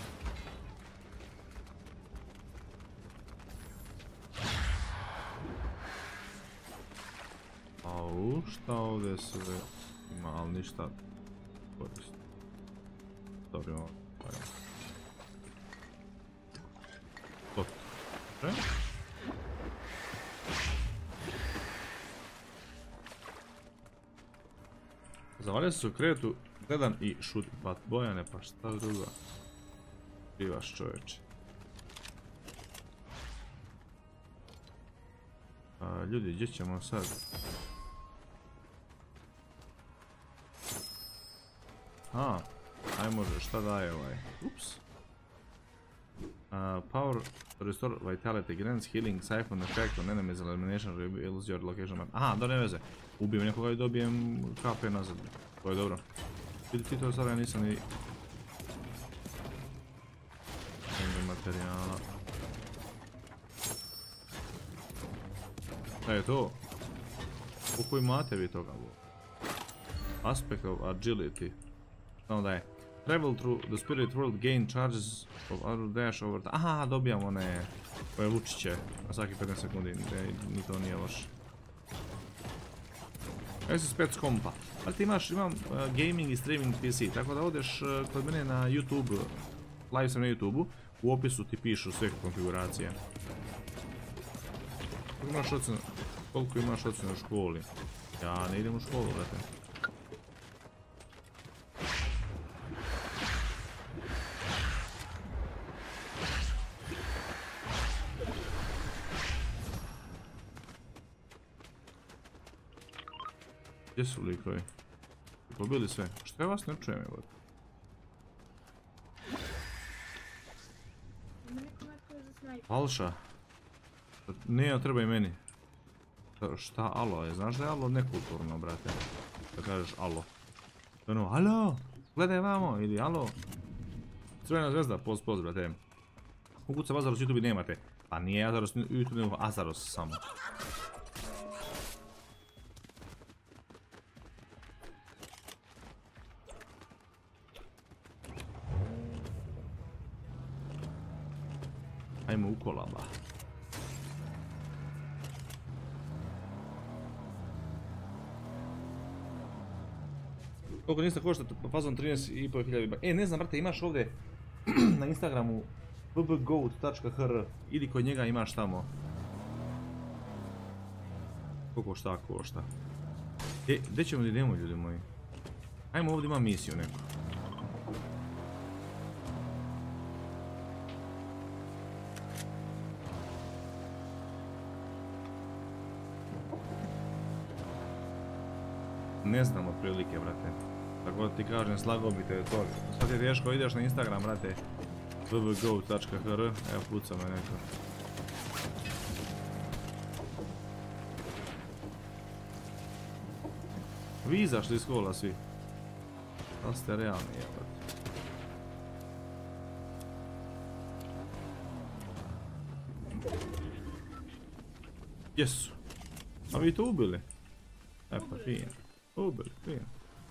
Au, šta ovdje sve ima, ali ništa koristi. Dobro, imamo. Top. E? Zavalja se u krevetu, gledam i šutim. Pa Bojane, pa šta druga? Krivaš čovječe. A, ljudi, gdje ćemo sad? A, aj može, šta daje ovaj? Ups. Uh, power, restore vitality, grants, healing, siphon effect on enemies, elimination, reveals your location map. Aha, da ne veze. Ubijem nekoga i dobijem K P nazad. To je dobro. Vidi ti to sada, ja nisam ni... Nemam materijala. Šta je to? Koliko imate vi toga? Aspect of agility. Samo da je. Travel through the spirit world, gain charges of auto dash over... Aha, dobijam one... Ove lučiće na svaki petnaest sekundi, ni to nije loše. Evo si spet s kompa. Ali ti imaš, imam gaming i streaming P C, tako da odeš kod mene na YouTube, live sam na YouTube-u, u opisu ti pišu sve konfiguracije. Koliko imaš ocjena, koliko imaš ocjena u školi? Ja ne idem u školu, brate. Gdje su likovi? Pobili sve. Što ja vas ne čujem, evo? Alša. Ne, treba i meni. Šta alo je? Znaš da je alo nekulturno, brate? Da kažeš alo. Ono, alo! Gledaj vamo! Ili alo! Crvena zvezda, post, post, brate. Ukuca Azaros YouTube nemate. Pa nije Azaros YouTube, nego Azaros samo. Ajmo u kolaba. Koliko nista košta fazon trinaest i pol hiljada. E, ne znam, brate, imaš ovdje na Instagramu b b goat tačka h r. Idi kod njega, imaš tamo. Koliko šta košta. E, gdje ćemo da idemo, ljudi moji? Ajmo, ovdje ima misiju neku. Ne znam otprilike, brate. Tako da ti kažem, slago bi te to. Sad je teško, ideš na Instagram, brate. b b goat tačka h r. Evo, puca me neko. Vi izašli iz kola svi. Da ste realni, jebate. Jesu. A vi to ubili? E pa fino. Ubili, fino.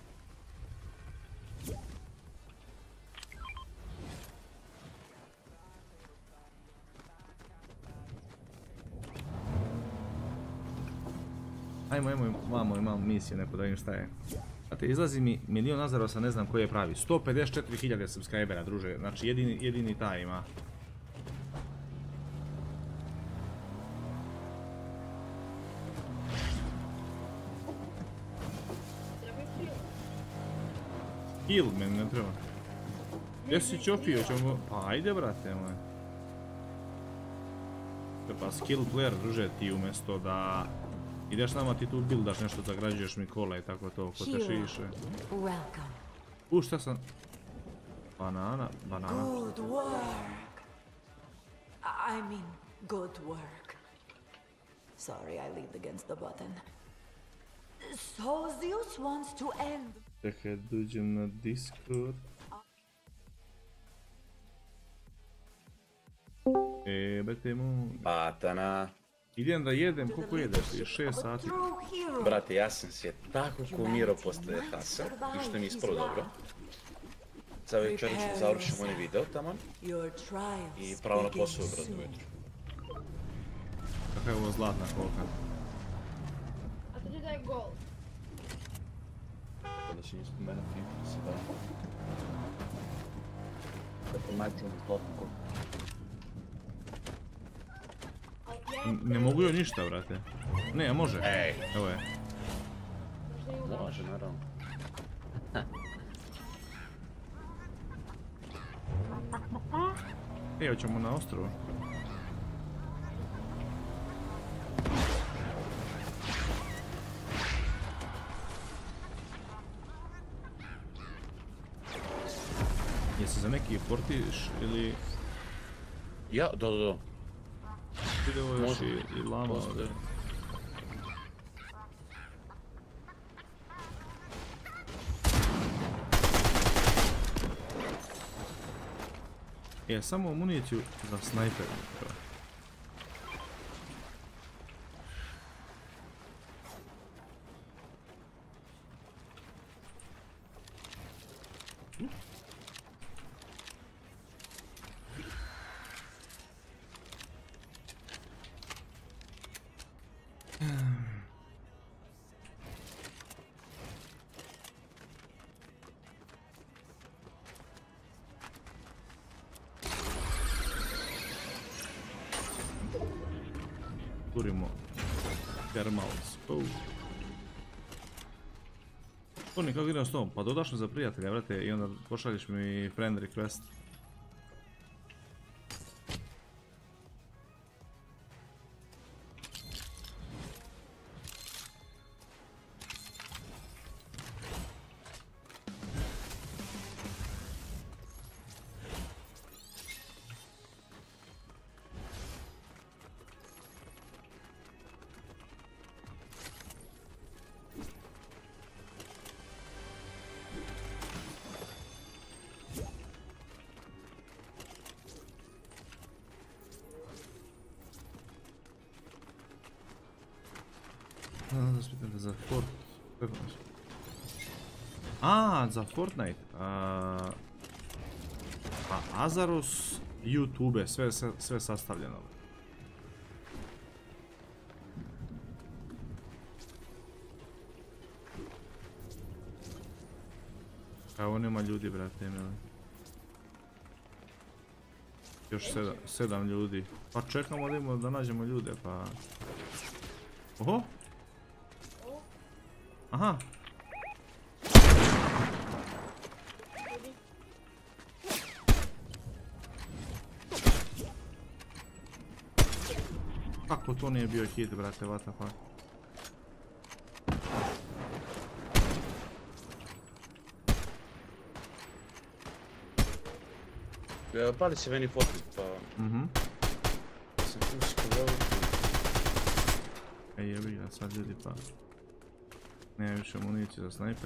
Ajmo, ajmo, vamo, imam misiju neku da vidim šta je. Znate, izlazi mi milion Azarosa, ne znam koji je pravi. sto pedeset četiri hiljade subscribera, druže. Znači, jedini, jedini taj ima. Kill, meni ne treba. Gdje si Ćofio, ćemo... Pa ajde, brate moj. Pa skill player, druže, ti umjesto da... Ideš nama ti tu buildaš nešto, zagrađuješ mi kola i tako to, ko te šiše. U, šta sam... Banana, banana. Good work. I mean, good work. Sorry, I leaned against the button. So Zeus wants to end. Čekaj, dođem na Discord. Jebete mu. Patana. Idem da jedem, koliko jedeš ti? šest sati. Brate, ja sam se tako kumirao posle Hasa, i što mi je ispalo dobro. Za večer ću završim onaj video tamo i pravo na posao brate ujutro. Kakva je ovo zlatna kolka? A to ti daj gol. Kada će mi spomenuti da se da. Da pomaču na zlatnu kolku. Ne mogu joj ništa, brate. Ne, može. Ej. Evo je. Može, naravno. E, hoćemo na ostrovo. Jesi za neki portiš ili... Ja, da, da, da. Video još i, i lama ovdje. Je, samo municiju za snajper. otvorimo Thermals. Oh. Oni kako idem s tom, pa dodaš me za prijatelja, brate, i onda pošalješ mi friend request. Da spitam za Fort... A, za Fortnite. A, pa Azaros, YouTube, sve, sve, sve sastavljeno. Evo nema ljudi, brate, imali. Još sedam, sedam ljudi. Pa čekamo da, imamo, da nađemo ljude, pa... Oho! Aha! Kako to nije bio hit, brate, what the fuck? E, pali se meni fotu, pa... Mhm. Sam puskao veliki. Ej, jebi ga, sad ljudi pa... Nema više municije za snajper.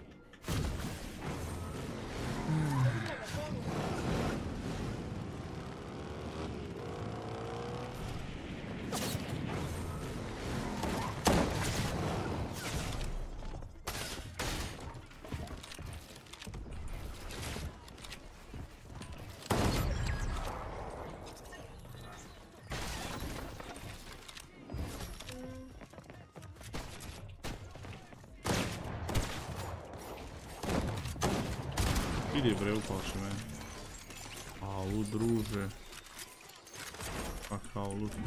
Idi bre, upaši me. Au, druže. Pa kao luto.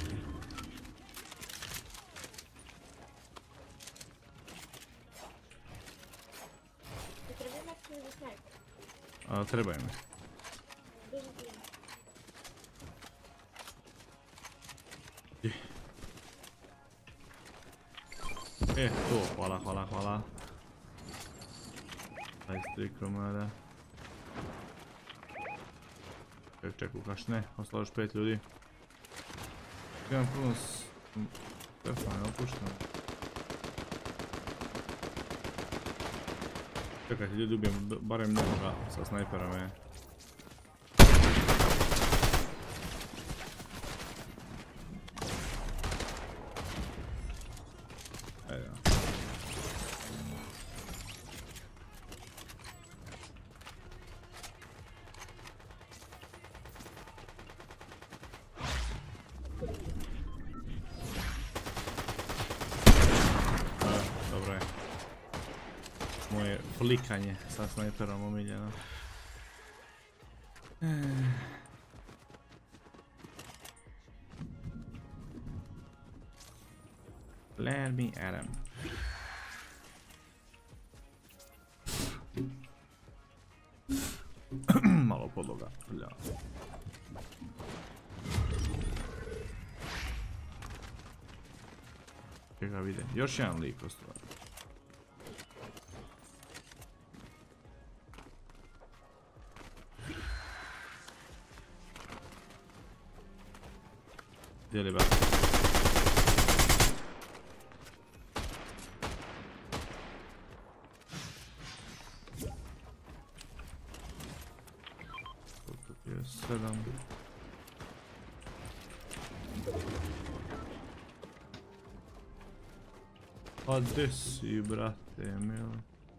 Treba maksimum za snajper. A, trebaj mi. Duži ti. E, to, hvala, hvala, hvala. dvadeset tri komada. Ček, ček, ukaš ne, ostalo još pet ljudi. Imam puno s... Telefon je opušten. Čekajte, ljudi, ubijem barem nekoga sa snajperom, je. Ajde. Dobro je. Moje flikanje sa snajperom omiljeno. Let me at him. Malo podloga. Lja. Čega vide. Još jedan lik ostvar. Gdje li ba? Sedam. A gdje si, brate, mili?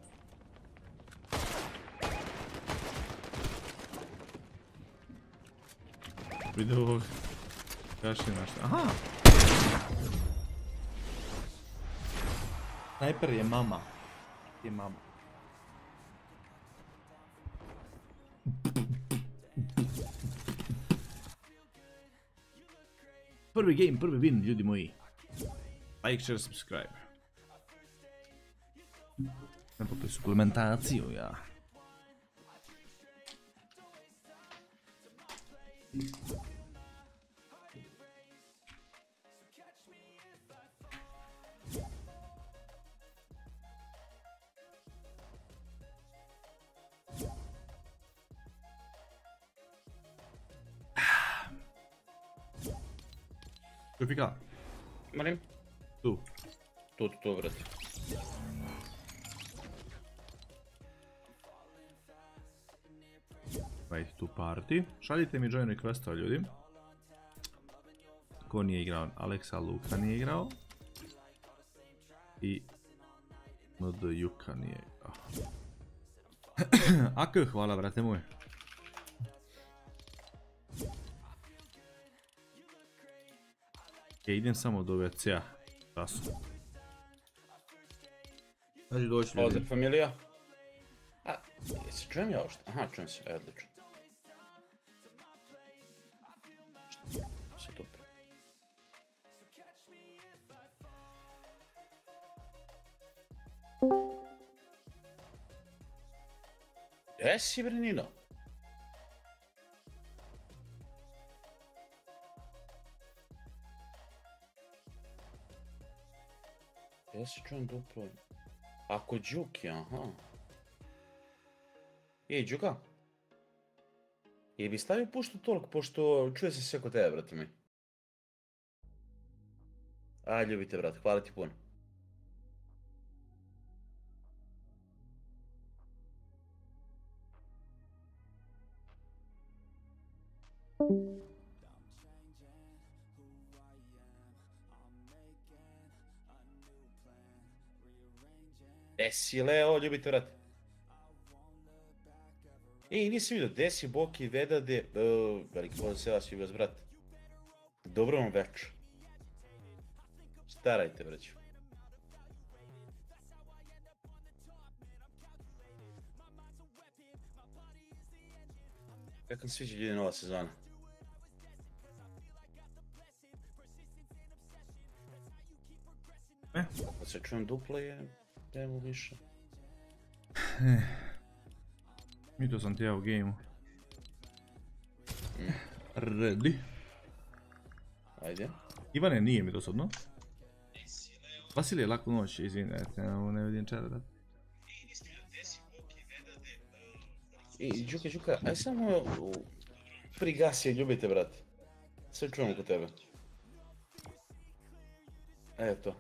Vidio ovog. Kaši našta. Aha! Sniper je mama. Je mama. Prvi game, prvi win, ljudi moji. Like, share, subscribe. Ne popoj suplementaciju, ja. Tu fica. Molim? Tu. Tu, tu, tu, vrati. Wait tu party. Šaljite mi join requesta ljudi. Ko nije igrao? Aleksa Luka nije igrao. I M D Juka nije igrao. Ak, hvala brate moj. Ja idem samo do ve ce a. Tasu. Znači doći ljudi. Pozdrav familija. A, jesi čujem ja ošto? Aha, čujem se, e, odlično. Super. Jesi bre Nino? Jesi čujem duplo? Ako Đuki, aha. Ej, Đuka? Je bi stavio puštu toliko, pošto čuje se sve kod tebe, brate mi. A, ljubite, brate, hvala ti puno. Desi Leo, ljubite, brate. Ej, nisi vidio, Desi, Boki, Vedade, uh, veliki pozdrav se vas, ljubaz, brate. Dobro vam večer. Starajte, braću. Kako mi sviđa ljudi nova sezona? E? Kad se čujem duplo je, nemo više. Mito sam ti ja u gameu. Ready? Ajde. Ivane, nije mi dosadno. Vasilije, laku noć, izvinite, ne vidim čara da. I Đuka, Đuka, aj samo prigasi, ljubite, brate. Sve čujemo kod tebe. Eto.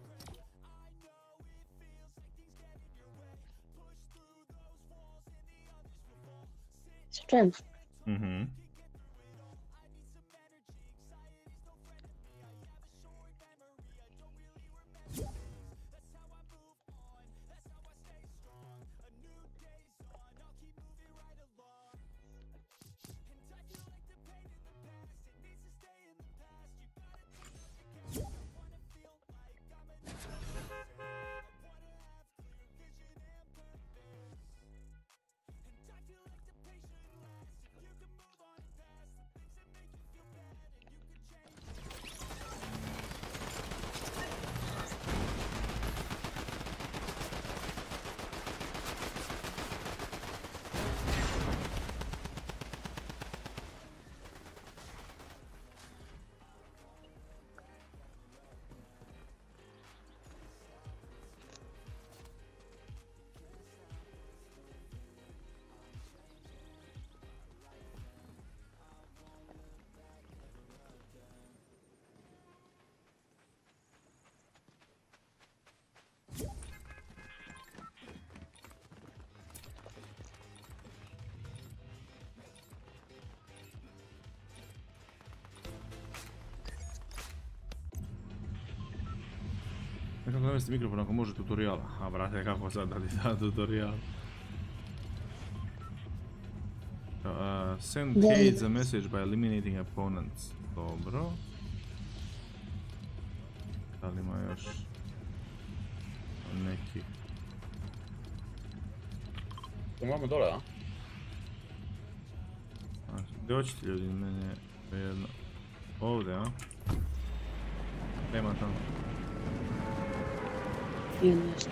Čujem. Mhm. Kako navesti mikrofon ako može tutorial? A brate, kako sad da ti da tutorial? Uh, send Kate a message by eliminating opponents. Dobro. Da li ima još neki? To imamo dole, a? Gdje hoćete ljudi, meni je jedno. Ovdje, a? Nema tamo. Nije nešto.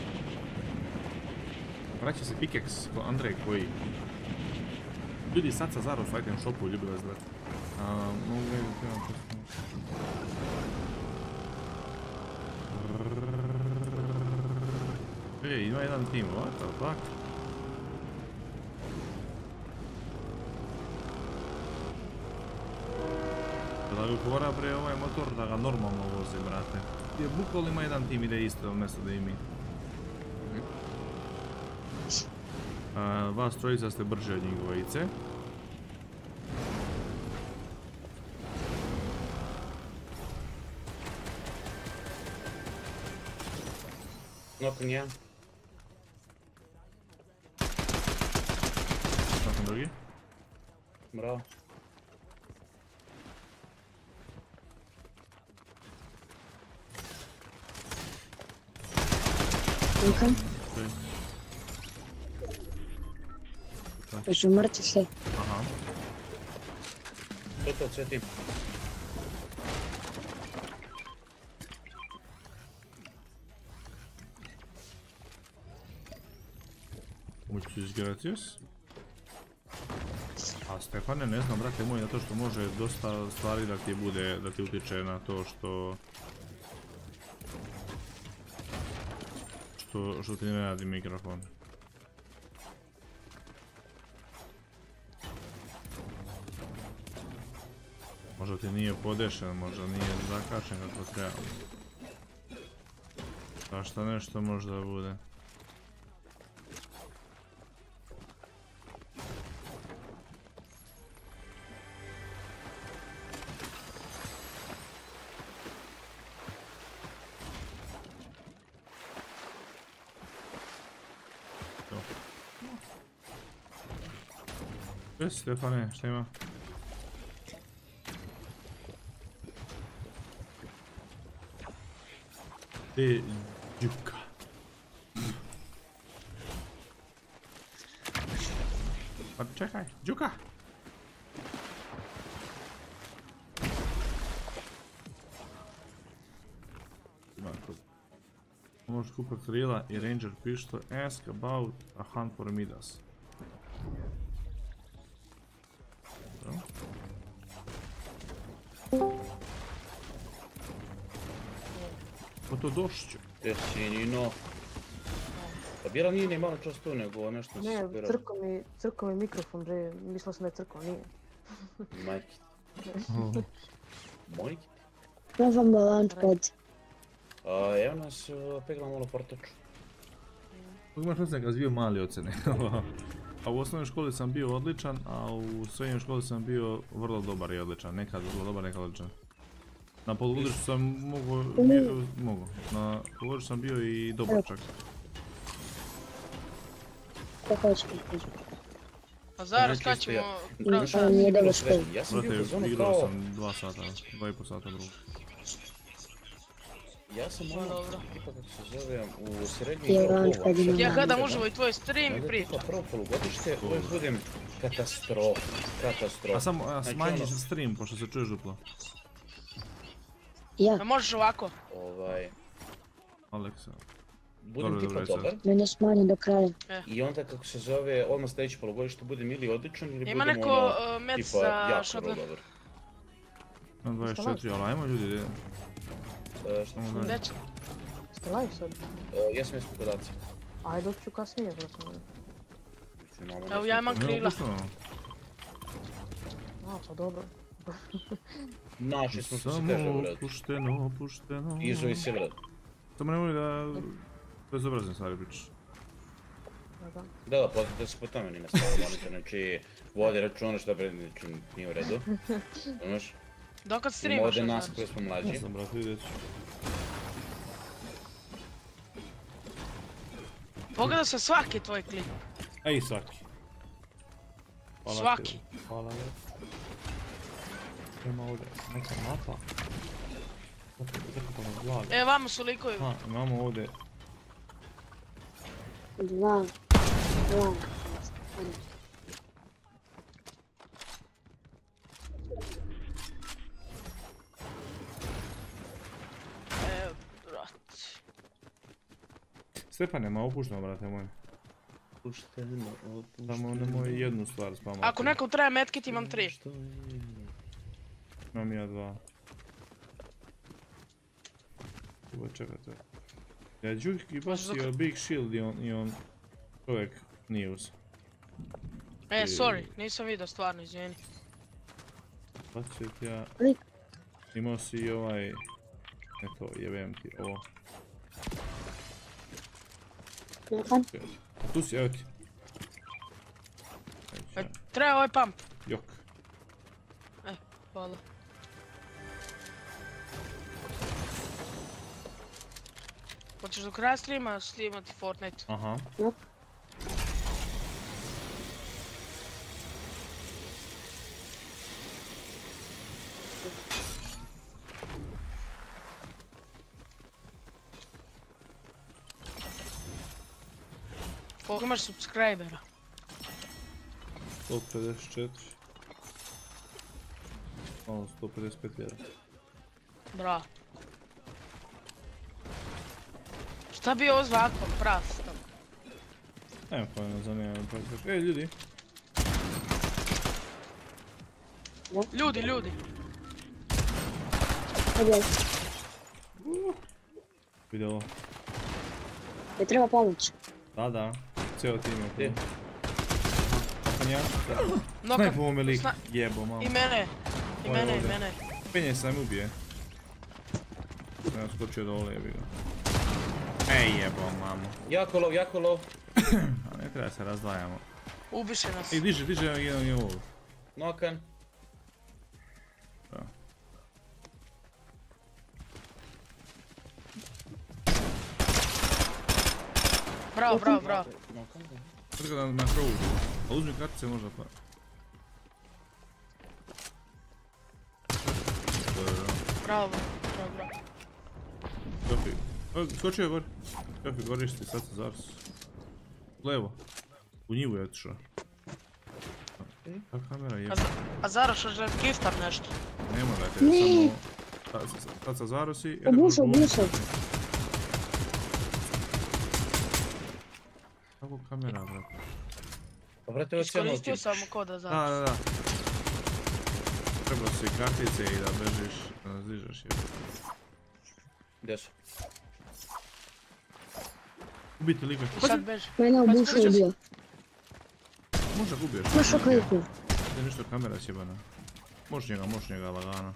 Vraća se Pikex, ko Andrej koji... Ljudi sad sa Zara u item shopu, ljubi vas brate. A, mogu gledati treba to. Ej, ima jedan tim, what the fuck? Da ga ukvora bre ovaj motor da ga normalno vozi, brate. Je bukvalno ima jedan tim ide isto mjesto da i mi. Uh, vas trojica ste brže od njih dvojice. Nakon jedan. Nakon drugi. Bravo. Luka? Okay. Još umrti se. Aha. To je to, sve tim. Muchas gracias. A Stefane, ne znam, brate moj, zato što može dosta stvari da ti bude, da ti utječe na to što... Što, što ti ne radi mikrofon. Možda ti nije podešen, možda nije zakačen kako treba. Svašta nešto možda bude. Jes, Stefane, šta ima? E, Đuka. Pa čekaj, Đuka! Možeš kupati krila i ranger pištol. Ask about a hunt for Midas. Po to došću. Jesinino. Pa Bjela nije ni malo čas tu, nego nešto se Ne, spira. crko mi, crko mi mikrofon, bre, mislila sam da je crko, nije. Majki. Mojki. Provam launchpad. A, evo nas uh, pegla malo portaču. Imaš mislim da bio mali ocene. A u osnovnoj školi sam bio odličan, a u srednjoj školi sam bio vrlo dobar i odličan. Nekad vrlo dobar, nekad odličan. Na polugodištu sam mogo, bio, mogo. Na polugodištu sam bio i dobar čak. Ko hoće priđu? A zaraz kad ćemo pravi Pa nije dobro školu. Ja sam bio u Brate, fazonu igrao kao... sam dva sata, dva i po sata drugo. Ja sam ono, dobro. tipa kako se zove, u srednjoj Je kao launchpad ovo. ima. Ja gledam uživo i tvoj stream i Onda pričam. tipa prvo polugodište, uvijek budem katastrofa, katastrofa. A samo a, Znači, smanjiš ono, stream, pošto se čuješ duplo. Ja, A možeš ovako? Ovaj, Aleksa. budem Dobro, tipa dobro, sad. dobar. mene smanji do kraja. I onda kako se zove, odmah sljedeće polugodište budem ili odličan ili Ima budem neko ono, uh, med tipa za jako shotgun? dobar. Na dvadeset četiri, ali ajmo ljudi, ide. E, šta? Ajmo dalje. Gdje će? Ste live sad? E, jesam jesam podaci. Ajde, doći ću kasnije, brate. Evo ja imam Nema krila. pušteno. A, pa dobro. Našli smo što se kaže, Samo brad. pušteno, pušteno. Izo i si, brad. Samo nemoj da... bezobrazne stvari pričaš. Da, da. Da, da, pa da se po tome ni ne stavimo, oni znači vodi računa što pred znači, nije u redu. Znaš, Dokad ima streamaš ovdje još nas danas? koji smo Ne mlađi. znam, brate, vidjet ću. Pogledao sam svaki tvoj klip. Ej, svaki. Hvala Svaki. ti. Hvala ti. Ima ovdje neka mapa. Zakupano blaga. E, vamo su likovi. Ha, imamo ovdje. Dva. Dva. Stefane, ma opušteno, brate moj. Pušteno, opušteno. Samo nemoj jednu stvar spamati. Ako nekom treba medkit imam tri. Imam ja dva. Ovo čekajte. Ja Đuki bacio Big Shield i on, i on čovjek nije uz. E, sorry, nisam vidio stvarno, izvijeni. Bacio ti ja... Imao si i ovaj... Eto, jebem ti ovo. Nakon? Tu si, evo ti. E, treba ovaj pump. Jok. E, hvala. Hoćeš do kraja streama snimati Fortnite? Aha. Jok. Koliko imaš subscribera? sto pedeset četiri. Malo sto pedeset pet jedan. Bravo. Šta bi ovo zvakom, prastom? Evo pa ne zanima me pa... Ej, ljudi! Ljudi, ljudi! Hajde, Vidi ovo. mi treba pomoć. Da, da. Cijelo tim je. Gdje? Kapanja. Noka- Snaj po ovome lik. sna- Jebo, mamo. I mene, i Ovo je mene, i ovdje. mene. Penje sam ubije. Ja skočio dole, jebi ga. Ej, jebo, mamo. Jako lov, jako lov. A ne treba se razdvajamo. Ubiše nas. Ej, diže, diže jedan je ovo. Nokan. Bravo, bravo, bravo. Sad ga na, na krovu. A uzmi kartice možda pa. Dobro. Bravo, bravo, bravo. Kofi. O, skočio je gore. Kofi, goriš ti, sad se zaraz. Levo. U njivu je otišao. Ta kamera je... A, za- a Zaraš hoće giftar nešto? Ne morate, Ne. samo... Sad, sad, sad sa Zarosi... Obušao, obušao. Kako kamera, brate? Pa brate, ovo cijelo Iskoristio tim. sam koda Da, Zaraš. da, da. Trebao si kartice i da bežiš, da zdižeš je. Gdje su? Ubiti lika. I sad beži. Mene obušao je bio. Možda ga ubiješ. Imaš šokaliku. Da nešto kamera sjebana. Možeš njega, možeš njega lagano.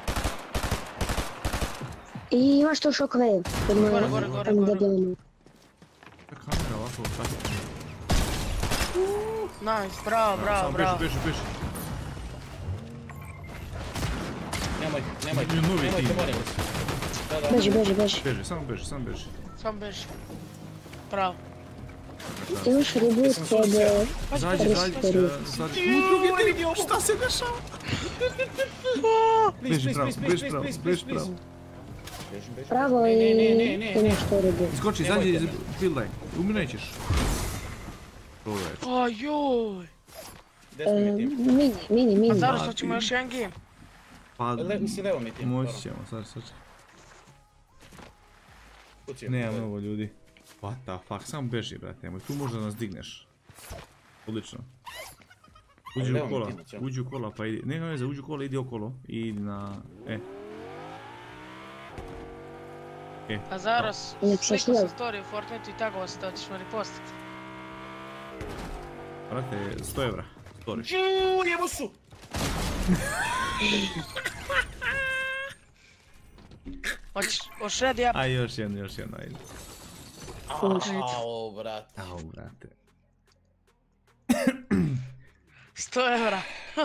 I imaš to šokove. Kod moje, Gore, gore, gore, tamo gore. gdje ono. Ta kamera ovako kasno. Nice, bravo, bravo, Samo bravo. beži, beži, beži. Nemoj, nemoj, Novi nemojte, tim. molim vas. Da, da. Beži, beži, beži. Beži, samo beži, samo beži. Sam beži. Bravo. Imaš reboot kod... eh, Zađi, zađi, Restore. zađi. U drugi tim, šta se dešava? Beži pravo, beži pravo, beži pravo. Bežim, bežim. Pravo Ne, i... ne, ne, ne, ne. Imaš to reboot. Skoči, zađi iz buildaj. Umiraj ćeš. To je. Ajoj. Gdje smo mi Eh, tim? Mini, mini, A mini. Zaraš hoćemo još jedan game. Pa, Le, mislim, levo mi tim. moći pardon. ćemo, sad, sad. Kuci je. Nema mnogo ljudi. What the fuck, samo beži, brate moj, tu možda nas digneš. Odlično. Uđi Ali u evo kola, mi ti, znači. uđi u kola pa idi, nema veze, uđi u kola, idi okolo i idi na... E. E, A Zaras, Ne, sliko šašljaj. sam story u Fortnite i tako vas da ćeš me repostati. brate, sto evra. Story. Čuuu, jevo su! Hoćeš, hoćeš red ja? Aj, još jedno, još jedno, ajde. Au, brate. Au, brate. sto evra.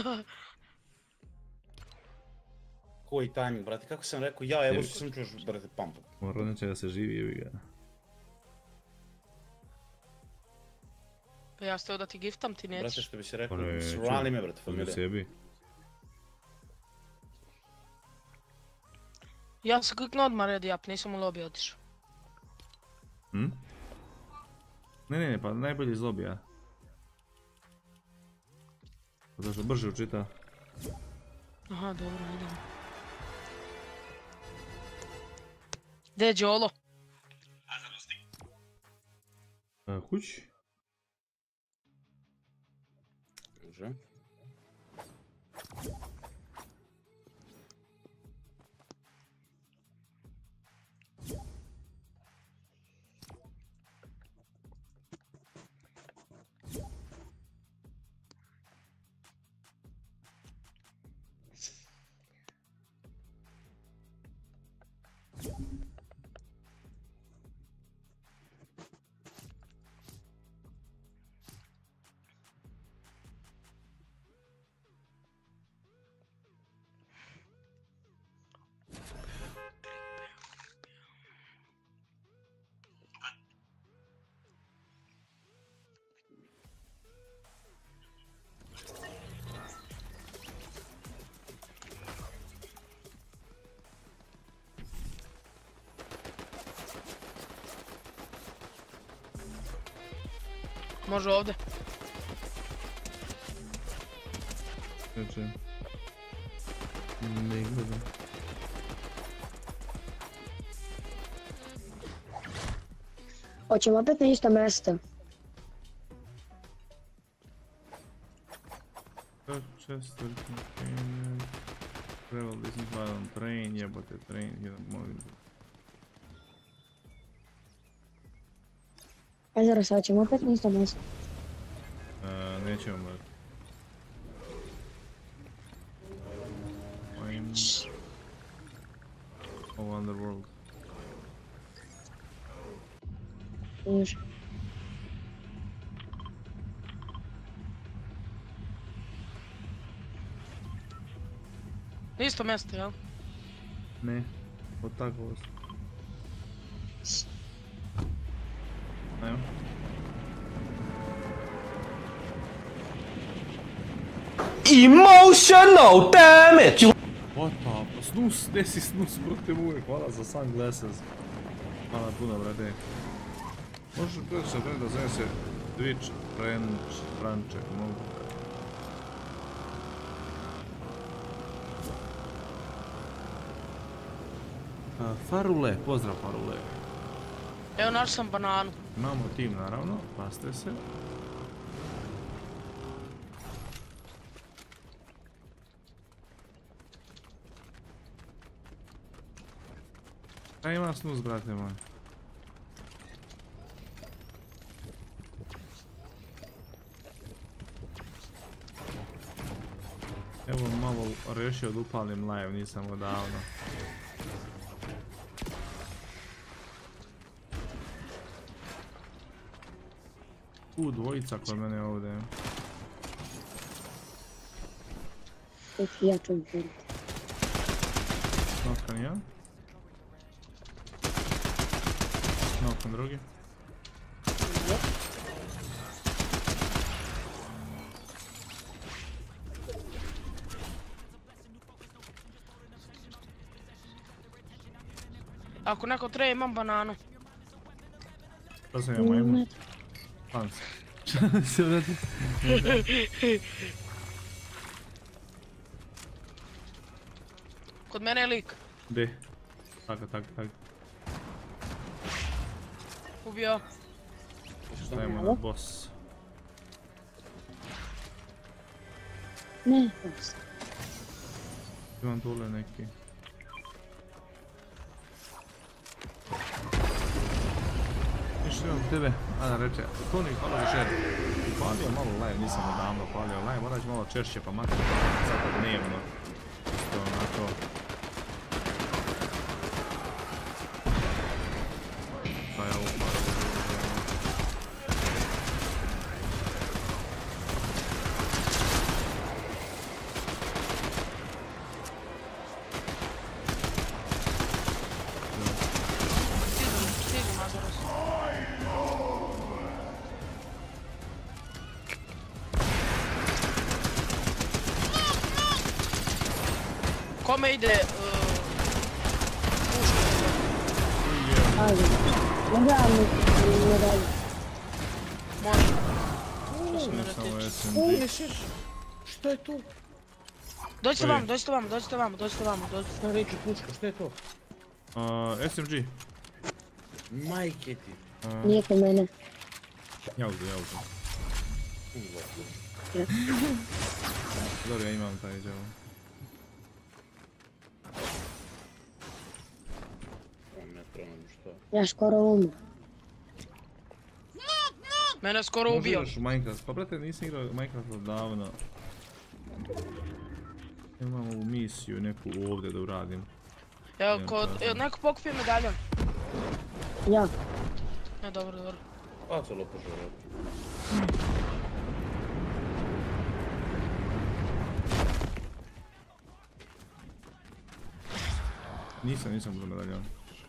Koji timing, brate, kako sam rekao, ja evo su sam čuo, brate, pampu. Mora neće da se živi, jebi ga. Pa ja steo da ti giftam, ti Brate, nećeš. što bi se rekao, Pa ne, srali me, brate, Pomoć familija. sebi. Ja sam kliknuo odmah red jap, nisam u lobby otišao. Hm? Ne, ne, ne, pa najbolje iz lobija. Zato što brže učita. Aha, dobro, idemo. Gdje je Đolo? Kući? Može. Može ovdje. Znači... Ne gledam. Hoćemo opet na isto mjesto. Chester container... Travel business while on train, jebote train, jedan moj... E, zara, sad ćemo opet na isto mjesto. Uh, nećemo morati. I'm... Oh, Underworld. Može. Isto mjesto, jel? Ne, potaklo se. Ajmo. Emotional damage! What the... Snus, gdje si snus, brate moj, hvala za sunglasses. Hvala puno, brate. Možeš gledati sad da zove se Twitch, French, Franček, mogu. Uh, Farule, pozdrav Farule. Evo našao sam bananu. Imamo tim naravno, pazite se. A ima snus, brate moj. Evo malo rešio da upalim live, nisam odavno. U, dvojica kod mene ovdje. Uf, ja čujem prvi. Notkan jedan. Notkan drugi. Ako neko treba imam bananu. Što sam imamo, imamo? Pans. Se vrati. Kod mene je lik. Gdje? Tako, tako, tako. Ubio. Stajemo na boss. Ne, boss. Imam dole neki. Ništa imam tebe, Ana reče, Toni, hvala za share. Palio malo live, nisam odavno palio live, morat ću malo češće pa makar sada dnevno. Isto onako. Pa je ovo palo. Stižu nažalost. Kome ide puška? Ajde. Ne gledam ne dalje. Može. Što se Samo mene tiče. S M G. Što je to? Dođite vam, dođite vam, dođite vam, dođite vam, dođite. Šta reći puška, što je to? Uh, S M G. Majke ti. Uh, Nije kod mene. Jauzu, jauzu. Dobro, ja imam taj džavo. Ne trebam što. Ja skoro umro. Mene skoro ubio. Možeš u Minecraft, pa brate nisam igrao Minecraft odavno. Imam ovu misiju neku ovdje da uradim. Evo, kod, evo, neko pokupio medaljon. Ja. Ne, dobro, dobro. Pa celo požurio. Nisam, nisam bilo medaljon.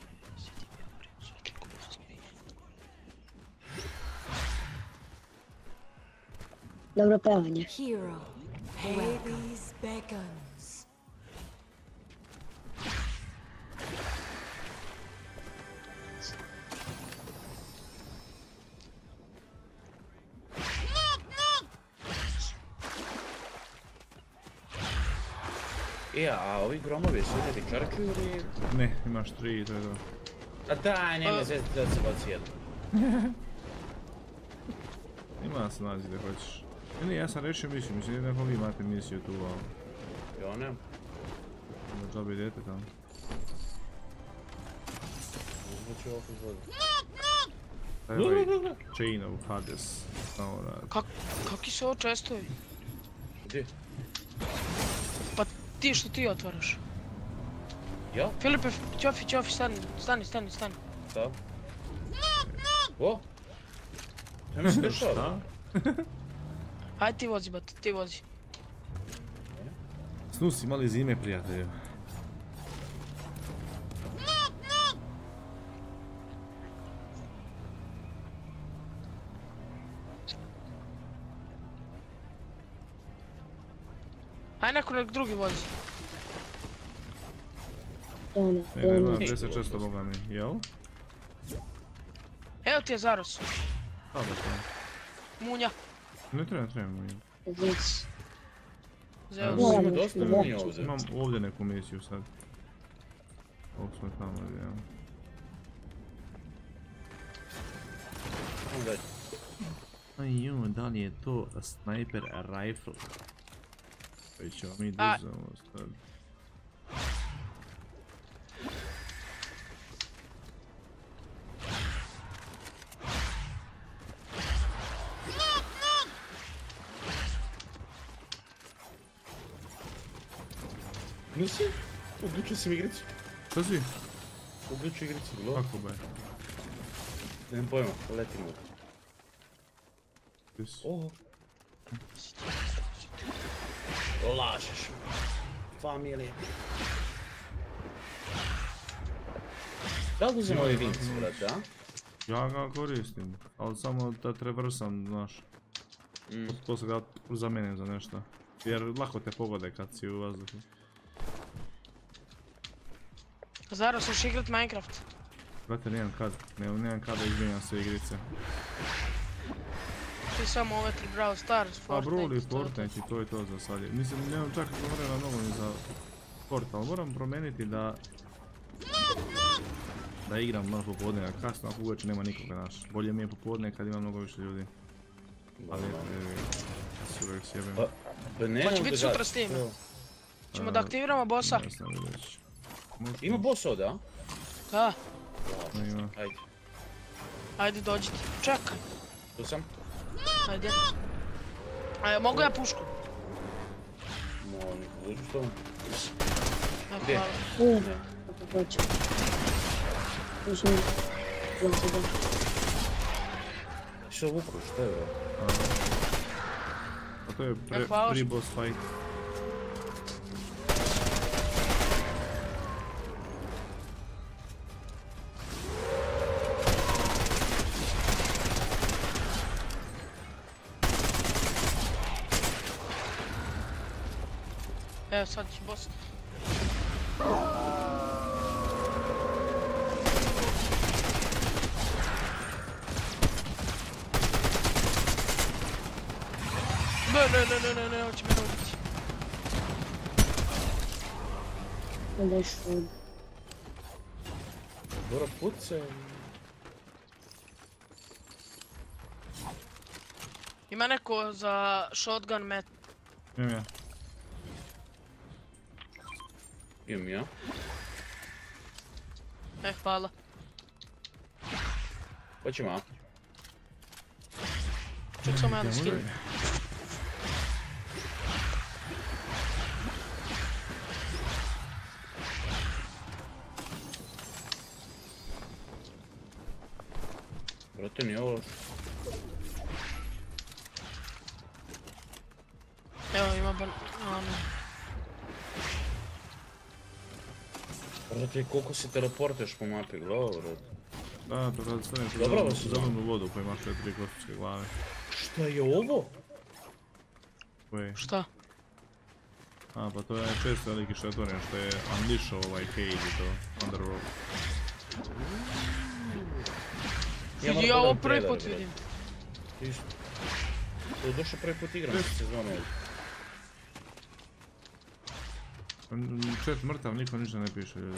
Dobro pevanje. Hero, Hades beckons. E, a ovi gromovi su ide ti čarču ili... Ne, imaš tri i to je to. A daj, nema zvezde da se baci jedno. Ima da se nađi da hoćeš. Ne, ne, ja sam rešio misiju, mislim da vi imate misiju tu, ali... Ja ne. Da džabe idete tamo. Znači ovako izvodi. Taj ovaj Chain of Hades. Samo radi. Kak, kaki su ovo čestovi? Gdje? Pa ti što ti otvaraš. Ja? Filipe, Ćofi, Ćofi, stani, stani, stani, stani. Šta? O? Ja mi se dešava. Šta? Hajde ti vozi, bat, ti vozi. Snus imali zime, prijatelju. Hajde neko nek drugi vozi. Ja ne, Ne, ja nema ne. deset često boga mi, jel? Evo ti je Zaros. Pa da to. Munja. Ne treba, ne treba mi. Znači, Zeus. Ima dosta munja ovdje. Imam ovdje neku misiju sad. Ovdje smo tamo vidjeli. Onda Aju, da li je to sniper rifle? Pa ćemo mi A. duzamo sad. Nisi? Uključio sam igricu. Šta si? Uključio igricu, bilo? Kako be? Nemam pojma, letim ovdje. Gdje si? Oho. Lažeš. Familije. Da li uzem ovaj vinc, brate, a? Ja ga koristim, ali samo da traversam, znaš. Mm. Poslije ga zamenim za nešto. Jer lako te pogode kad si u vazduhu. Zaros, hoćeš igrat Minecraft? Brate, nemam kad, nemam, nemam kada izmijenjam sve igrice. Ti samo ove tri Brawl Stars, Pa Fortnite. Brawl i to je to. Fortnite i to je to za sad. Mislim, nemam čak vremena mnogo ni za Fort, ali moram promijeniti da... Da igram malo popodne, a kasno ako uveče nema nikoga, naš. Bolje mi je popodne kad ima mnogo više ljudi. Ali eto, evi, ja se uvijek sjebim. Pa, pa ne, Ko će biti sutra s tim? Ćemo da aktiviramo bossa? Ne znam već. Ima boss ovdje, a? Da, Ne ima. Ajde, ajde dođite. Čekaj, tu sam. ajde. Ajde, mogu ja pušku? Molim, uđu što? Ja, Gdje? hvala. u, kako hoću. Mislim, ja se da. Što vuku, što je ovo? A to je pre, E, hvala što- pre-boss fight. Evo sad će boss. Ne, ne, ne, ne, ne, ne, hoće me ubiti. Onda još ovdje. Dobro, puce. Ima neko za shotgun met. Imam ja. Imam ja. E, hvala. Hoćemo, a? Ček samo ja da skinem. Brate, nije ovo. Evo ima ban... Um, Brate, koliko se teleporteš po mapi, glava, brate. Da, to kad stavim Dobro, tu si zelenu vodu pa imaš četiri kostičke glave. Šta je ovo? Koje? šta? A, pa to je često veliki šetoren što je unleashao ovaj cage i to, Underworld. Vidi, ja ovo prvi put vidim. Isto. To je došao prvi put igram sa sezone. Chat mrtav, niko ništa ne piše, ljudi.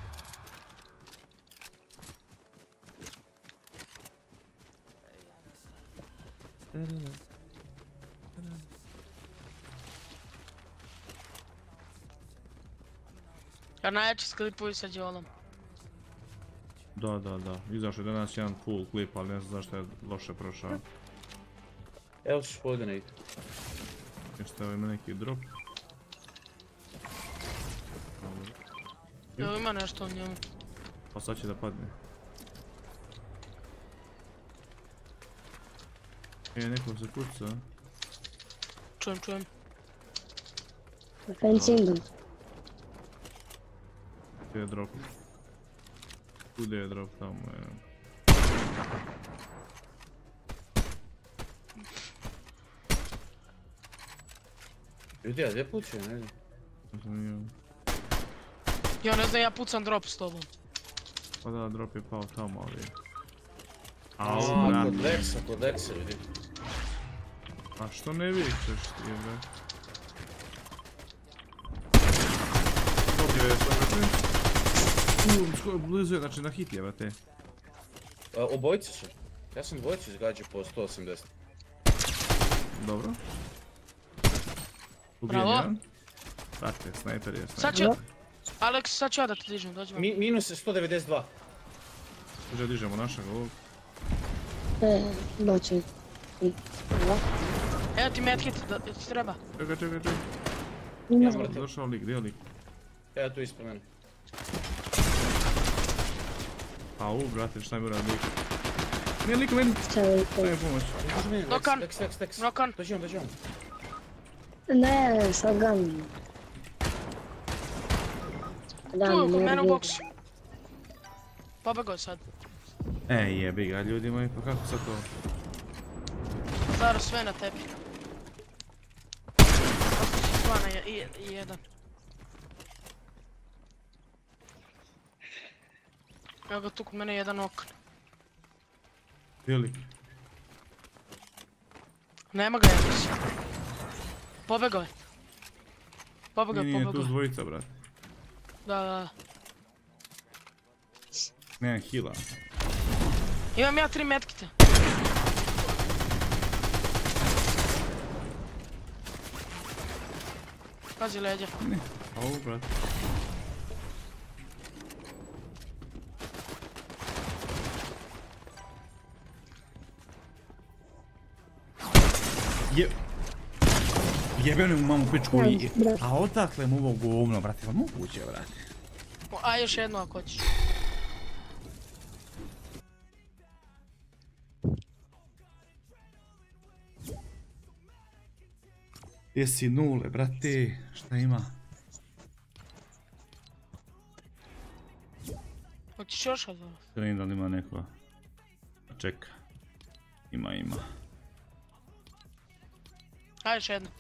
Ja najjači sklipuju sa Đolom. Da, da, da. Izašao je danas jedan full klip, ali ne znam zašto je loše prošao. Evo ćeš povede ne ide. Jeste, evo ima neki drop. Evo ima nešto u njemu. Pa sad će da padne. E, neko se kuca. Čujem, čujem. Fencing. Gdje je drop? Kude je drop? Tamo je. Ljudi, a gdje pućuje, ne znam. Zanimljivo. Ja ne znam, ja pucam drop s tobom. Pa da, drop je pao tamo, ali... Au, Au, kod brate. Lexa, kod Lexa, vidi. A što ne vičeš ti, bre? Dobio je sad, brate. Uuu, skoro blizu je, znači na hit je, brate. Obojice su. Ja sam dvojicu izgađao po sto osamdeset. Dobro. Ubijen Bravo. jedan. Brate, snajper je, Sad snajper. ću... Alex, sad ću ja da te dižem, dođi vam. Mi, minus je sto devedeset dva. Uđe dižemo našeg ovog. E, doći. I, da. Evo ti medkit, da ti treba. Čekaj, čekaj, čekaj. Ima Ja mrtav. Došao lik, gdje je lik? Evo tu ispod mene. Au, brate, šta mi radi lik? Nije lik u meni. čeli. Daj pomoć. Dođi mene, Lex, Nokan. Lex, Lex, Lex. Nokan. Dođi on, dođi on. Ne, shotgun. Da, Tu je kod ne mene u vidi. boksu. Pobegao je sad. E, jebi ga, ljudi moji, pa kako sad to? Zaro, sve na tebi. Dva na je- i- i jedan. Evo ga tu kod mene jedan okn. Gdje je lik? Nema ga, ja mislim. Pobegao je. Pobegao je, Nije, tu pobegao s je. dvojica, brate. Da, da, da. Nemam hila. Imam ja tri medkite. Pazi leđa. Au, brate. Je... Jebeno mu mamu pičku i... brate. A odakle mu ovo govno, brate, pa moguće, brate. O, a još jedno ako hoćeš. Jesi nule, brate, šta ima? Hoćeš još od ovo? Da vidim da li ima neko... Čeka. Ima, ima. A još jedno.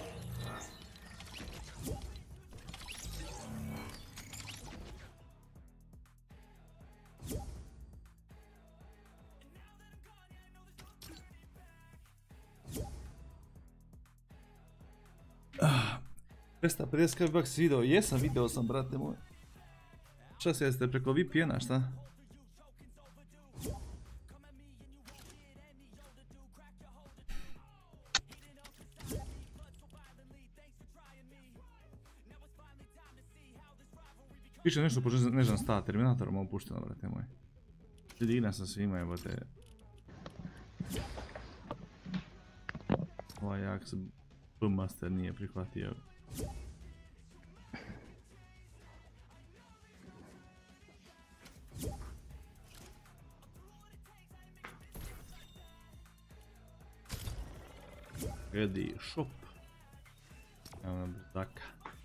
dvesta pedeset bucks video, jesam, video sam, brate moj. Šta se jeste, preko V P N-a, šta? Piše nešto po nežan sta, Terminatorom opušteno, brate moj. Ljudi, igram sam svima, jebote. Ovaj jak se B-Master nije prihvatio. Ready shop. Evo nam brzaka.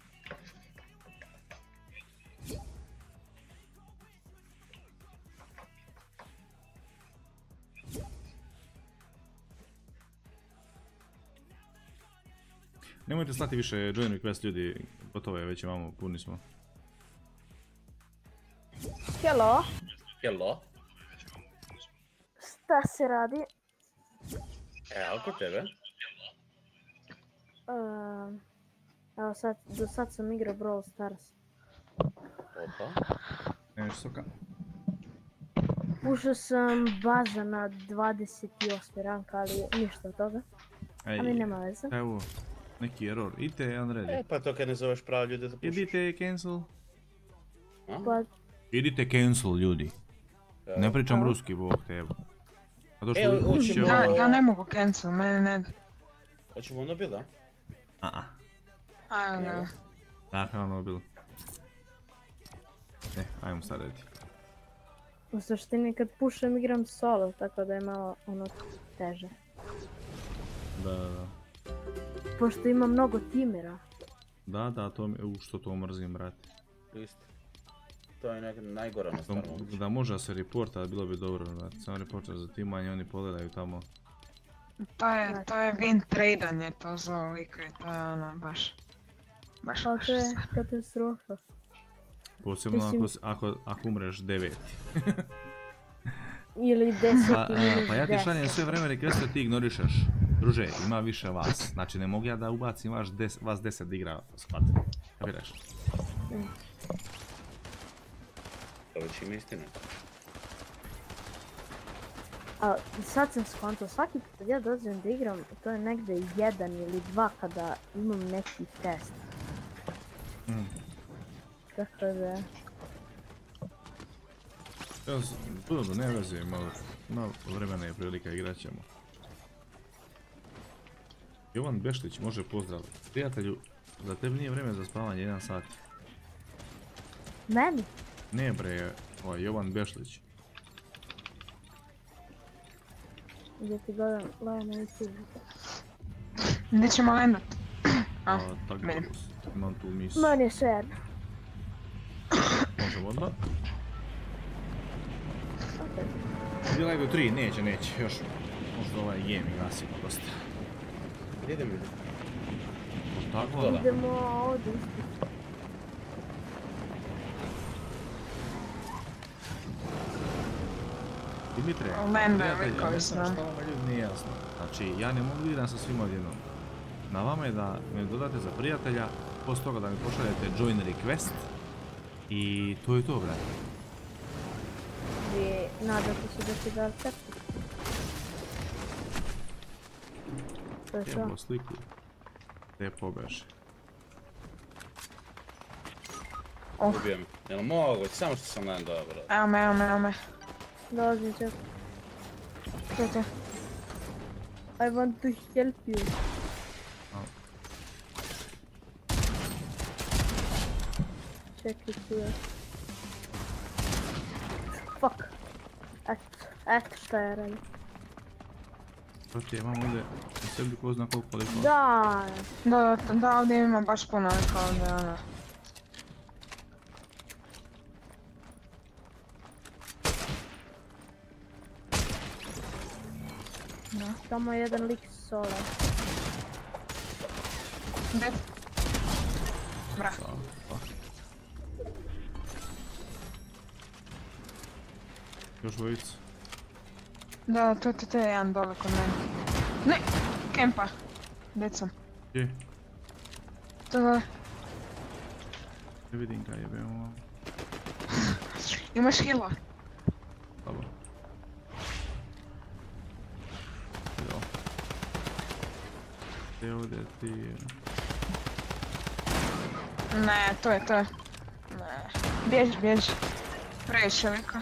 Nemojte slati više join request ljudi, gotovo je, već imamo, puni smo. Hello, Hello? šta se radi? E, ali kod tebe? Uh, evo sad, do sad sam igrao Brawl Stars. Opa. Nemaš soka? Ušao sam baza na dvadeset osmi rank, ali ništa od toga. Ej, Ali nema veze. evo, neki error. Idite unready. E, pa to kad ne zoveš pravi ljude da pušiš. Idite cancel. Pa, Idite cancel ljudi. Ne pričam A? ruski, bog te evo. Zato što E, ući hoćemo- će Ja, ovo... ja ne mogu cancel, mene ne da. Hoćemo ono bila? A-a. Ajde, da. Dakle, ono bilo. E, ajmo sad redi. u suštini kad pušem igram solo, tako da je malo ono teže. Da, da, da. Pošto ima mnogo timera. Da, da, to mi... U, što to mrzim, brate. Isto. To je neka najgora na To- stvar moguće. Da može se reporta, bilo bi dobro, brate. Samo reporta za timanje, oni pogledaju tamo. To je, to je win tradanje, to zove lika i to je ono baš... Baš, Pa baš to je sad. katastrofa. Posebno Mislim- ako, s- ako, ako umreš deveti. Ili deset Pa, ili a, pa ja ti deset. šaljem sve vreme requeste, ti ignorišeš. Druže, ima više vas. Znači ne mogu ja da ubacim vaš des, vas deset da igra squad. Kapiraš? To već ima istine. A sad sam skontao, svaki put kad ja dođem da igram, to je negde jedan ili dva kada imam neki test. Mm. Tako da... Evo, s- dobro, ne veze, malo, malo vremena i prilika, igrat ćemo. Jovan Bešlić, može pozdrav. Prijatelju, za tebi nije vreme za spavanje, jedan sat. Meni? Ne bre, ovaj Jovan Bešlić. Gdje ti gledam, gledam na YouTube. Gdje ćemo lendat? A, A, tako, vidim. imam tu mis. Meni je sve. Možemo odmah. Okay. Bila je do tri, neće, neće, još. Možda ovaj game gasi dosta. Gdje idemo ljudi? Tako, Dola. Idemo ovdje ispred. Dimitre, Lenda, prijatelj, rekao ja ne sam. znam šta vama ljudi nije jasno. Znači, ja ne mogu igram sa svima odjednom. Na vama je da me dodate za prijatelja, poslije toga da mi pošaljete join request. I to je to, brate. Vi nadate se da će da accepti. To je to. Jebo sliku. Te pobeže. Oh, Ubio me. Jel mogu, samo što sam nam dobro. evo me, evo me, evo me. Dolazim čak. To je to. I want to help you. Čekaj tu je. Fuck. Eto, eto šta je radio. Proti, imam ovdje u sebi ko zna koliko koliko. Da, Da, da, da, ovdje ima baš puno lika ovdje, ono. samo jedan lik solo. Dead. Bra. Još dvojica. Da, to to to je jedan dole kod mene. Ne! Kempa! Dead sam. Gdje? To dole. Ne vidim ga jebe ovo. Imaš heala. Dobro. Evo. Gdje ovdje ti... Ne, to je to. Ne. Bježi, bježi. Previše liko.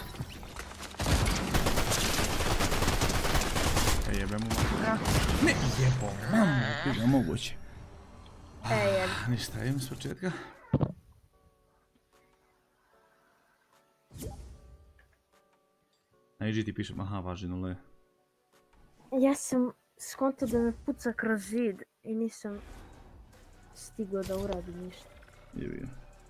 E jebemo. Da. Ne jebo, mamu, ti ga moguće. E, jeb. Ništa, idem s početka. Na I G ti pišem, aha, važi nule. Ja sam skontao da me puca kroz zid i nisam stigao da uradim ništa. Jebi ga.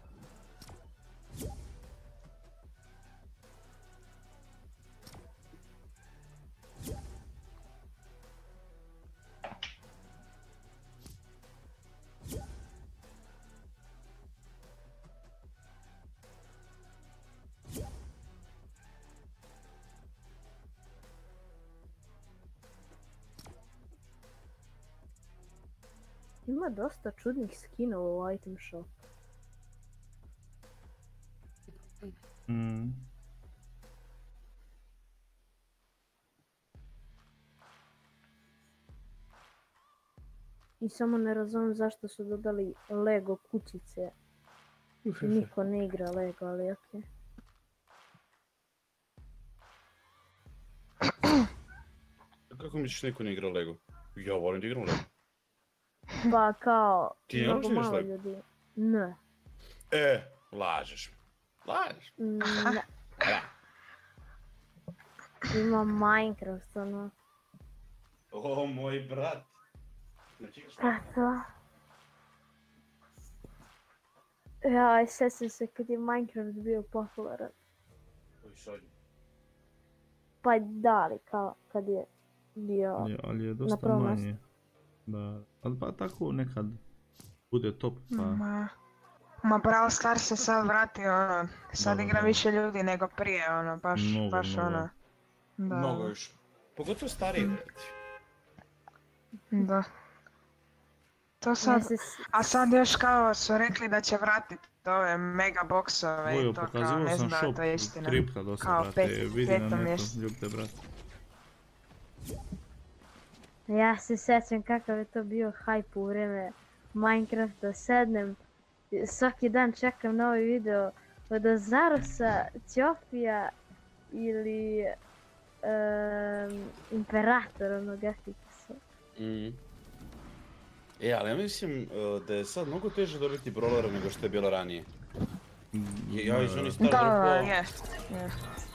Ima dosta čudnih skinova u item shop. Mm. I samo ne razumijem zašto su dodali Lego kućice. I niko ne igra Lego, ali okej. Kako misliš niko ne igra Lego? Ja volim da igram Lego. Pa kao, Ti ne mnogo možeš da igraš malo Lego? ljudi. Ne. E, lažeš. Lažeš. Mm, ne. Ima Minecraft, ono. O, moj brat. Znači igraš Pa to. Ja, sjećam se kad je Minecraft bio popularan. Koji sad? Pa da, ali kao kad je bio Je, ali je na dosta prvom manje. mjestu. Da, ali pa tako nekad bude top, pa... Ma, ma Brawl Stars se sad vratio, ono, sad Da, igra da. više ljudi nego prije, ono, baš, Mnogo, baš mnogo. ono. Da, Mnogo još. Pogotovo stariji vrati. da. To sad, Ja se s- a sad još kao su rekli da će vratiti ove mega boksove Ojo, i to kao, pokazivao ne sam znam da je shop to istina. tripka do sad, Kao brate, pet- vidi peto na netu, mjesto. ljubite, brate. Ja se sjećam kakav je to bio hype u vrijeme Minecrafta, sednem, svaki dan čekam novi video od Azarusa, Ćofija ili um, Imperator, onog Efikusa. Mm. E, ali ja mislim uh, da je sad mnogo teže dobiti brawlera nego što je bilo ranije. Ja, ja iz onih starih Da, vrhova, je, je.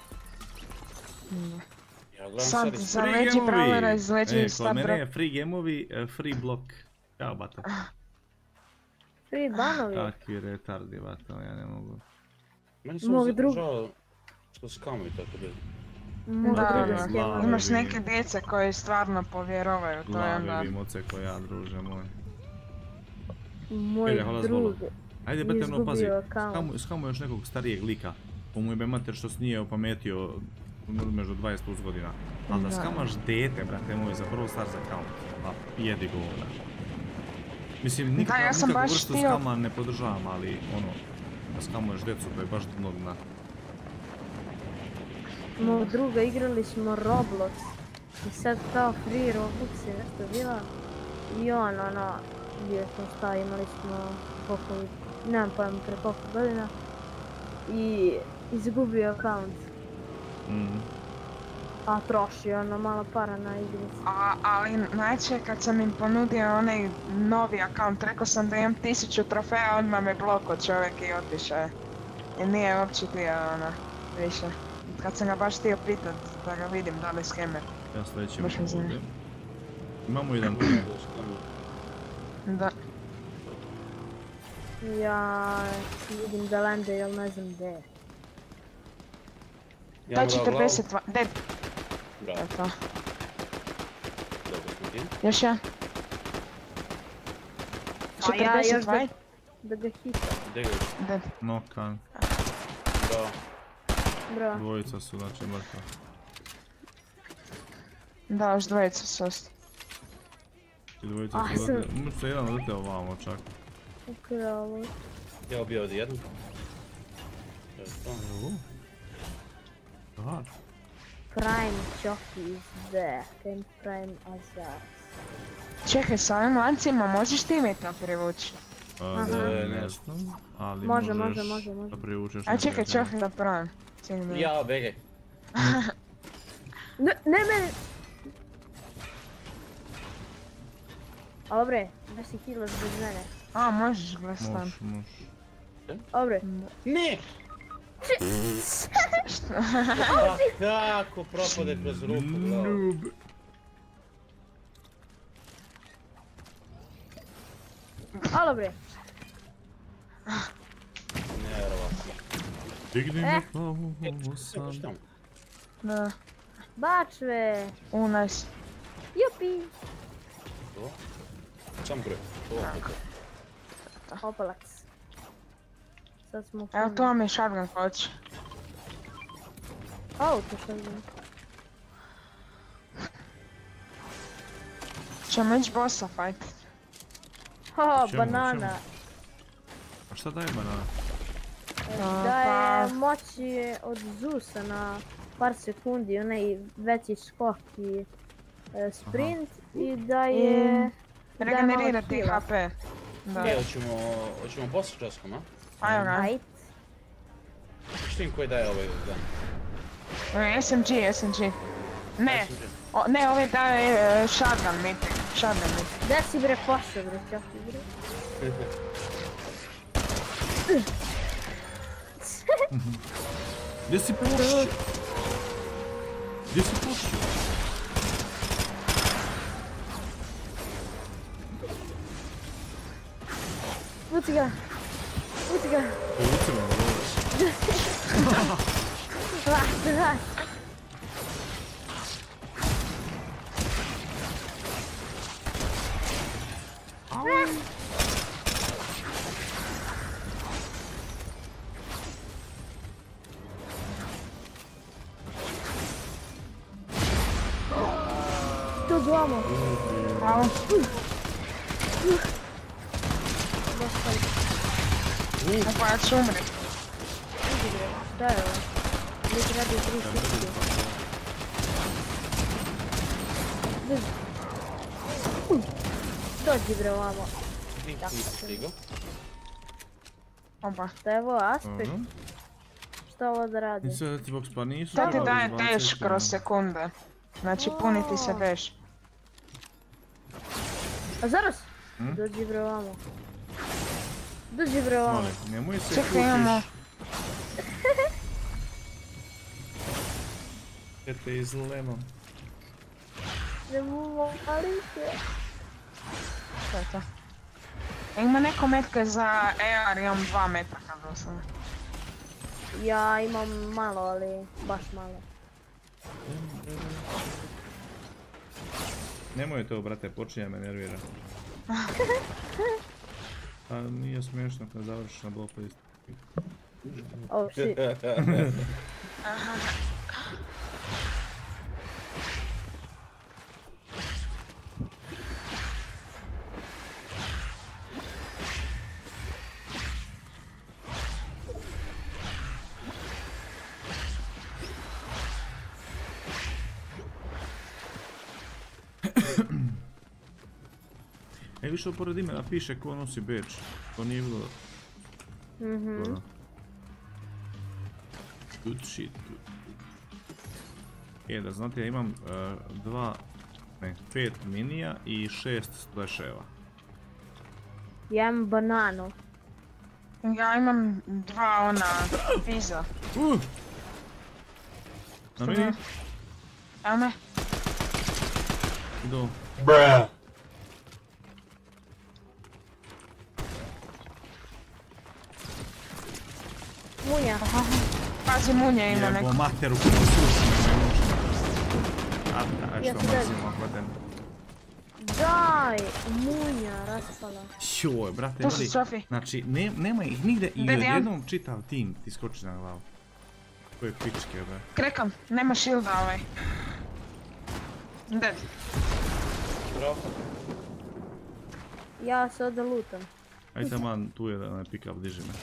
ja gledam Sad sad iz... za Free veći gameovi! brawlera izleđuju E, kod Star mene Drop. je free gameovi, e, free block. Ćao, bata. Free banovi. Kakvi retardi, bata, ja ne mogu. Meni samo Mog za- drug- žao što skamuju tako da. Mog Da, druga da. skema. Glavi. Imaš neke djece koji stvarno povjerovaju, to je Glave onda... vi moce ko ja, druže moj. Moj Ide, hvala drug zvolo. Ajde, brate, ono, pazi, izgubio account. skamu, skamu još nekog starijeg lika. Po mu jebe mater što se nije opametio među dvadeset plus godina. Ali da Da. skamaš dete, brate moj, za prvo Stars account, pa jedi go onda. Mislim, nikakvu, ja sam nikakvu baš vrstu htio- skama ne podržavam, ali ono, da skamuješ djecu, to je baš dno dna. Mog druga igrali smo Roblox i sad kao free Roblox je nešto bila i on ono, bio smo šta, imali smo koliko, nemam pojma pre koliko godina i izgubio account, Mm. a trošio ono malo para na igricu. A, ali najče kad sam im ponudio onaj novi akaunt, rekao sam da imam tisuću trofeja, odmah me bloko čovjek i otišao je. I nije uopće htio ono, više. Kad sam ga baš htio pitat da ga vidim da li je skemer. Ja sljedeći Baš me zanima. ovdje. Imamo jedan tu. Da. Ja vidim da lande, jel ne znam gdje je. Da Ja četrdeset dva, dead. Bravo, Eto, dobro smo ti. još jedan. A ja još četrdeset dva, da, da ga hitam. Gdje ga je? dead. Nokan. Bravo. Bro, Dvojica su, znači mrtva. Da, još dvojica su ostali. I dvojica Ah, su sam- odleteli. Možda jedan odleteo ovamo čak. ukralo. Ja ubio ovdje jednu. To je to. Aha. Prime Jockey is back and Prime Azar. Čekaj, sa ovim lancima možeš ti mi to privući? Uh, A, Aha. ne znam, ali Može, možeš može, može, može. da privučeš A čekaj, neprijatelja. čekaj da pravim. Čekaj, Ja, begaj. Ne, ne mene! Obre, da si kilaš bez mene. A, možeš gledati stan. Možeš, možeš. Obre. Ne! A kako propade kroz ruku, bravo. Noob. Alo bre. Nevjerovatno. Digni Eh. me glavu sam. Šta mu? Da. Bačve. U, nice. Jupi. To? Sam gre. To. Opalac. Sad smo... Evo tu vam je shotgun koč. Auto što znam. Ćemo ići bossa fight. Ho, Čemu, banana. A šta daje banana? Daje moći od Zusa na par sekundi, onaj veći skok i e, sprint i daje... Regenerira ti H P. Da. E, hoćemo, hoćemo bossa časkom, a? Ajmo ga. Ajt. Štim koji daje ovaj dan. E, S M G, S M G. Ne, o, ne, ovaj daje uh, shotgun mi. Shotgun mi. Gdje si bre pošao bre, čaki bre? Gdje si pušio? Gdje si pušio? Puci ga! Puci ga! Povuci me, dobro. Vas, vas! Tu dvamo! Bravo. Opa, ja ću umri. Šta je ovo? Lik radi tri sitke. Dođi bre ovamo. Nisam stigao. Opa. Šta je ovo aspekt? Mhm. Šta ovo da radi? I sad ti box pa nisu... To ti dobro daje izbaciti, dash kroz ono. sekunde. Znači puni ti se dash. A zaraz! Hm? Dođi bre ovamo. Dođi bre ovamo. Molim, nemoj se Čekaj, imamo. kupiš. Ete iz lemon. Nemoj, ali se. Šta je to? E, ima neko metke za E R, imam dva metaka do sada. Ja imam malo, ali baš malo. Nemoj to, brate, počinje me nervira. A nije smiješno kad završiš na bloku isto. Oh shit. E, više pored imena piše ko nosi beč. To nije bilo... Mhm. Dobro. Good shit. E, da znate, ja imam uh, dva, ne, pet minija i šest splasheva. Ja imam bananu. Ja imam dva ona pizza. Uh! Na mini? Evo me. Idu. Bruh. Munja. Pazi, munje ima Jebo neko. materu, kako suši me ne može. A, a Ja što se mrzim dedim. akvaten. Daj, munja, raspala. Joj, brate, Tu su veli, Sofi. znači, ne, nema ih nigde i Dead, ja. odjednom čitav tim ti skoči na glavu. Koje pičke, bre. Krekam, nema shielda ovaj. Dead. Bravo. Ja se ovdje lutam. Aj taman, tu je onaj pick-up, diži me.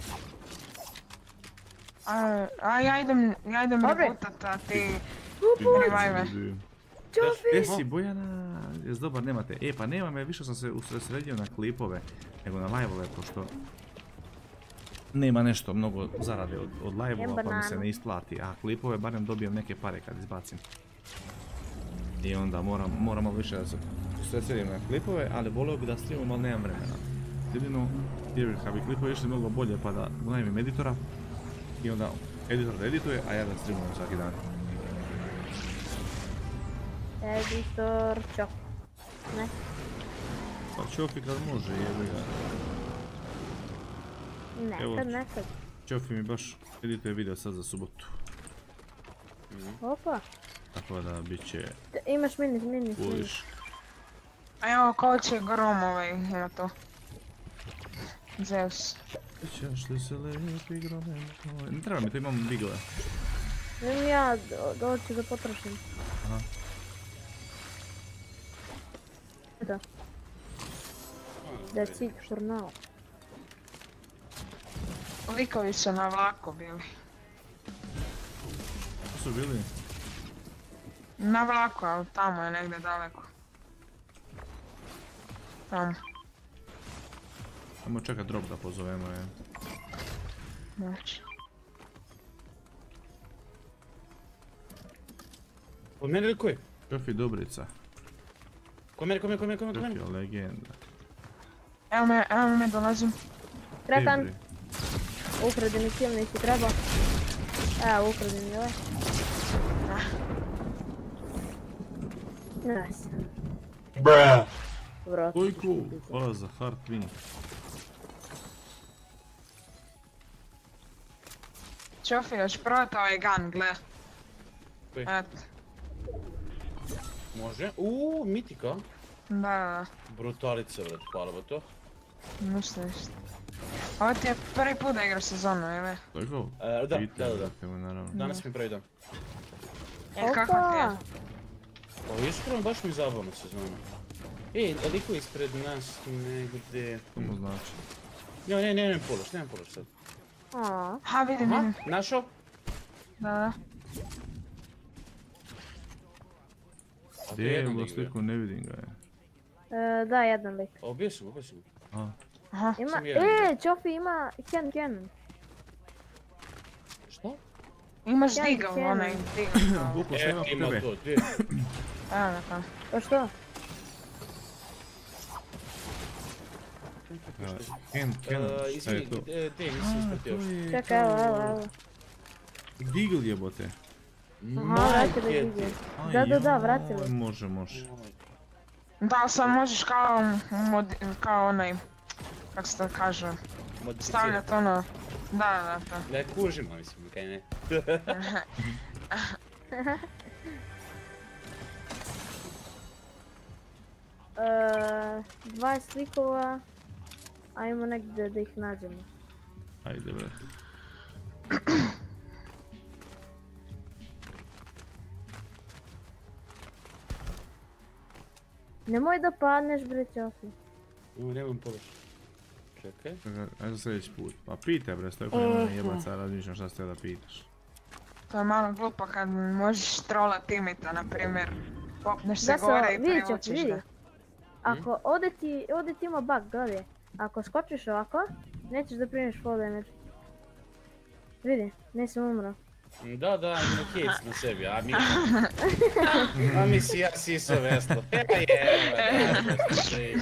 A, a ja idem, ja idem Dobre. rebutat, a ti... Di- Revive. di- di- E si Bojana, jes dobar, nemate. E pa nema me, više sam se usredsredio na klipove nego na live-ove, pošto nema nešto mnogo zarade od, od live-ova pa mi se ne isplati, a klipove barem dobijem neke pare kad izbacim. I onda moram, moram malo više da se usredsredim na klipove, ali volio bi da streamam, ali nemam vremena. Jedino, jer kad bi klipovi išli mnogo bolje pa da unajmim editora i onda editor da edituje, a ja da streamujem svaki dan. Editor, čop. Ne? Pa Čofi kad može, jebi ga. Nekad, nekad. Čofi mi baš edituje video sad za subotu. Opa. Tako da bit će... Imaš minis, minis, minis. Uliš. A evo ko će grom ovaj, ima to. Zeus. Ćeš li se lepi grome? Ne treba mi to, imam bigove. Nemam ja, doći da potrošim. Aha. Da. That's it for now. Likovi su na vlaku bili. Ko su bili? Na vlaku, ali tamo je negdje daleko. Tamo. Ajmo čekat drop da pozovemo je. Znači. Kod mene ili koji? Čofi Dobrica. Kod mene, kod mene, kod mene, kod mene, kod mene. Čofi legenda. Evo me, evo me dolazim. Kretan. Ukradi mi kill, nisi treba. Evo, ukradi mi ovaj. Nice. Bruh. Vrat. Kojko? Hvala za hard win. Čofi, još probati ovaj gun, gle. Koji? Eto. Može. Uuu, mitika. Da, da, Brutalica, vrat, hvala ba to. da. Ništa, ništa. Ovo ti je prvi put da igraš sezonu, ili? Kojko? E, da, da, da, da. Evo, naravno. Danas mi pravi dan. E, kako ti je? Pa iskreno, baš mi zabavno sezona. Ej, liko ispred nas negdje... To mu znači. Ne, ne, ne, ne, pološ, nemam pološ sad. Aaaa. Ha, vidim, Aha, vidim. našao? Da, da. Gdje je bilo sliku, ne vidim ga je. E, da, jedan lik. Obio sam, obio sam. Aha. Aha. Ima, sam jedan e, Čofi ima Ken Cannon. Šta? Imaš Ja digel, nisam. onaj digel. Buko E, snima ima tebe. to, gdje? Evo ga tamo. Pa što? Ken, Ken, E, šta je izvini, to? gdje gdje nisi ispratio još? Čekaj, evo, evo, evo. Deagle jebote. Aha, vrati da vidim. Da, da, da, vrati Ajoj, li. može, može. Da, sad možeš kao, mod, kao onaj, kako se to kaže, stavljat ono, da, da, da. Ne kužim, a mislim, kaj ne. Eee, dvadeset likova. Ajmo negdje da ih nađemo. Ajde, bre. Nemoj da padneš, bre, Čofi. Uj, nemam pološ. Čekaj. Čekaj, ajde sljedeći put. Pa pitaj bre, stojko nema mene jebaca, razmišljam šta ste da pitaš. To je malo glupo kad možeš trola timita, na primjer. Popneš se Da se, gore i vidi Čofi, privučiš vidi. ga. Ako ode ti, ode ti ima bug, gledaj. Ako skočiš ovako, nećeš da primiš fall damage. Vidi, nisam umro. Da, da, ima hejc na sebi, a mi... A mi si ja siso veslo. E, jeba, da, slušaj.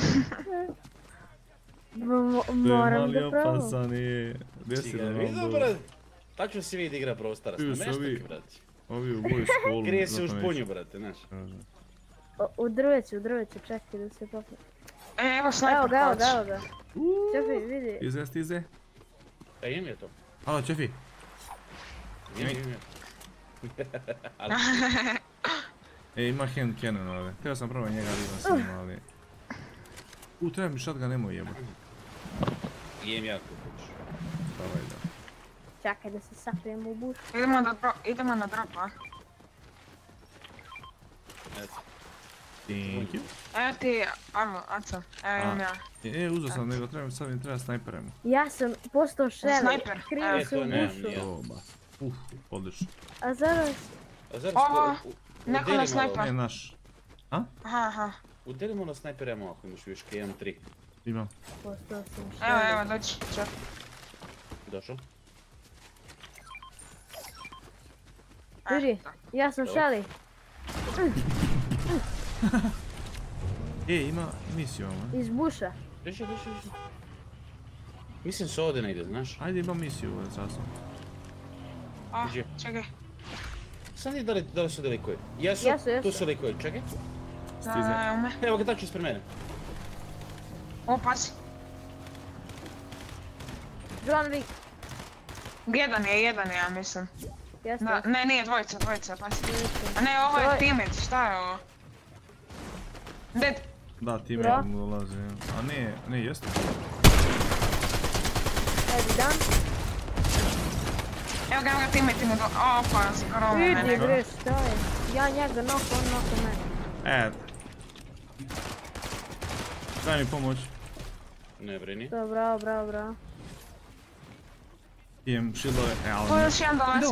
Mo- To je moram mali da probam. opasan je. Gdje si Si ga da vidio, vam brat? Tačno si vidi igra Brawl Stars, Ti na su meštaki, ovi- brate. Ovi u boju skolu. Krije se u špunju, brate, znaš. O, u drveću, u drveću, čekaj da se popne. E, evo Evo sniper ga, evo koč. ga, evo ga. Čofi, vidi. Stize, stize. E, im je to. Halo, Čefi. Im je, im je. Ali, E, ima hand cannon ovdje. Htio sam prvo njega vidim s njim, ali... U, treba mi shotgun, nemoj jebati. jem jako hoću. Davaj da. Čekaj da se sakrijemo u bušu. Idemo, da dro idemo na drop, a? Eto. Thank you. Evo ti, Arlo, Aco, evo imam ja. E, uzeo sam, nego treba, sad mi treba snajperem. Ja sam postao šeli, Snajper, krivo evo, se to u nemam bušu. ni ja. Oba. Uf, odlično. A zaraz, A zaraz, Ovo, u- u- neko udjeli na malo. snajper. Ne, naš. A? Aha, aha. Udelimo na snajper ammo ako imaš viške, imam tri. Imam. Postao sam Evo, šalje. evo, dođi, čak. Došao? Vidi, ja sam Shelly. E, ima misiju ovo. Iz buša. Reši, reši, reši. Mislim se ovdje ne ide, znaš? Ajde, ima misiju ovo sasvim. A, Gdje? čekaj. Sam ti da li, da li su da likovi? Jesu, Jesu, jesu. tu su likovi, čekaj. Stiže. Evo me. Evo ga tačno ispred mene. O, pazi. John Wick. Jedan je, jedan je, ja mislim. Jeste. Da, ne, nije dvojica, dvojica, pazi. A ne, ovo To je je- teammate, šta je ovo? Dead. Da, ti Bro. me dolazi. A ne, ne, jeste. Ajde, dan. Evo ga, evo ga teammate ima do... Opa, skoro me Vidi mene. bre, šta je? Ja njega noko, on noko mene. E. Daj mi pomoć. Ne brini. To, bravo, bravo, bravo. Ijem šilove, e, ali Tu ne. još jedan dolazi.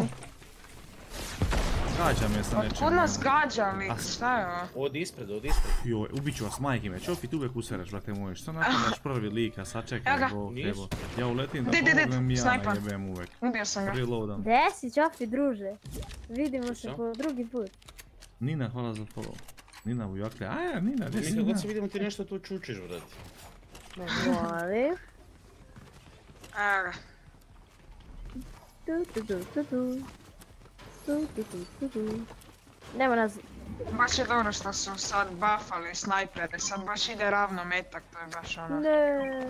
Gađa me sa nečim. Otkud nas gađa lik, A- šta je ovo? Odi ispred, odi ispred. Joj, ubit ću vas, majke me, Čofi, ti uvijek usereš, brate moj, što napadneš prvi lika, sačekaj, Evo ga. Bog, Nisu. evo. Ja uletim da Di, di, di, pomognem ja, snajpa. jebem uvijek. Ubio sam ga. Reloadam. Gde si, Čofi, druže? Vidimo se Što? po drugi put. Nina, hvala za follow. Nina Vujakle, aja, Nina, gdje si Nikad Nina? god se vidimo ti nešto tu čučiš, brate. Ne volim. Evo ga. Tu, tu, tu, tu, tu. Tu, tu, tu, tu, tu. Nemo nas. Baš je dobro što su sad buffali snajpere, sad baš ide ravno metak, to je baš ono. Ne.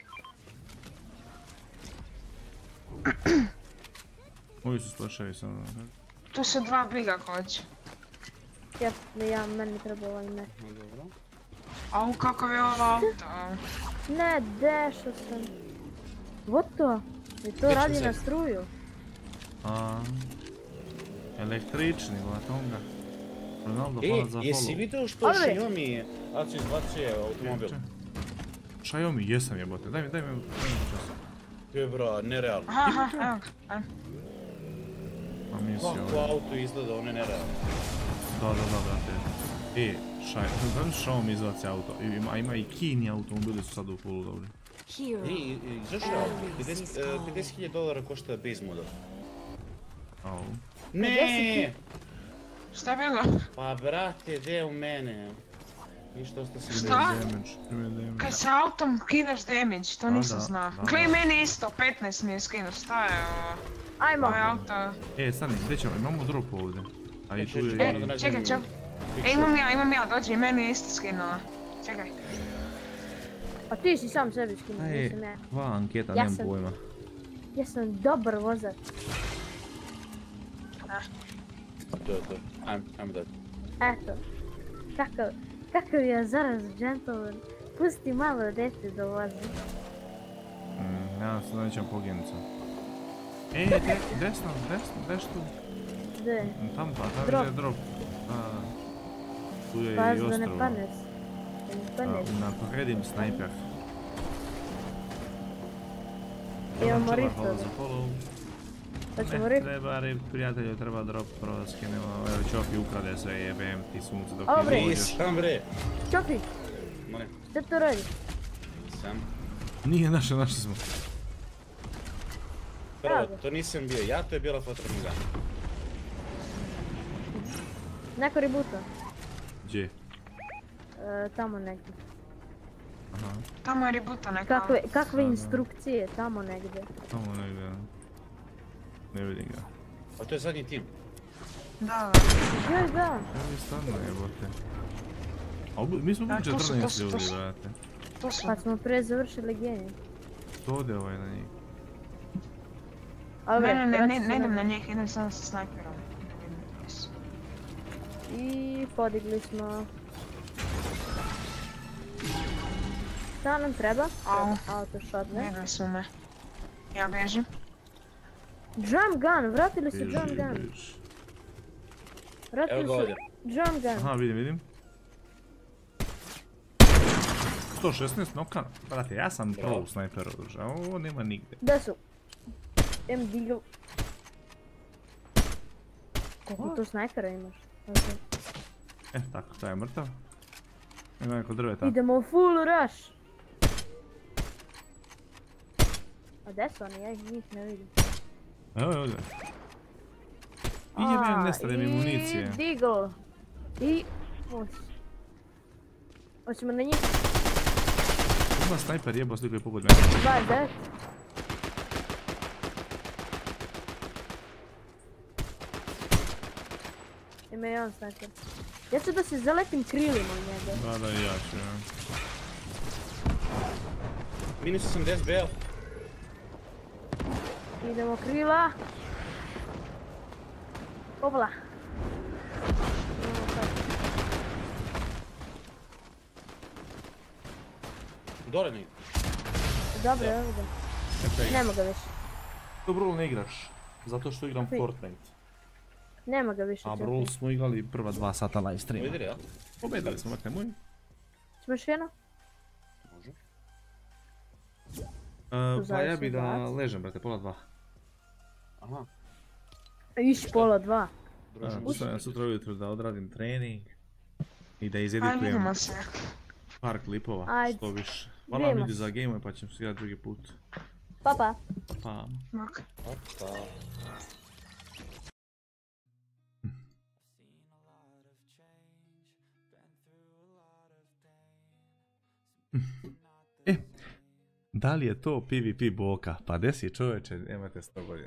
Ovi su splaševi samo. Tu su dva biga koće. Ja, ne, ja, meni treba ovaj ne. No, dobro. Au, kakav je ovo auto. Ne, dešao sam. What to? I to Gdje radi će na se? struju. A, električni, Blatonga. Ronaldo, E, hvala za jesi follow. vidio što Ode. Xiaomi Acu izbacuje automobil? Xiaomi, jesam jebote, daj mi, daj mi, daj mi čas. Je bro, nerealno. Aha, aha, evo ga. ajme. A misio, Kako auto izgleda, ono je nerealno. da, da, da, brate. E, Xiaomi, znam Xiaomi izbaci auto, ima, ima i Kini automobili su sad u fullu dobri. Hero. E, i- i zašto je auto? pedeset hiljada dolara košta base model. Au. Ne! Šta je bilo? Pa brate, gdje u mene? Ništa osta se Šta? Damage, ima damage. Kad sa autom kidaš damage, to Da, nisam da, znao. da, Gle, da. meni isto, petnaest mi je skinuo, šta je ovo? Ajmo. Ovo je auto... E, stani, gdje ćemo, imamo drop ovdje. A i tu je... E, da nađem čekaj, čekaj. Big E, Shot. imam ja, imam ja, dođi, meni je isto skinula. Čekaj. A ti si sam sebi skinuo, Aj, nisam ja. dva anketa, Ja nemam sam- pojma. Ja sam dobar vozač. To je to. Ajmo, ajmo dalje. Eto. Kakav, kakav je zaraz gentleman. Pusti malo dete da vozi. Mm, nadam se da nećemo poginuti sad. E, de, desno, desno, deš tu. Gde? Tam pa, tam Drop. je drop. Da, da. Tu je i Pazi da ne ostrovo. padneš. Da ne padneš. A, Naporedim snajper. Imamo Čuvar, rift hvala ovdje. za follow. Pa ćemo Ne rift. treba rift, prijatelju, treba drop, prvo skinemo. Evo Čofi ukrade sve, jebem ti sunce dok Ovo, bre. ne dođeš. Nisam bre. Čopi, Molim, šta to radi? sam. Nije naše, naše smo. Prvo, Evo ga. to nisam bio ja, to je bila Fatramiga. Neko rebuta. Gdje? E, tamo negdje. Aha, Tamo je rebuta neka. Kakve, kakve Sada. instrukcije tamo negdje. tamo negdje. Ne vidim ga. A to je zadnji tim. Da, da. Joj da. Evo mi stvarno jebote. A ubi- mi smo bili A, to su- to četrnaest su- to ljudi, su- brate. To su... Pa smo pre završili genij. Što ode ovaj na njih? Dobre, Ne, ne, ne, ne, vraćaj se ne idem na- na njih, idem samo sa snajperom. I podigli smo. Šta nam treba? Au. Treba auto shot, ne? Vidjeli su me. Ja bežim. Drum gun, vratili su drum Beži, gun. beži. Vratili Evo ga su ovdje. drum gun. Aha, vidim, vidim. sto šesnaest noka. Brate, ja sam pro u snajperu, a ovo nema nigde. Da su. M digl. Koliko to snajpera imaš? Ok. E, tako, taj je mrtav. Ima neko drveta. Idemo u full rush. A gdje su oni? Ja ih njih ne vidim. Evo je ovdje. I jebem, nestade mi municije. I Deagle. I... Hoćemo na njih. Ima snajper jebo sliko je pogod mene. dvadeset devet. Ima i on snajper. Ja ću da se zaletim krilima u njega. Da, da, i ja ću, ja. Minus osamdeset B L. Idemo krila. Obla. Dole ne ide. Dobro, evo ga. Nema ga više. To Brawl ne igraš, zato što igram Fortnite. Nema ga više. A Brawl smo igrali prva dva sata live streama. Pobedili, jel? Pobedili smo, makne moj. Ćemo još jedno? Može. Pa ja bi da ležem, brate, pola dva. Aha. Iš pola dva. Ustavljam sutra ujutro da odradim trening i da Ajde, izeditujem vidimo se. par klipova, Ajde. što više. Hvala vam Vidimo ljudi se. za game pa ćemo se igrati drugi put. Pa pa. Pa. Mak. Opa. E, da li je to PvP boka? Pa desi čoveče, nemate sto godina.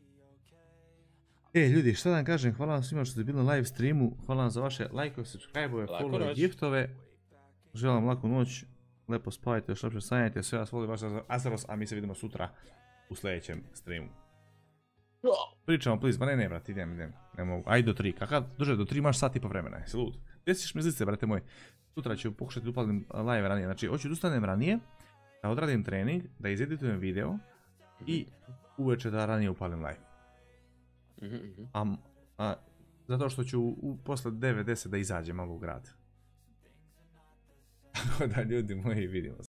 E, ljudi, šta da vam kažem, hvala vam svima što ste bili na live streamu, hvala vam za vaše lajkove, subscribe-ove, follow i giftove. Želim vam laku noć, lepo spavajte, još lepše sanjajte, sve vas voli vaš Azeros, a mi se vidimo sutra u sljedećem streamu. Pričamo, please, ma ne, ne, brate, idem, idem, ne mogu, ajde do tri, kakav, duže, do tri imaš sat i po vremena, jesi lud? Desiš me zlice, brate moj, sutra ću pokušati da upalim live ranije, znači, hoću da ustanem ranije, da odradim trening, da izeditujem video i uveče da ranije upalim live. A, a, zato što ću u, posle devet deset da izađem malo u grad. Tako da ljudi moji, vidimo se.